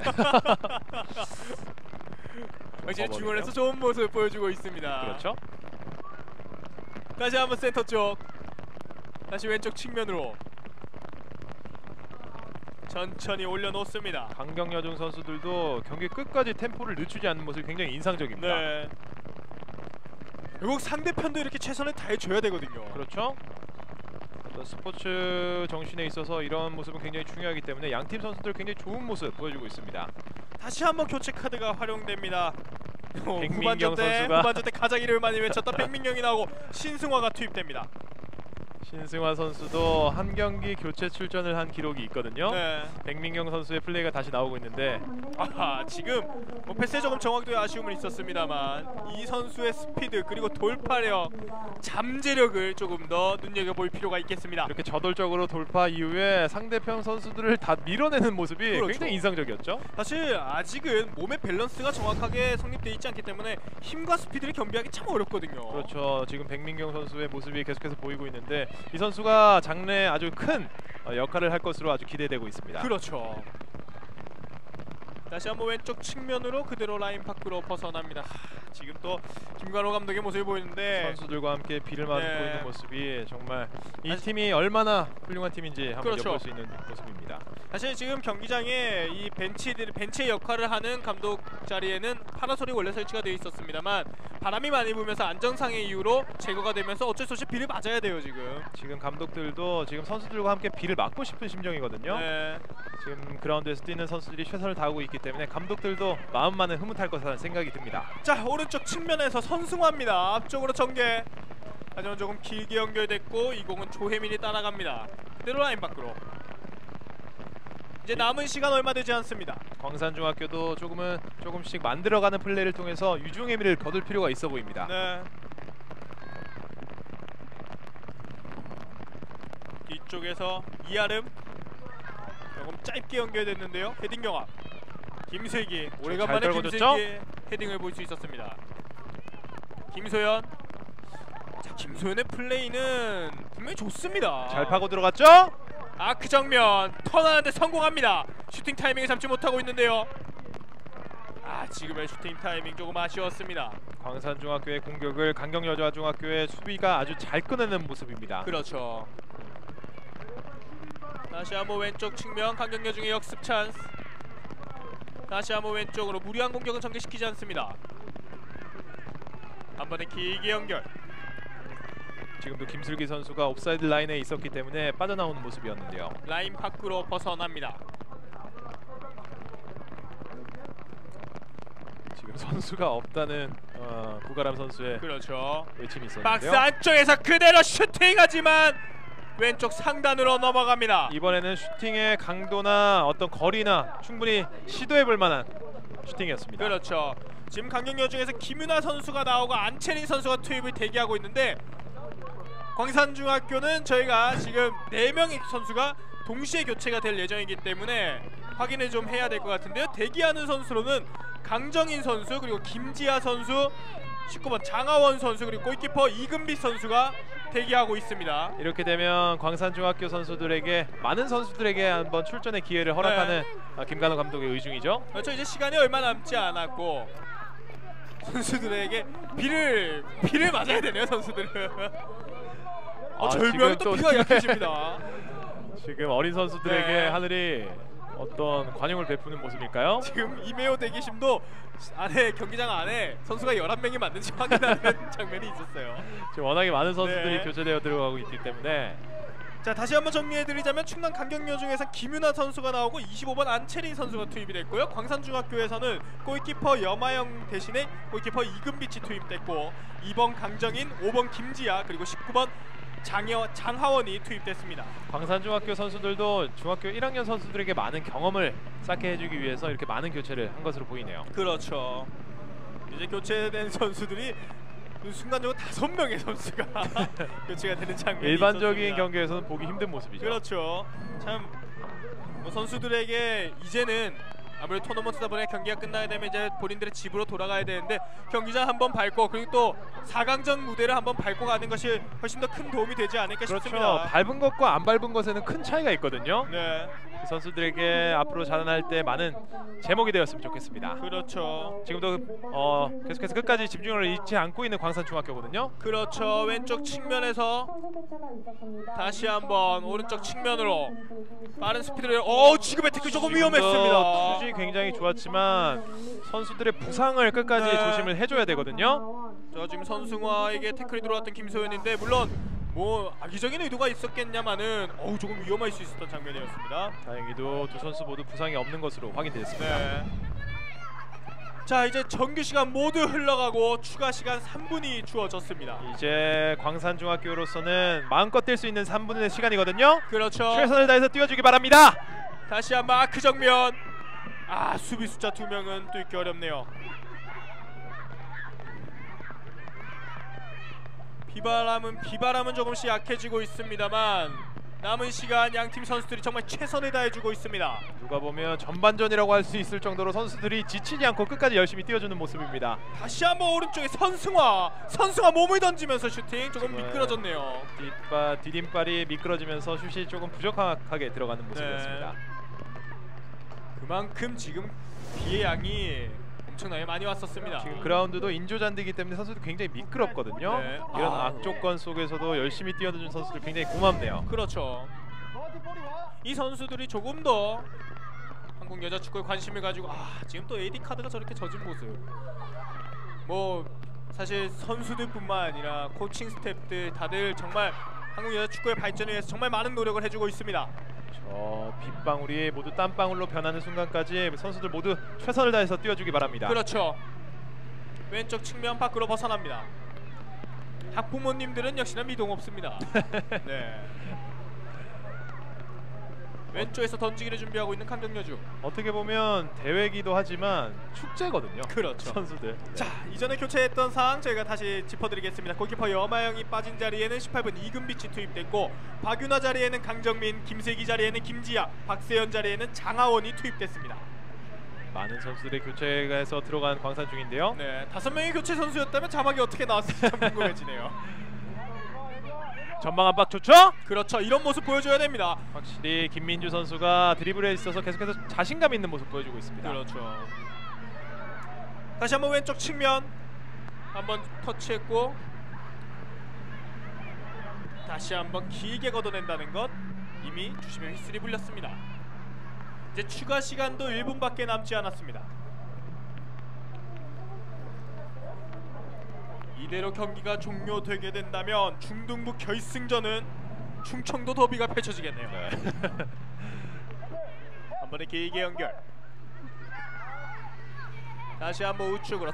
확실히 중원에서 좋은 모습을 보여주고 있습니다. 그렇죠. 다시 한번 센터 쪽. 다시 왼쪽 측면으로 천천히 올려놓습니다. 강경여중 선수들도 경기 끝까지 템포를 늦추지 않는 모습이 굉장히 인상적입니다. 네. 결국 상대편도 이렇게 최선을 다해줘야 되거든요. 그렇죠. 스포츠 정신에 있어서 이런 모습은 굉장히 중요하기 때문에 양팀 선수들 굉장히 좋은 모습 보여주고 있습니다. 다시 한번 교체 카드가 활용됩니다. 백민경 선수가 후반전 때 가장 이름을 많이 외쳤던 백민경이 나오고 신승화가 투입됩니다. 신승화 선수도 한 경기 교체 출전을 한 기록이 있거든요. 네. 백민경 선수의 플레이가 다시 나오고 있는데 지금 패스에 조금 정확도에 아쉬움은 있었습니다만 이 선수의 스피드 그리고 돌파력, 잠재력을 조금 더 눈여겨볼 필요가 있겠습니다. 이렇게 저돌적으로 돌파 이후에 상대편 선수들을 다 밀어내는 모습이 그렇죠. 굉장히 인상적이었죠. 사실 아직은 몸의 밸런스가 정확하게 성립되어 있지 않기 때문에 힘과 스피드를 겸비하기 참 어렵거든요. 그렇죠. 지금 백민경 선수의 모습이 계속해서 보이고 있는데 이 선수가 장래에 아주 큰 역할을 할 것으로 아주 기대되고 있습니다. 그렇죠. 다시 한번 왼쪽 측면으로 그대로 라인 밖으로 벗어납니다. 지금 또 김관호 감독의 모습이 보이는데 선수들과 함께 비를 맞고 네. 있는 모습이 정말 이 팀이 얼마나 훌륭한 팀인지 한번 그렇죠. 엿볼 수 있는 모습입니다. 사실 지금 경기장에 이 벤치의 역할을 하는 감독 자리에는 파라솔이 원래 설치가 되어 있었습니다만 바람이 많이 불면서 안정상의 이유로 제거가 되면서 어쩔 수 없이 비를 맞아야 돼요. 지금 감독들도 지금 선수들과 함께 비를 막고 싶은 심정이거든요. 네. 지금 그라운드에서 뛰는 선수들이 최선을 다하고 있기 때문에 감독들도 마음만은 흐뭇할 것이라는 생각이 듭니다. 자, 오른쪽 측면에서 선승화입니다. 앞쪽으로 전개. 하지만 조금 길게 연결됐고 이 공은 조혜민이 따라갑니다. 그대로 라인 밖으로. 이제 남은 시간 얼마 되지 않습니다. 광산중학교도 조금씩 만들어가는 플레이를 통해서 유중의 미를 거둘 필요가 있어 보입니다. 네. 뒤쪽에서 이아름 조금 짧게 연결됐는데요. 헤딩 경합. 김세기 오래간만에 김세기의 헤딩을 볼 수 있었습니다. 김소연. 자, 김소연의 플레이는 분명히 좋습니다. 잘 파고 들어갔죠? 그 정면 턴하는데 성공합니다. 슈팅 타이밍을 잡지 못하고 있는데요. 지금의 슈팅 타이밍 조금 아쉬웠습니다. 광산중학교의 공격을 강경여자중학교의 수비가 아주 잘 끊어내는 모습입니다. 그렇죠. 다시 한번 왼쪽 측면 강경여중의 역습 찬스. 다시 한번 왼쪽으로 무리한 공격은 전개시키지 않습니다. 한 번에 길게 연결. 지금도 김슬기 선수가 옵사이드 라인에 있었기 때문에 빠져나오는 모습이었는데요. 라인 밖으로 벗어납니다. 선수가 없다는 구가람 선수의 그렇죠. 외침이 박스 있었는데요. 안쪽에서 그대로 슈팅하지만 왼쪽 상단으로 넘어갑니다. 이번에는 슈팅의 강도나 어떤 거리나 충분히 시도해볼 만한 슈팅이었습니다. 그렇죠. 지금 강경여 중에서 김윤아 선수가 나오고 안채린 선수가 투입을 대기하고 있는데 광산중학교는 저희가 지금 4명의 선수가 동시에 교체가 될 예정이기 때문에 확인을 좀 해야 될 것 같은데요. 대기하는 선수로는 강정인 선수 그리고 김지아 선수 19번 장하원 선수 그리고 골키퍼 이금빛 선수가 대기하고 있습니다. 이렇게 되면 광산중학교 선수들에게 많은 선수들에게 한번 출전의 기회를 허락하는 김관호 감독의 의중이죠. 그렇죠. 이제 시간이 얼마 남지 않았고 선수들에게 비를 맞아야 되네요. 선수들은. 절묘하게 또 피가 약해집니다. 지금 어린 선수들에게 네. 하늘이 어떤 관용을 베푸는 모습일까요? 지금 이메오 대기심도 안에 경기장 안에 선수가 11명이 맞는지 확인하는 장면이 있었어요. 지금 워낙에 많은 선수들이 네. 교체되어 들어가고 있기 때문에 자, 다시 한번 정리해드리자면 충남 강경여 중에서 김윤아 선수가 나오고 25번 안채린 선수가 투입이 됐고요. 광산중학교에서는 골키퍼 여마영 대신에 골키퍼 이금빛이 투입됐고 2번 강정인, 5번 김지아 그리고 19번 장하원이 투입됐습니다. 광산중학교 선수들도 중학교 1학년 선수들에게 많은 경험을 쌓게 해주기 위해서 이렇게 많은 교체를 한 것으로 보이네요. 그렇죠. 이제 교체된 선수들이 순간적으로 5명의 선수가 교체가 되는 장면이 일반적인 있었습니다. 경기에서는 보기 힘든 모습이죠. 그렇죠. 참 뭐 선수들에게 이제는 아무래도 토너먼트다 보니 경기가 끝나게 되면 이제 본인들의 집으로 돌아가야 되는데 경기장 한번 밟고 그리고 또 4강전 무대를 한번 밟고 가는 것이 훨씬 더 큰 도움이 되지 않을까 그렇죠. 싶습니다. 밟은 것과 안 밟은 것에는 큰 차이가 있거든요. 네, 이 선수들에게 앞으로 자라날 때 많은 제목이 되었으면 좋겠습니다. 그렇죠. 지금도 계속해서 끝까지 집중을 잃지 않고 있는 광산중학교거든요. 그렇죠. 왼쪽 측면에서 다시 한번 오른쪽 측면으로 빠른 스피드를 지금의 태클 조금 위험했습니다. 투지 굉장히 좋았지만 선수들의 부상을 끝까지 네. 조심을 해줘야 되거든요. 자, 지금 선승화에게 태클이 들어왔던 김소연인데 물론 뭐 악의적인 의도가 있었겠냐마는 조금 위험할 수 있었던 장면이었습니다. 다행히도 두 선수 모두 부상이 없는 것으로 확인됐습니다. 네. 자, 이제 정규 시간 모두 흘러가고 추가 시간 3분이 주어졌습니다. 이제 광산중학교로서는 마음껏 뛸 수 있는 3분의 시간이거든요. 그렇죠. 최선을 다해서 뛰어주기 바랍니다. 다시 한번 아크 정면. 수비 숫자 2명은 또 있기 어렵네요. 비바람은 조금씩 약해지고 있습니다만 남은 시간 양팀 선수들이 정말 최선을 다해주고 있습니다. 누가 보면 전반전이라고 할 수 있을 정도로 선수들이 지치지 않고 끝까지 열심히 뛰어주는 모습입니다. 다시 한번 오른쪽에 선승화 몸을 던지면서 슈팅 조금 미끄러졌네요. 디딤발이 미끄러지면서 슛이 조금 부족하게 들어가는 모습이었습니다. 그만큼 지금 비의 양이 엄청나게 많이 왔었습니다. 지금 그라운드도 인조잔디이기 때문에 선수들 굉장히 미끄럽거든요. 네. 이런 악조건 속에서도 열심히 뛰어준 선수들 굉장히 고맙네요. 그렇죠. 이 선수들이 조금 더 한국 여자 축구에 관심을 가지고 지금 또 AD 카드가 저렇게 젖은 모습. 뭐 사실 선수들뿐만 아니라 코칭 스태프들 다들 정말 한국 여자 축구의 발전을 위해서 정말 많은 노력을 해주고 있습니다. 빗방울이 모두 땀방울로 변하는 순간까지 선수들 모두 최선을 다해서 뛰어주기 바랍니다. 그렇죠. 왼쪽 측면 밖으로 벗어납니다. 학부모님들은 역시나 미동 없습니다. 네. 왼쪽에서 던지기를 준비하고 있는 강경여주. 어떻게 보면 대회기도 하지만 축제거든요. 그렇죠. 선수들. 자, 이전에 교체했던 상황 저희가 다시 짚어드리겠습니다. 골키퍼 여마영이 빠진 자리에는 18번 이금빛이 투입됐고 박윤아 자리에는 강정민, 김세기 자리에는 김지아, 박세연 자리에는 장하원이 투입됐습니다. 많은 선수들의 교체에서 들어간 광산 중인데요. 네, 5명의 교체 선수였다면 자막이 어떻게 나왔을지 참 궁금해지네요. 전방 압박 좋죠? 그렇죠. 이런 모습 보여줘야 됩니다. 확실히 김민주 선수가 드리블에 있어서 계속해서 자신감 있는 모습 보여주고 있습니다. 그렇죠. 다시 한번 왼쪽 측면 한번 터치했고 다시 한번 길게 걷어낸다는 것 이미 주심의 휘슬이 불렸습니다. 이제 추가 시간도 1분밖에 남지 않았습니다. 이대로 경기가 종료되게 된다면 중등부 결승전은 충청도 더비가 펼쳐지겠네요. 네. 한 번의 길게 연결. 다시 한번 우측으로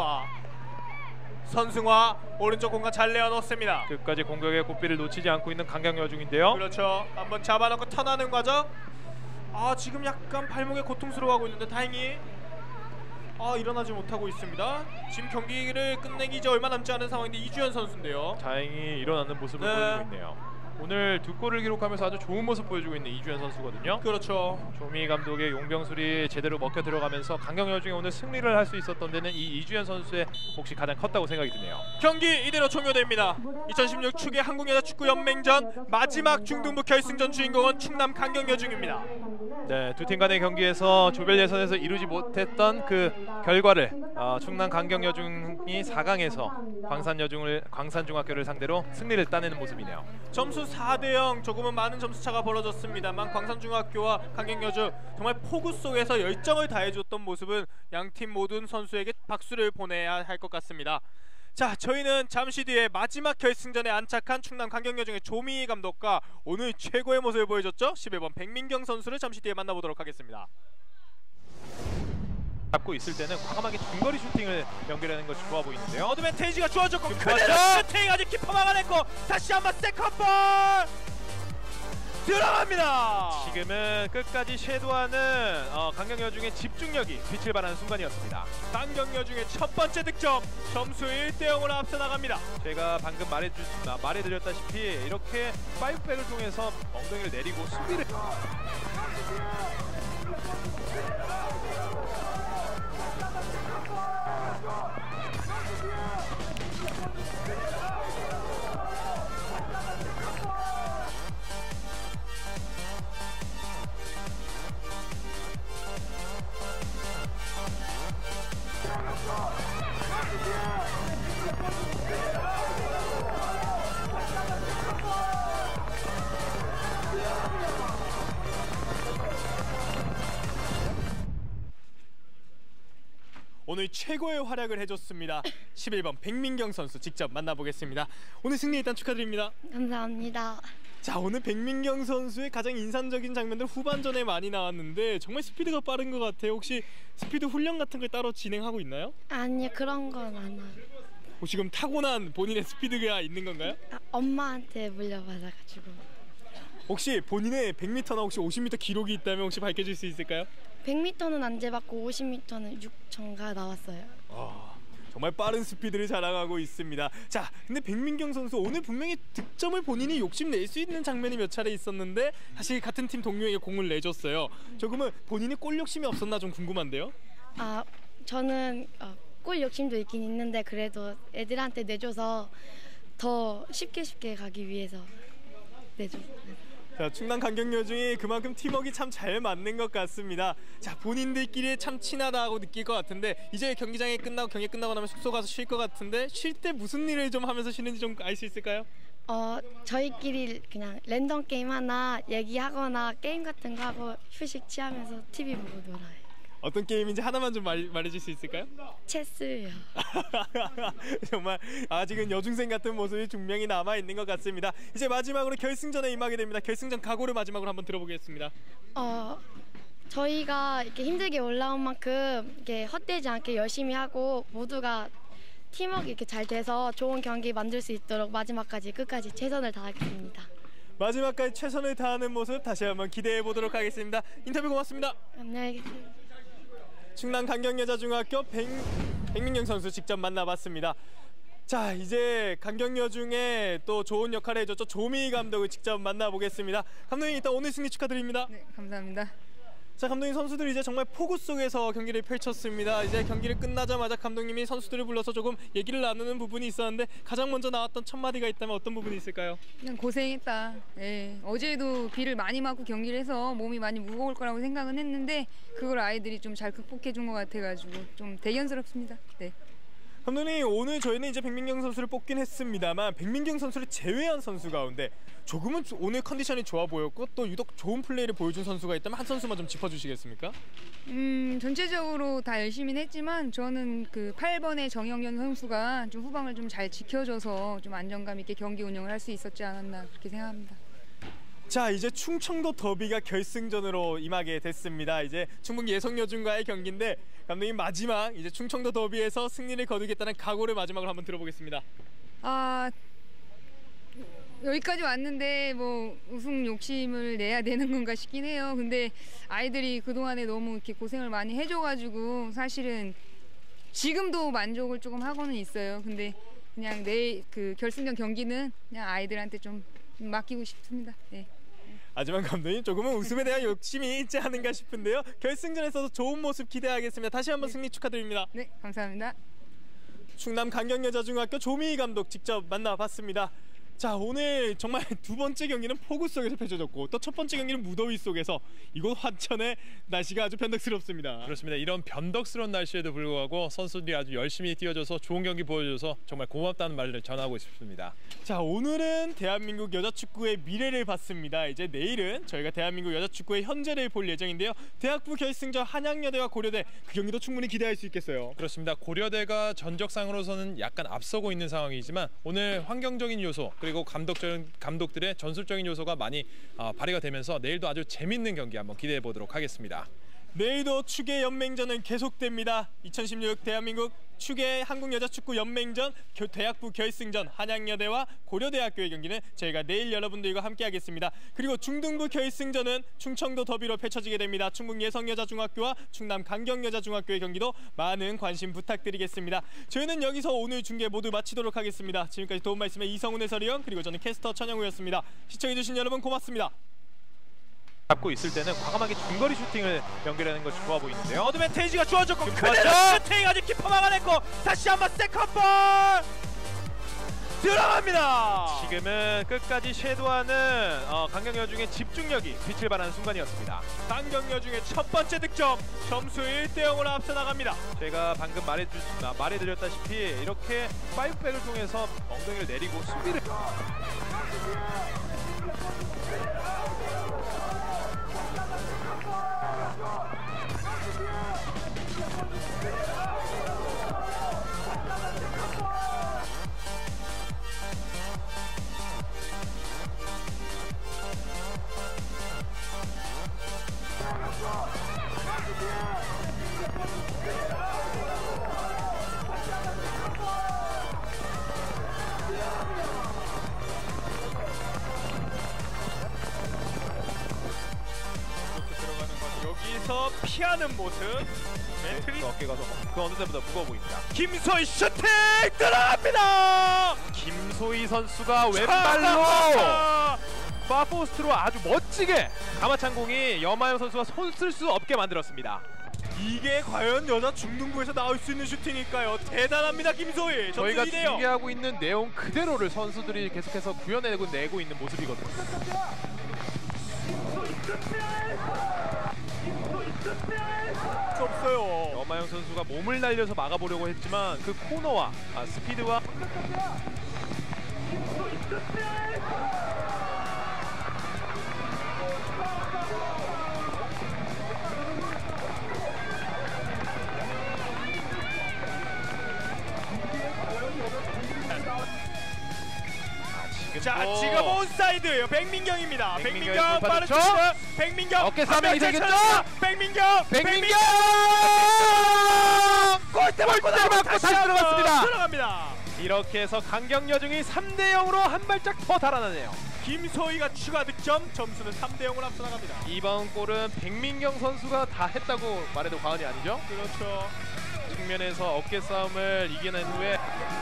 선승화 오른쪽 공간 잘 내어 넣습니다. 끝까지 공격의 고삐를 놓치지 않고 있는 강경여중인데요. 그렇죠. 한번 잡아놓고 턴하는 과정. 지금 약간 발목에 고통스러워하고 있는데 다행히 일어나지 못하고 있습니다. 지금 경기를 끝내기 이제 얼마 남지 않은 상황인데 이주연 선수인데요. 다행히 일어나는 모습을 보여주고 있네요. 오늘 2골을 기록하면서 아주 좋은 모습 보여주고 있는 이주연 선수거든요. 그렇죠. 조미 감독의 용병술이 제대로 먹혀 들어가면서 강경여중이 오늘 승리를 할 수 있었던 데는 이 이주연 선수의 몫이 가장 컸다고 생각이 드네요. 경기 이대로 종료됩니다. 2016 축의 한국여자축구연맹전 마지막 중등부 결승전 주인공은 충남 강경여중입니다. 네, 두 팀 간의 경기에서 조별 예선에서 이루지 못했던 그 결과를 충남 강경여중이 4강에서 광산중학교를 상대로 승리를 따내는 모습이네요. 점수 4대0 조금은 많은 점수차가 벌어졌습니다만 광산중학교와 강경여중 정말 폭우 속에서 열정을 다해줬던 모습은 양팀 모든 선수에게 박수를 보내야 할 것 같습니다. 자, 저희는 잠시 뒤에 마지막 결승전에 안착한 충남 강경여중의 조미 감독과 오늘 최고의 모습을 보여줬죠. 11번 백민경 선수를 잠시 뒤에 만나보도록 하겠습니다. 잡고 있을 때는 과감하게 중거리 슈팅을 연결하는 것이 좋아 보이는데요. 어드밴테이지가 주어졌고 그대로 좋았죠? 슈팅 아직 키퍼 막아냈고 다시 한번 세컨볼 들어갑니다. 지금은 끝까지 섀도하는 강경여중의 집중력이 빛을 발하는 순간이었습니다. 강경여중의 첫 번째 득점, 점수 1대0으로 앞서 나갑니다. 제가 방금 말해드렸다시피 이렇게 5백을 통해서 엉덩이를 내리고 수비를 오늘 최고의 활약을 해줬습니다. 11번 백민경 선수 직접 만나보겠습니다. 오늘 승리 일단 축하드립니다. 감사합니다. 자, 오늘 백민경 선수의 가장 인상적인 장면들 후반전에 많이 나왔는데 정말 스피드가 빠른 것 같아요. 혹시 스피드 훈련 같은 걸 따로 진행하고 있나요? 아니요, 그런 건 안 해요. 혹시 그럼 타고난 본인의 스피드가 있는 건가요? 엄마한테 물려받아가지고. 혹시 본인의 100m나 혹시 50m 기록이 있다면 혹시 밝혀줄 수 있을까요? 100m는 안 재봤고 50m는 6,000가 나왔어요. 정말 빠른 스피드를 자랑하고 있습니다. 자, 근데 백민경 선수 오늘 분명히 득점을 본인이 욕심낼 수 있는 장면이 몇 차례 있었는데 사실 같은 팀 동료에게 공을 내줬어요. 조금은 본인이 골 욕심이 없었나 좀 궁금한데요. 저는 골 욕심도 있긴 있는데 그래도 애들한테 내줘서 더 쉽게 가기 위해서 내줬어요. 자, 충남 강경여중이 그만큼 팀워크가 참 잘 맞는 것 같습니다. 자, 본인들끼리 참 친하다고 느낄 것 같은데 이제 경기 끝나고 나면 숙소 가서 쉴 것 같은데 쉴 때 무슨 일을 좀 하면서 쉬는지 좀 알 수 있을까요? 저희끼리 그냥 랜덤 게임 하나 얘기하거나 게임 같은 거 하고 휴식 취하면서 TV 보고 놀아요. 어떤 게임인지 하나만 좀 말해줄 수 있을까요? 체스요. 정말 아직은 여중생 같은 모습이 분명히 남아있는 것 같습니다. 이제 마지막으로 결승전에 임하게 됩니다. 결승전 각오를 마지막으로 한번 들어보겠습니다. 저희가 이렇게 힘들게 올라온 만큼 이렇게 헛되지 않게 열심히 하고 모두가 팀워크 이렇게 잘 돼서 좋은 경기 만들 수 있도록 마지막까지 끝까지 최선을 다하겠습니다. 마지막까지 최선을 다하는 모습 다시 한번 기대해 보도록 하겠습니다. 인터뷰 고맙습니다. 안녕히 계세요. 충남 강경여자중학교 백민경 선수 직접 만나봤습니다. 자, 이제 강경여중에 또 좋은 역할을 해줬죠. 조미 감독을 직접 만나보겠습니다. 감독님, 일단 오늘 승리 축하드립니다. 네, 감사합니다. 자, 감독님, 선수들이 이제 정말 폭우 속에서 경기를 펼쳤습니다. 이제 경기를 끝나자마자 감독님이 선수들을 불러서 조금 얘기를 나누는 부분이 있었는데 가장 먼저 나왔던 첫 마디가 있다면 어떤 부분이 있을까요? 그냥 고생했다. 예, 어제도 비를 많이 맞고 경기를 해서 몸이 많이 무거울 거라고 생각은 했는데 그걸 아이들이 좀 잘 극복해 준 것 같아가지고 좀 대견스럽습니다. 네. 감독님, 오늘 저희는 이제 백민경 선수를 뽑긴 했습니다만 백민경 선수를 제외한 선수 가운데 조금은 오늘 컨디션이 좋아 보였고 또 유독 좋은 플레이를 보여준 선수가 있다면 한 선수만 좀 짚어주시겠습니까? 전체적으로 다 열심히는 했지만 저는 그 8번의 정영현 선수가 좀 후방을 좀 잘 지켜줘서 좀 안정감 있게 경기 운영을 할 수 있었지 않았나 그렇게 생각합니다. 자, 이제 충청도 더비가 결승전으로 임하게 됐습니다. 이제 충북 예성여중과의 경기인데 감독님 마지막 이제 충청도 더비에서 승리를 거두겠다는 각오를 마지막으로 한번 들어보겠습니다. 아, 여기까지 왔는데 뭐 우승 욕심을 내야 되는 건가 싶긴 해요. 근데 아이들이 그동안에 너무 이렇게 고생을 많이 해줘가지고 사실은 지금도 만족을 조금 하고는 있어요. 근데 그냥 내일 그 결승전 경기는 그냥 아이들한테 좀 맡기고 싶습니다. 네. 하지만 감독님 조금은 우승에 대한 욕심이 있지 않은가 싶은데요. 결승전에서도 좋은 모습 기대하겠습니다. 다시 한번 승리 축하드립니다. 네, 감사합니다. 충남 강경여자중학교 조미희 감독 직접 만나봤습니다. 자, 오늘 정말 두 번째 경기는 폭우 속에서 펼쳐졌고 또 첫 번째 경기는 무더위 속에서 이곳 화천의 날씨가 아주 변덕스럽습니다. 그렇습니다. 이런 변덕스러운 날씨에도 불구하고 선수들이 아주 열심히 뛰어줘서 좋은 경기 보여줘서 정말 고맙다는 말을 전하고 싶습니다. 자, 오늘은 대한민국 여자축구의 미래를 봤습니다. 이제 내일은 저희가 대한민국 여자축구의 현재를 볼 예정인데요. 대학부 결승전 한양여대와 고려대, 그 경기도 충분히 기대할 수 있겠어요. 그렇습니다. 고려대가 전적상으로서는 약간 앞서고 있는 상황이지만 오늘 환경적인 요소 그리고 감독들의 전술적인 요소가 많이 발휘가 되면서 내일도 아주 재밌는 경기 한번 기대해 보도록 하겠습니다. 내일도 축의 연맹전은 계속됩니다. 2016 대한민국 축의 한국여자축구 연맹전 대학부 결승전 한양여대와 고려대학교의 경기는 저희가 내일 여러분들과 함께 하겠습니다. 그리고 중등부 결승전은 충청도 더비로 펼쳐지게 됩니다. 충북 예성여자중학교와 충남 강경여자중학교의 경기도 많은 관심 부탁드리겠습니다. 저희는 여기서 오늘 중계 모두 마치도록 하겠습니다. 지금까지 도움 말씀의 이성훈 해설위원, 그리고 저는 캐스터 천영우였습니다. 시청해주신 여러분 고맙습니다. 잡고 있을 때는 과감하게 중거리 슈팅을 연결하는 것이 좋아 보이는데요. 어드밴테이지가 주어졌고 그대로 좋았죠? 슈팅 아직 키퍼 막아냈고 다시 한번 세컨볼 들어갑니다. 지금은 끝까지 섀도하는 강경여중의 집중력이 빛을 발하는 순간이었습니다. 강경여중의 첫 번째 득점, 점수 1대0으로 앞서 나갑니다. 제가 방금 말해드렸다시피 이렇게 5백을 통해서 엉덩이를 내리고 수비를 여기서 피하는 모습. 멘트리 어깨가 그 어느 때보다 무거워 보입니다. 김소희 슈팅 들어갑니다. 김소희 선수가 왼발로 파포스트로 아주 멋지게 가마찬 공이 염하영 선수가 손 쓸 수 없게 만들었습니다. 이게 과연 여자 중등부에서 나올 수 있는 슈팅일까요? 대단합니다, 김소희. 저희가 점수 2대0. 중계하고 있는 내용 그대로를 선수들이 계속해서 구현내고 내고 있는 모습이거든요. 없어요. 염하영 선수가 몸을 날려서 막아보려고 했지만 그 코너와 스피드와 자, 지금 온사이드예요. 백민경입니다. 백민경 빠른 돌파됐죠? 슈팅. 백민경 어깨 싸움이 되겠죠? 백민경 골대 맞고 다시 들어갔습니다. 들어갑니다. 이렇게 해서 강경여중이 3대0으로 한 발짝 더 달아나네요. 김소희가 추가 득점, 점수는 3대0으로 앞서 나갑니다. 이번 골은 백민경 선수가 다 했다고 말해도 과언이 아니죠? 그렇죠. 측면에서 어깨 싸움을 이겨낸 후에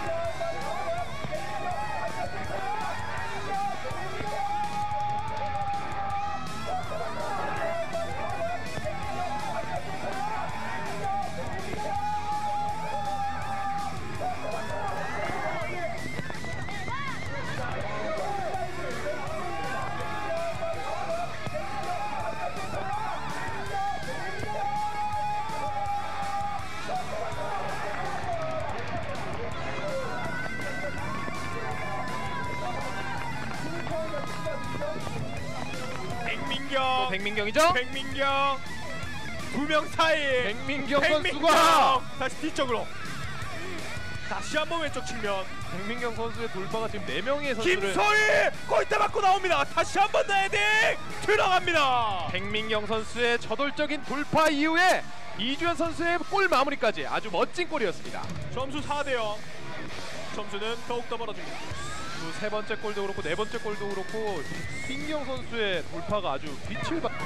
백민경이죠? 백민경 두 명 사이. 백민경 선수가 다시 뒤쪽으로. 다시 한번 왼쪽 측면. 백민경 선수의 돌파가 지금 4명의 선수를 김소희 골대 맞고 나옵니다. 다시 한번 헤딩 들어갑니다. 백민경 선수의 저돌적인 돌파 이후에 이주연 선수의 골 마무리까지 아주 멋진 골이었습니다. 점수 4대0. 점수는 더욱더 벌어집니다. 또 세 번째 골도 그렇고 네 번째 골도 그렇고 신경 선수의 돌파가 아주 빛을 발.